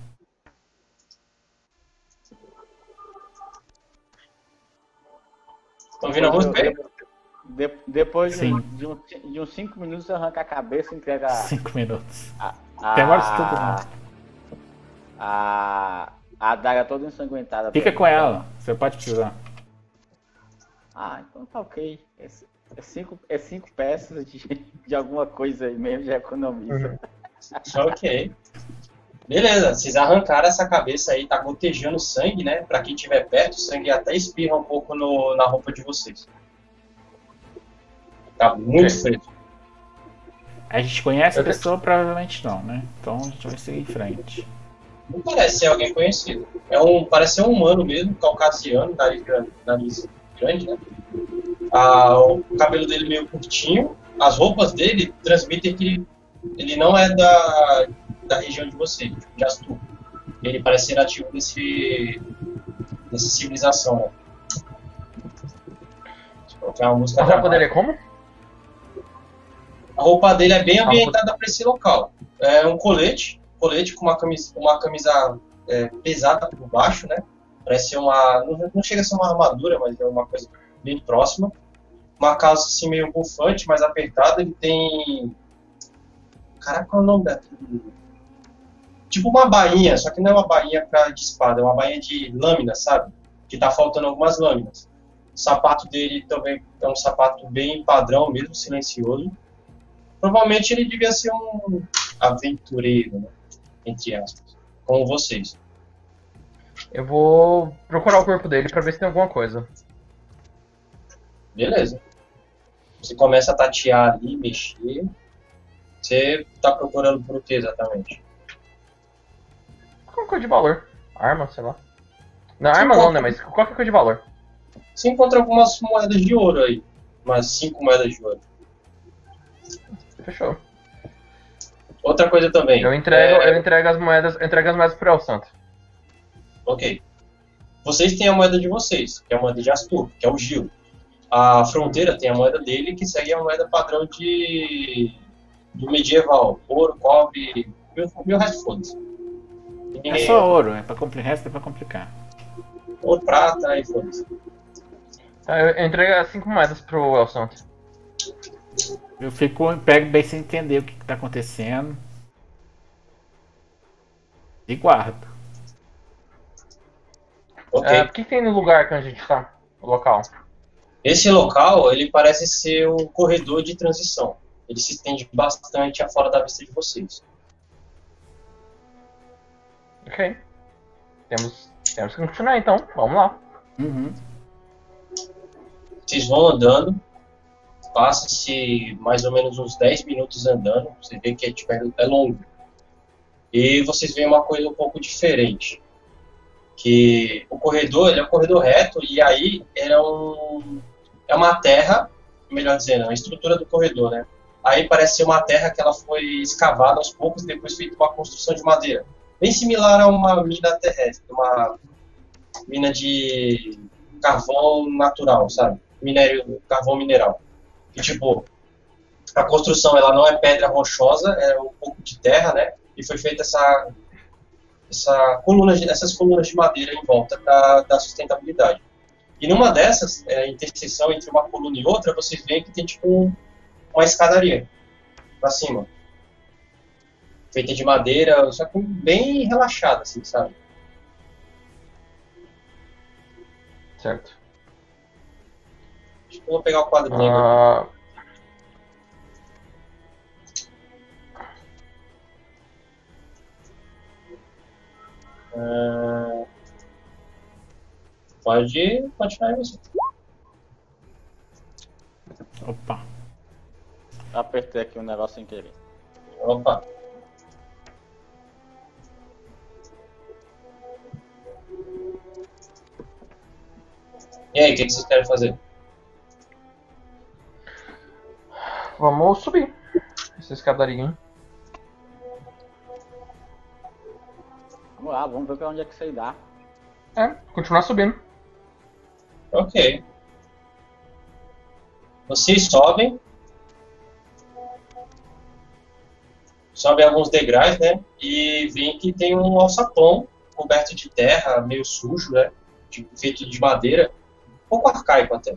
Estão ouvindo a música aí? De- depois de, Sim. de, um- de uns cinco minutos eu arranco a cabeça e entrega a, Cinco minutos. a, a, Demora isso tudo, não. a, a adaga toda ensanguentada. Fica com ela. Você pode precisar. Ah, então tá ok. É, c- é cinco, é cinco peças de, de alguma coisa aí mesmo, de economia. Ok. Beleza, vocês arrancaram essa cabeça aí, tá gotejando sangue, né? Pra quem estiver perto, o sangue até espirra um pouco no, na roupa de vocês. Tá muito Ok. fresco. A gente conhece a Eu te- pessoa? Provavelmente não, né? Então a gente vai seguir em frente. Não parece ser alguém conhecido. É um, parece ser um humano mesmo, caucasiano, nariz grande, nariz grande, né? Ah, o cabelo dele meio curtinho. As roupas dele transmitem que ele não é da, da região de vocês, tipo, de Astur. Ele parece ser nativo desse, dessa civilização, né? Deixa eu colocar uma música A roupa dramática. dele é como? A roupa dele é bem ambientada para esse local. É um colete, colete com uma camisa, uma camisa é, pesada por baixo, né? Parece ser uma, não, não chega a ser uma armadura, mas é uma coisa bem próxima. Uma calça assim meio bufante, mais apertada. Ele tem, caraca, qual é o nome daquilo? Tipo uma bainha, só que não é uma bainha pra, de espada, é uma bainha de lâmina, sabe? Que tá faltando algumas lâminas. O sapato dele também é um sapato bem padrão mesmo, silencioso. Provavelmente ele devia ser um aventureiro, né? Entre aspas. com vocês. Eu vou procurar o corpo dele pra ver se tem alguma coisa. Beleza. Você começa a tatear ali, mexer. Você tá procurando por o que exatamente? Qualquer coisa de valor. Arma, sei lá. Não, Sim, arma não, qual- né? Mas qualquer coisa de valor. Você encontra algumas moedas de ouro aí. Umas cinco moedas de ouro. Fechou. Outra coisa também. Eu entrego, é, eu entrego as moedas, eu entrego as moedas pro El Santo. Ok. Vocês têm a moeda de vocês, que é a moeda de Astur, que é o Gil. A fronteira tem a moeda dele, que segue a moeda padrão de do medieval. Ouro, cobre, e o resto foda-se. E É ninguém- só ouro, é pra complicar, o resto é pra complicar. Ouro, prata e foda-se. Tá, eu, eu entrego as cinco moedas pro El Santo. Eu fico, pego bem sem entender o que, que tá acontecendo. E guardo. Ok. É, o que, que tem no lugar que a gente tá? O local. Esse local, ele parece ser um corredor de transição. Ele se estende bastante afora da vista de vocês. Ok. Temos, temos que continuar então. Vamos lá. Uhum. Vocês vão andando, passa-se mais ou menos uns dez minutos andando, você vê que é, tipo, é longo. E vocês veem uma coisa um pouco diferente. Que o corredor, ele é um corredor reto, e aí era um, é uma terra, melhor dizendo, a estrutura do corredor, né? Aí parece ser uma terra que ela foi escavada aos poucos, depois feita uma construção de madeira. Bem similar a uma mina terrestre, uma mina de carvão natural, sabe? Minério, carvão mineral. Que tipo, a construção ela não é pedra rochosa, é um pouco de terra, né? E foi feita essa, essa coluna de, essas colunas de madeira em volta da, da sustentabilidade. E numa dessas, é, a interseção entre uma coluna e outra, vocês veem que tem tipo um, uma escadaria pra cima. Feita de madeira, só que bem relaxada, assim, sabe? Certo. Acho que eu vou pegar o quadro negro. Ah, Ah, pode continuar aí você. Opa. Apertei aqui um negócio sem querer. Opa. E aí, o que, que vocês querem fazer? vamos subir. Essa escadaria, hein? Vamos lá, vamos ver pra onde é que você dá. É, continuar subindo. Ok. Vocês sobem. Sobem alguns degraus, né? E veem que tem um alçapão coberto de terra, meio sujo, né? De, feito de madeira. Um pouco arcaico até.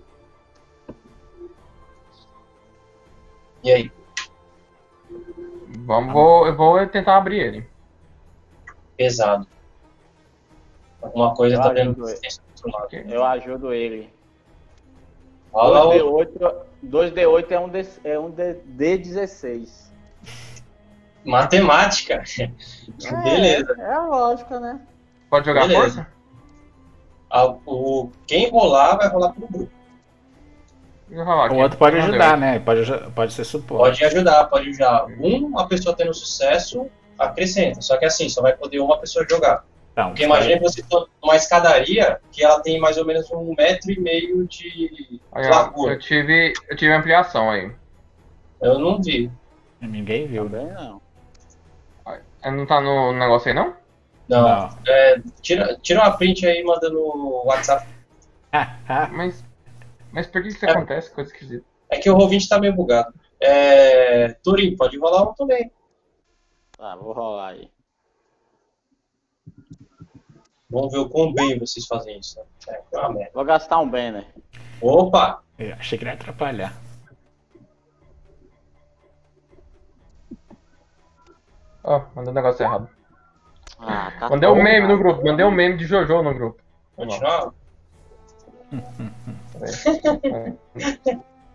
E aí? Vamos, vou, eu vou tentar abrir ele. Pesado. Alguma coisa Eu tá dando ajudo ele. resistência do outro lado. Ok. Eu ajudo ele. Rola dois D o oito, dois D oito é um, D, é um D, D dezesseis. matemática. Beleza. É, é a lógica, né? Pode jogar Beleza. força? Ah, o, quem rolar vai rolar pro grupo. Deixa eu rolar aqui. O outro pode Meu ajudar, Deus. né? Pode, aju- pode ser suporte. Pode ajudar, pode ajudar. Um, a pessoa tendo sucesso, acrescenta. Só que assim, só vai poder uma pessoa jogar. Então, Porque imagina que você está numa escadaria que ela tem mais ou menos um metro e meio de Aí, ó, largura. eu tive, eu tive ampliação aí. Eu não vi. Ninguém viu. Também não. Aí, não tá no negócio aí, não? Não. Não. É, tira, tira uma print aí e manda no WhatsApp. Mas, mas por que que isso É. acontece? Coisa esquisita. É que o roll vinte tá meio bugado. É, Turim, pode rolar um também. Tá, vou rolar aí. Vamos ver o quão bem vocês fazem isso. Né? É, foi uma merda. Vou gastar um banner. Opa! Eu achei que ele ia atrapalhar. Ó, mandei um negócio errado. Ah, tá Mandei um bom, meme cara. no grupo, mandei um meme de Jojo no grupo. Vamos lá. Continuar? É.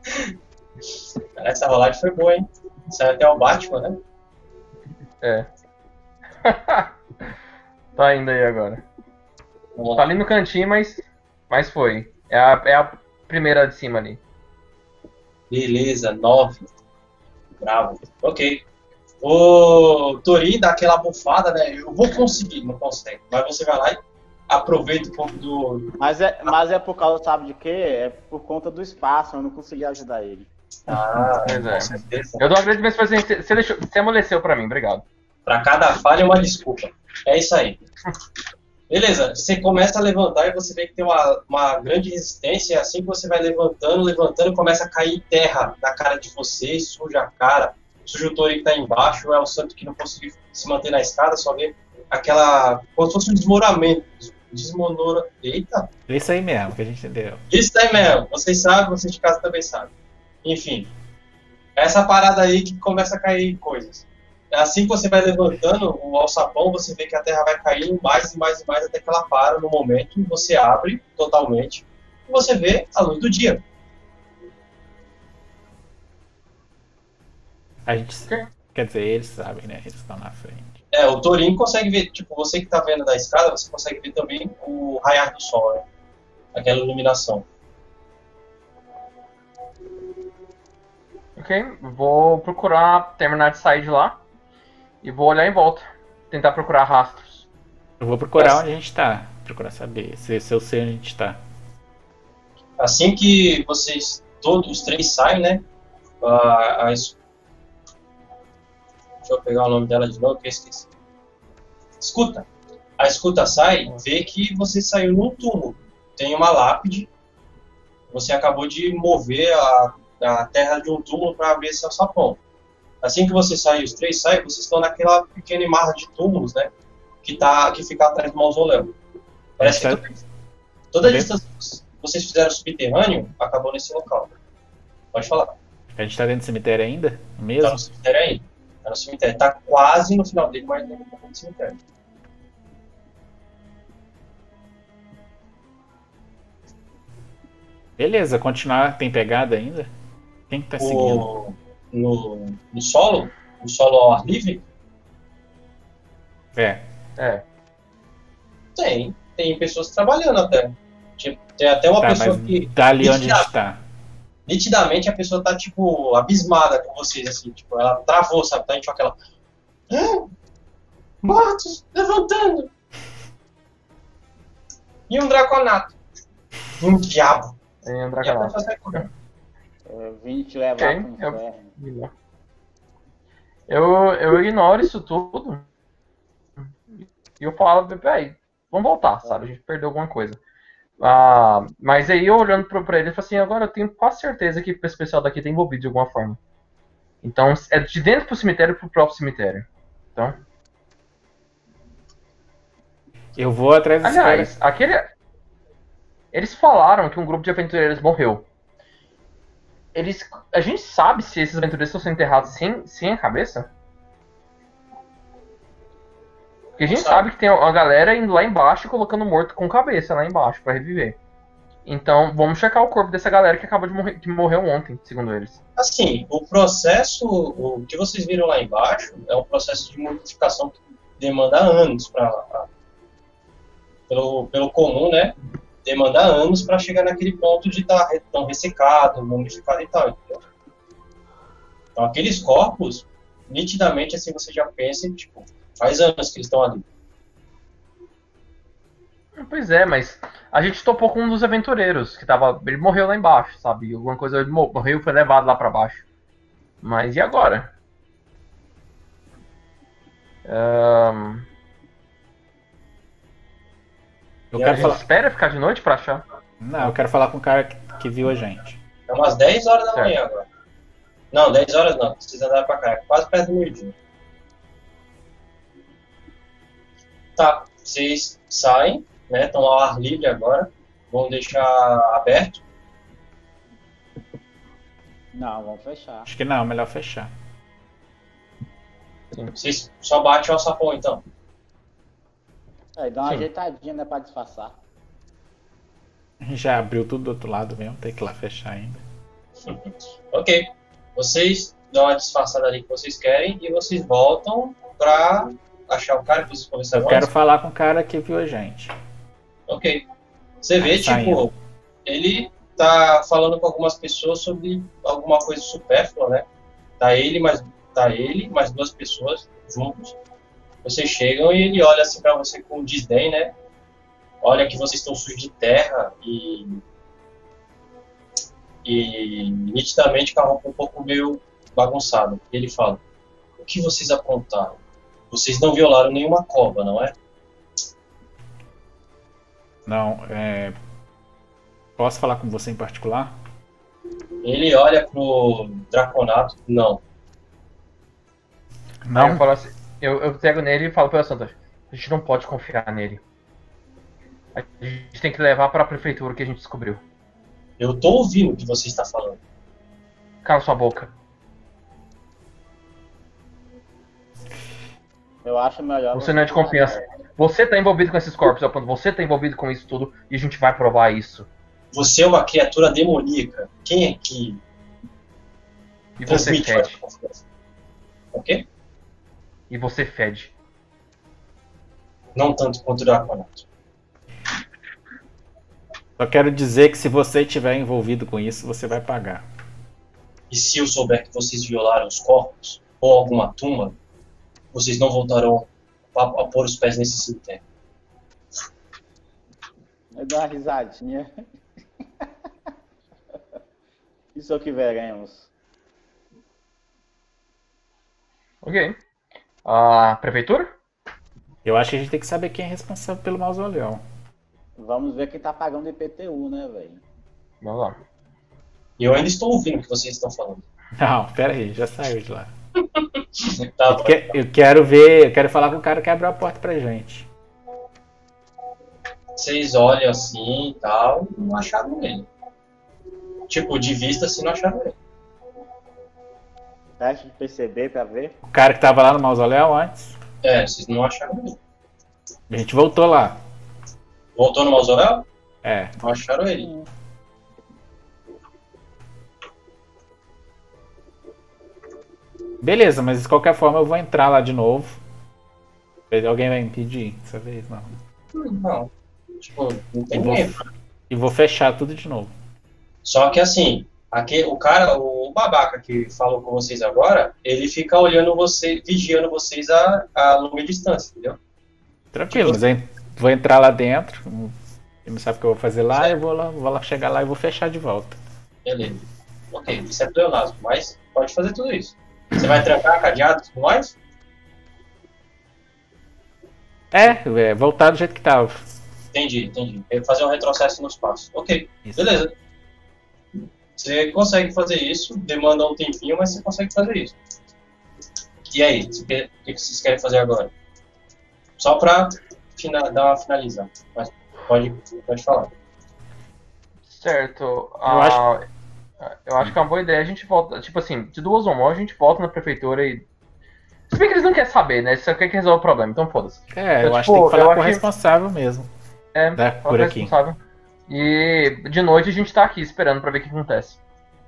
Essa rolagem foi boa, hein? Saiu até o Batman, né? É. Tá indo aí agora. Vamos Tá lá. ali no cantinho, mas, mas foi. É a, é a primeira de cima ali. Beleza, nove. Bravo. Ok. O Torin dá aquela bufada, né? Eu vou conseguir, não consegue. Mas você vai lá e aproveita um pouco do. Mas é, mas é por causa, sabe de quê? É por conta do espaço, eu não consegui ajudar ele. Ah, Pois é. com certeza. Eu dou uma grande vez pra você. Você, deixou, você amoleceu pra mim, obrigado. Pra cada falha, uma desculpa. É isso aí. Beleza, você começa a levantar e você vê que tem uma, uma grande resistência. E assim que você vai levantando, levantando, começa a cair terra na cara de você, suja a cara. Suja o Torin que tá embaixo, é o santo que não conseguiu se manter na escada, só vê aquela. Como se fosse um desmoramento. Desmonora. Eita! É isso aí mesmo, que a gente entendeu. Isso aí mesmo, vocês sabem, vocês de casa também sabem. Enfim, essa parada aí que começa a cair coisas. Assim que você vai levantando o alçapão, você vê que a terra vai caindo mais e mais e mais até que ela para no momento, você abre totalmente e você vê a luz do dia. A gente. Quer dizer, eles sabem, né? Eles estão na frente. É, o Torin consegue ver, tipo, você que tá vendo da escada, você consegue ver também o raiar do sol, né? Aquela iluminação. Ok, vou procurar terminar de sair de lá. E vou olhar em volta. Tentar procurar rastros. Eu vou procurar Essa- onde a gente tá. Procurar saber se, se eu sei onde a gente tá. Assim que vocês, todos os três saem, né? A, a, es- deixa eu pegar o nome dela de novo, que eu esqueci. Escuta. A escuta sai, vê que você saiu num túmulo. Tem uma lápide. Você acabou de mover a, a terra de um túmulo para abrir esse alçapão. Assim que você sai, os três saem, vocês estão naquela pequena marra de túmulos, né? Que, tá, que fica atrás do mausoléu. Parece que Essa- toda, toda a Ok. distância que vocês fizeram subterrâneo acabou nesse local. Pode falar. A gente tá dentro do cemitério ainda? Tá Mesmo? no cemitério aí. Tá no cemitério. Tá quase no final dele, mas não tá no cemitério. Beleza, continuar. Tem pegada ainda? Quem que tá seguindo? O, no, no solo, no solo ao ar livre, É. É. tem. Tem pessoas trabalhando até. Tipo, tem até uma Tá, pessoa mas que. dali onde a nitida- gente tá. Nitidamente a pessoa tá, tipo, abismada com vocês, assim. Tipo, ela travou, sabe? Tá em choque, ela. "Ah, mortos, levantando. E um draconato. E um diabo. Tem um E a draconato. pessoa sai correndo. Eu vim te levar Ok, pro eu- inferno. Eu, eu ignoro isso tudo. E eu falo, peraí, vamos voltar, sabe? A gente perdeu alguma coisa. Ah, mas aí eu olhando pra, pra ele, eu falo assim, agora eu tenho quase certeza que esse pessoal daqui tá envolvido de alguma forma. Então, é de dentro pro cemitério pro próprio cemitério. Então, Eu vou atrás desse cara. aliás, aquele... Eles falaram que um grupo de aventureiros morreu. Eles... A gente sabe se esses aventureiros estão sendo enterrados sem, sem a cabeça? Porque a gente Sabe. sabe que tem uma galera indo lá embaixo e colocando morto com cabeça lá embaixo pra reviver. Então, vamos checar o corpo dessa galera que acabou de morrer, que morreu ontem, segundo eles. Assim, o processo, o que vocês viram lá embaixo, é um processo de modificação que demanda anos para. Pelo, pelo comum, né? Demanda anos para chegar naquele ponto de estar tão ressecado, mumificado e tal, entendeu? Então, aqueles corpos, nitidamente, assim, você já pensa, tipo, faz anos que eles estão ali. Pois é, mas a gente topou com um dos aventureiros, que tava. Ele morreu lá embaixo, sabe? Alguma coisa, ele mo- morreu e foi levado lá pra baixo. Mas e agora? Ahn, Eu E quero a a gente falar. espera ficar de noite pra achar? Não, eu quero falar com o cara que, que viu a gente. É umas dez horas da Certo. manhã agora. Não, dez horas não, vocês andaram pra cá, é quase perto do meio-dia. Tá, vocês saem, né? Estão ao ar livre agora. Vão deixar aberto. Não, vamos fechar. Acho que não, melhor fechar. Vocês só batem o alçapão então. Aí dá uma Sim. ajeitadinha, né, pra disfarçar. A gente já abriu tudo do outro lado mesmo, tem que ir lá fechar ainda. Ok. Vocês dão a disfarçada ali que vocês querem e vocês voltam pra achar o cara que vocês conversaram Eu quero antes? falar com o cara que viu a gente. Ok. Você vê, Tá saindo. tipo, ele tá falando com algumas pessoas sobre alguma coisa supérflua, né? Tá ele, mais, tá ele, mais duas pessoas juntos. Vocês chegam e ele olha assim pra você com desdém, né? Olha que vocês estão sujos de terra e... E nitidamente com a roupa um pouco meio bagunçada. Ele fala, o que vocês aprontaram? Vocês não violaram nenhuma cova, não é? Não, é... Posso falar com você em particular? Ele olha pro Draconato, não. Aí Não? eu falo assim, eu, eu pego nele e falo pra Santa, a gente não pode confiar nele. A gente tem que levar pra prefeitura o que a gente descobriu. Eu tô ouvindo o que você está falando. Cala sua boca. Eu acho melhor. Você não é de confiança. Você tá envolvido com esses corpos, ao ponto, você tá envolvido com isso tudo e a gente vai provar isso. Você é uma criatura demoníaca. Quem é que E você transmite essa fede. confiança? Ok? E você fede. Não tanto quanto o Draconato. Só quero dizer que se você estiver envolvido com isso, você vai pagar. E se eu souber que vocês violaram os corpos, ou alguma tumba, vocês não voltarão a, a pôr os pés nesse cemitério. Eu dou uma risadinha. Isso é o que veremos. Ok. A prefeitura? Eu acho que a gente tem que saber quem é responsável pelo mausoléu. Vamos ver quem tá pagando I P T U, né, velho? Vamos lá. E eu ainda estou ouvindo o que vocês estão falando. Não, pera aí, já saiu de lá. Tá, Eu, que- eu quero ver, eu quero falar com o cara que abriu a porta pra gente. vocês olham assim e tal, e não acharam ele. Tipo, de vista assim, não acharam ele. Teste de perceber pra ver. O cara que tava lá no mausoléu antes, É, vocês não acharam ele. a gente voltou lá. Voltou no mausoléu? É, Não acharam ele. beleza, mas de qualquer forma eu vou entrar lá de novo. Alguém vai impedir dessa vez? Não. Não. Tipo, não E tem vou, ninguém. e vou fechar tudo de novo. Só que assim, aqui, o cara, o babaca que falou com vocês agora, ele fica olhando você, vigiando vocês a, a longa distância, entendeu? Tranquilo, mas eu vou entrar lá dentro. Ele não sabe o que eu vou fazer lá, eu vou lá, vou lá chegar lá e vou fechar de volta. Beleza. Ok, isso é pleonasmo, mas pode fazer tudo isso. Você vai trancar cadeado e tudo mais? É, é, voltar do jeito que tava. Entendi, entendi. Eu vou fazer um retrocesso nos passos. Ok, Isso. beleza. Você consegue fazer isso, demanda um tempinho, mas você consegue fazer isso. E aí, o que que vocês querem fazer agora? Só pra fina- dar uma finalizada. Mas pode, pode falar. Certo. Eu ah, eu acho que é uma boa ideia a gente volta. Tipo assim, de duas ou mais, a gente volta na prefeitura e. Se bem que eles não querem saber, né? Eles só querem que resolva o problema, então foda-se. É, eu Eu, acho que tem tipo, que falar eu com o achei- responsável mesmo. É, Né, fala por com o aqui. responsável. E de noite a gente tá aqui esperando pra ver o que acontece.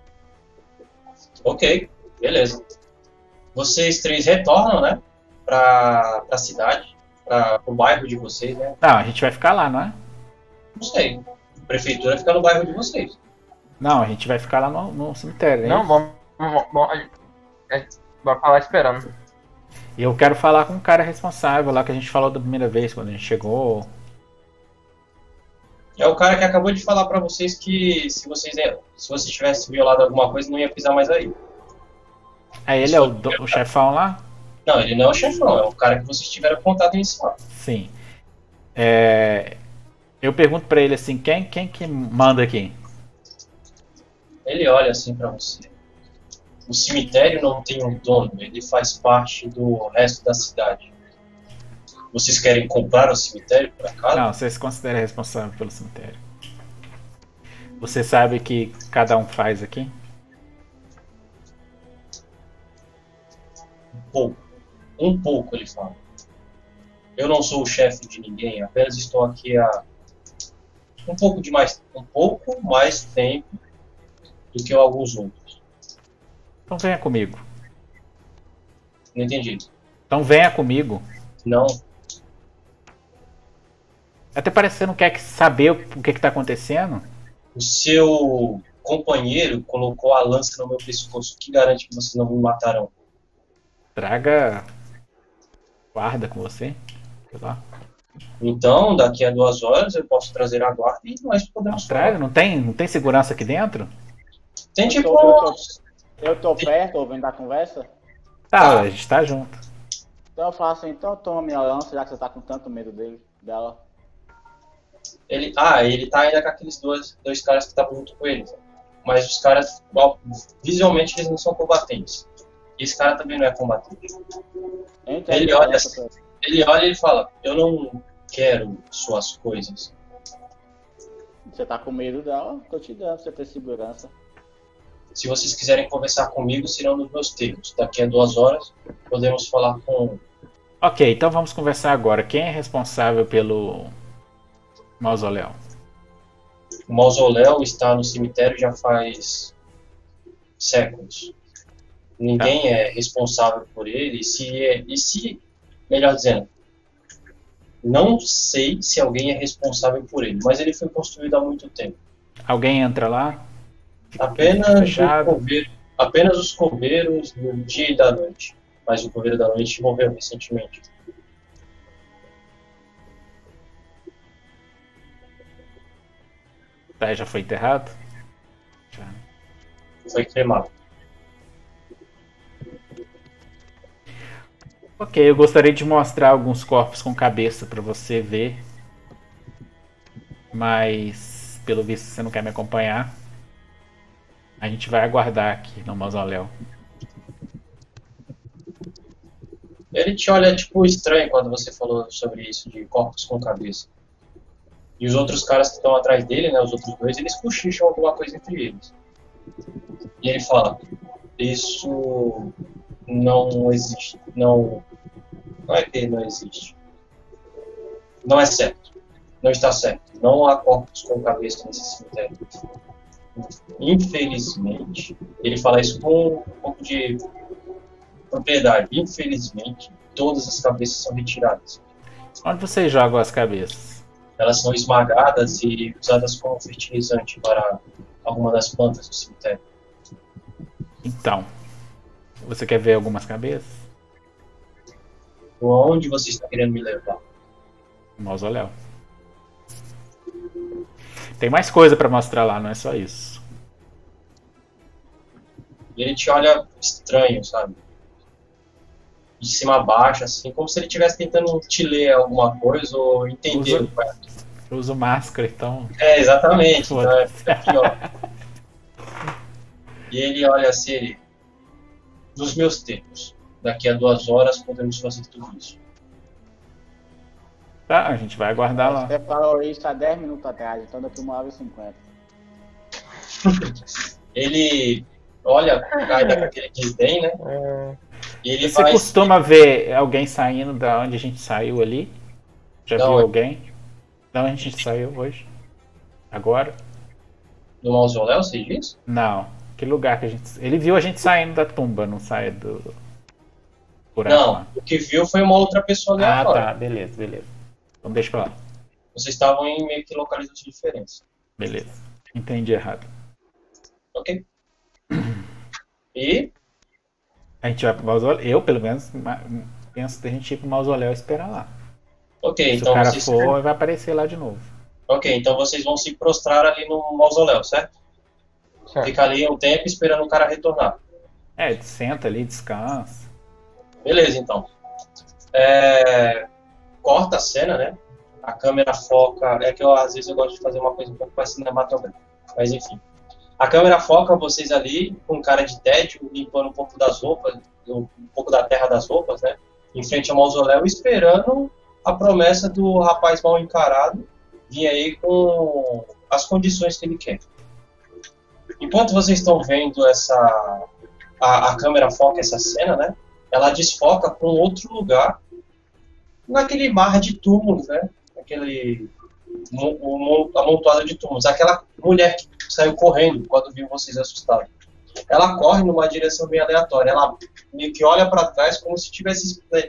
Ok, beleza. Vocês três retornam, né? Pra, pra cidade, pra, pro bairro de vocês, né? Não, a gente vai ficar lá, não é? Não sei. A prefeitura fica no bairro de vocês. Não, a gente vai ficar lá no, no cemitério. hein? Não, vamos. vamos, vamos a gente- a gente vai ficar lá esperando. E eu quero falar com o cara responsável lá que a gente falou da primeira vez, quando a gente chegou. É o cara que acabou de falar pra vocês que se vocês se vocês tivessem violado alguma coisa, não ia pisar mais aí. Aí ele é o, do- o chefão lá? Não, ele não é o chefão, é o cara que vocês tiveram contato inicial. Sim. É, eu pergunto pra ele assim, quem, quem que manda aqui? Ele olha assim pra você. O cemitério não tem um dono, ele faz parte do resto da cidade. Vocês querem comprar o cemitério por acaso? Não, você se considera responsável pelo cemitério. Você sabe o que cada um faz aqui? Um pouco. Um pouco, ele fala. Eu não sou o chefe de ninguém, apenas estou aqui há um pouco de mais, um pouco mais tempo do que alguns outros. Então venha comigo. Não entendi. Então venha comigo. Não. Até parece que você não quer que- saber o que está acontecendo. O seu companheiro colocou a lança no meu pescoço. O que garante que vocês não me matarão? Traga guarda com você. Sei lá. Então, daqui a duas horas eu posso trazer a guarda e nós podemos Traga, falar. não tem, não tem segurança aqui dentro? Tem Eu tipo... tô, eu tô, eu tô perto, ouvindo a conversa. Tá, a gente tá junto. Então eu falo assim, então toma minha lança, já que você tá com tanto medo dele, dela. Ele, ah, ele tá ainda com aqueles dois, dois caras que estavam junto com ele. Mas os caras, bom, visualmente, eles não são combatentes. E esse cara também não é combatente. Entra Ele aí, olha, lança pra- ele olha e ele fala, eu não quero suas coisas. Você tá com medo dela, tô te dando pra você ter segurança. Se vocês quiserem conversar comigo, serão nos meus termos. Daqui a duas horas, podemos falar com... Ok, então vamos conversar agora. Quem é responsável pelo mausoléu? O mausoléu está no cemitério já faz séculos. Ninguém é responsável por ele. E se, é, e se, melhor dizendo, não sei se alguém é responsável por ele, mas ele foi construído há muito tempo. Alguém entra lá? Apenas, o Fechado. coveiro, apenas os coveiros do dia e da noite. Mas o coveiro da noite morreu recentemente. Tá, já foi enterrado? Já. Foi cremado. Ok, eu gostaria de mostrar alguns corpos com cabeça pra você ver. Mas, pelo visto, você não quer me acompanhar. A gente vai aguardar aqui no mausoléu. Ele te olha tipo estranho quando você falou sobre isso, de corpos com cabeça. E os outros caras que estão atrás dele, né, os outros dois, eles cochicham alguma coisa entre eles. E ele fala, isso não existe, não, não é que não existe. Não é certo, não está certo. Não há corpos com cabeça nesse cemitério. Infelizmente, ele fala isso com um pouco de propriedade. Infelizmente, todas as cabeças são retiradas. Onde vocês jogam as cabeças? Elas são esmagadas e usadas como fertilizante para alguma das plantas do cemitério. Então, você quer ver algumas cabeças? Onde você está querendo me levar? No mausoléu. Tem mais coisa pra mostrar lá, não é só isso. E ele te olha estranho, sabe? De cima a baixo, assim, como se ele estivesse tentando te ler alguma coisa ou entender. Usa- Eu uso máscara, então. É, exatamente. Então é, Foda-se. é pior. E ele olha assim, ele, nos meus termos, daqui a duas horas podemos fazer tudo isso. Tá, a gente vai aguardar lá. Você falou isso há dez minutos atrás, então daqui uma hora e cinquenta. Ele olha ainda com aquele desdém, né? E ele Você vai... costuma ver alguém saindo da onde a gente saiu ali? Já Não, viu é- alguém? Da onde a gente saiu hoje? Agora? No mausoléu, você diz? Não. Que lugar que a gente. Ele viu a gente saindo da tumba, não sai do. Buraco Não, lá. o que viu foi uma outra pessoa Ah, aleatória. tá. Beleza, beleza. Então deixa pra lá. Vocês estavam em meio que localizações diferentes. Beleza. Entendi errado. Ok? E A gente vai pro mausoléu. Eu, pelo menos, ma- penso que a gente ir pro mausoléu e esperar lá. Ok, Se então o cara vocês... for, vai aparecer lá de novo. Ok, então vocês vão se prostrar ali no mausoléu, certo? Certo. Fica ali um tempo esperando o cara retornar. É, senta ali, descansa. Beleza, então. É, corta a cena, né? A câmera foca... É que eu, às vezes eu gosto de fazer uma coisa um pouco mais cinematográfica. Mas enfim. A câmera foca vocês ali, com cara de tédio, limpando um pouco das roupas, um pouco da terra das roupas, né? Em frente ao mausoléu, esperando a promessa do rapaz mal encarado vir aí com as condições que ele quer. Enquanto vocês estão vendo essa... A, a câmera foca essa cena, né? Ela desfoca para um outro lugar, naquele mar de túmulos, né? Aquele mo- mo- amontoado de túmulos. Aquela mulher que saiu correndo quando viu vocês assustados. Ela corre numa direção bem aleatória. Ela meio que olha para trás como se tivesse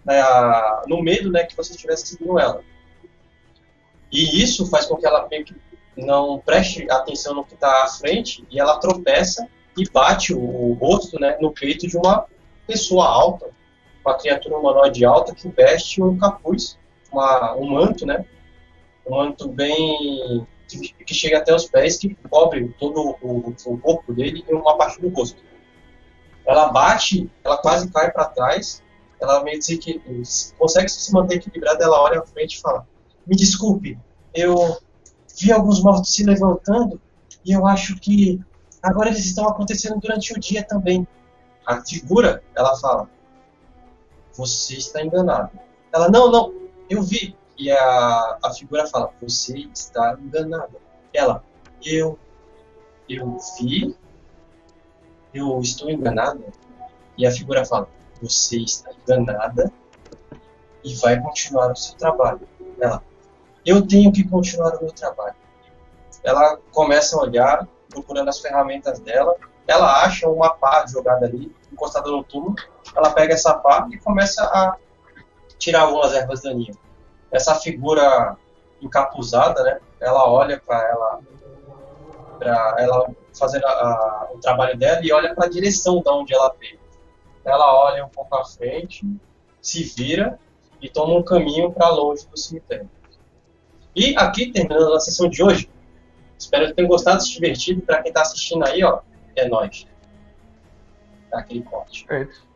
na, no medo, né, que você estivesse seguindo ela. E isso faz com que ela meio que não preste atenção no que está à frente e ela tropeça e bate o, o rosto, né, no peito de uma pessoa alta, uma criatura humanoide alta que veste um capuz, uma, um manto, né, um manto bem que, que chega até os pés, que cobre todo o, o corpo dele e uma parte do rosto. Ela bate, ela quase cai para trás, ela meio que consegue se manter equilibrada, ela olha à frente e fala: me desculpe, eu vi alguns mortos se levantando e eu acho que agora eles estão acontecendo durante o dia também. A figura, ela fala: você está enganado. Ela: não, não, eu vi. E a, a figura fala: você está enganada. Ela: eu, eu vi, eu estou enganada. E a figura fala: você está enganada e vai continuar o seu trabalho. Ela: eu tenho que continuar o meu trabalho. Ela começa a olhar, procurando as ferramentas dela. Ela acha uma pá jogada ali, encostada no túmulo. Ela pega essa pá e começa a tirar algumas ervas daninhas. Essa figura encapuzada, né? Ela olha para ela, para ela fazer a, a, o trabalho dela e olha para a direção de onde ela veio. Ela olha um pouco à frente, se vira e toma um caminho para longe do cemitério. E aqui, terminando a sessão de hoje, espero que tenham gostado, se divertido. Para quem está assistindo aí, ó, é nóis. Tá aquele corte. Perfeito.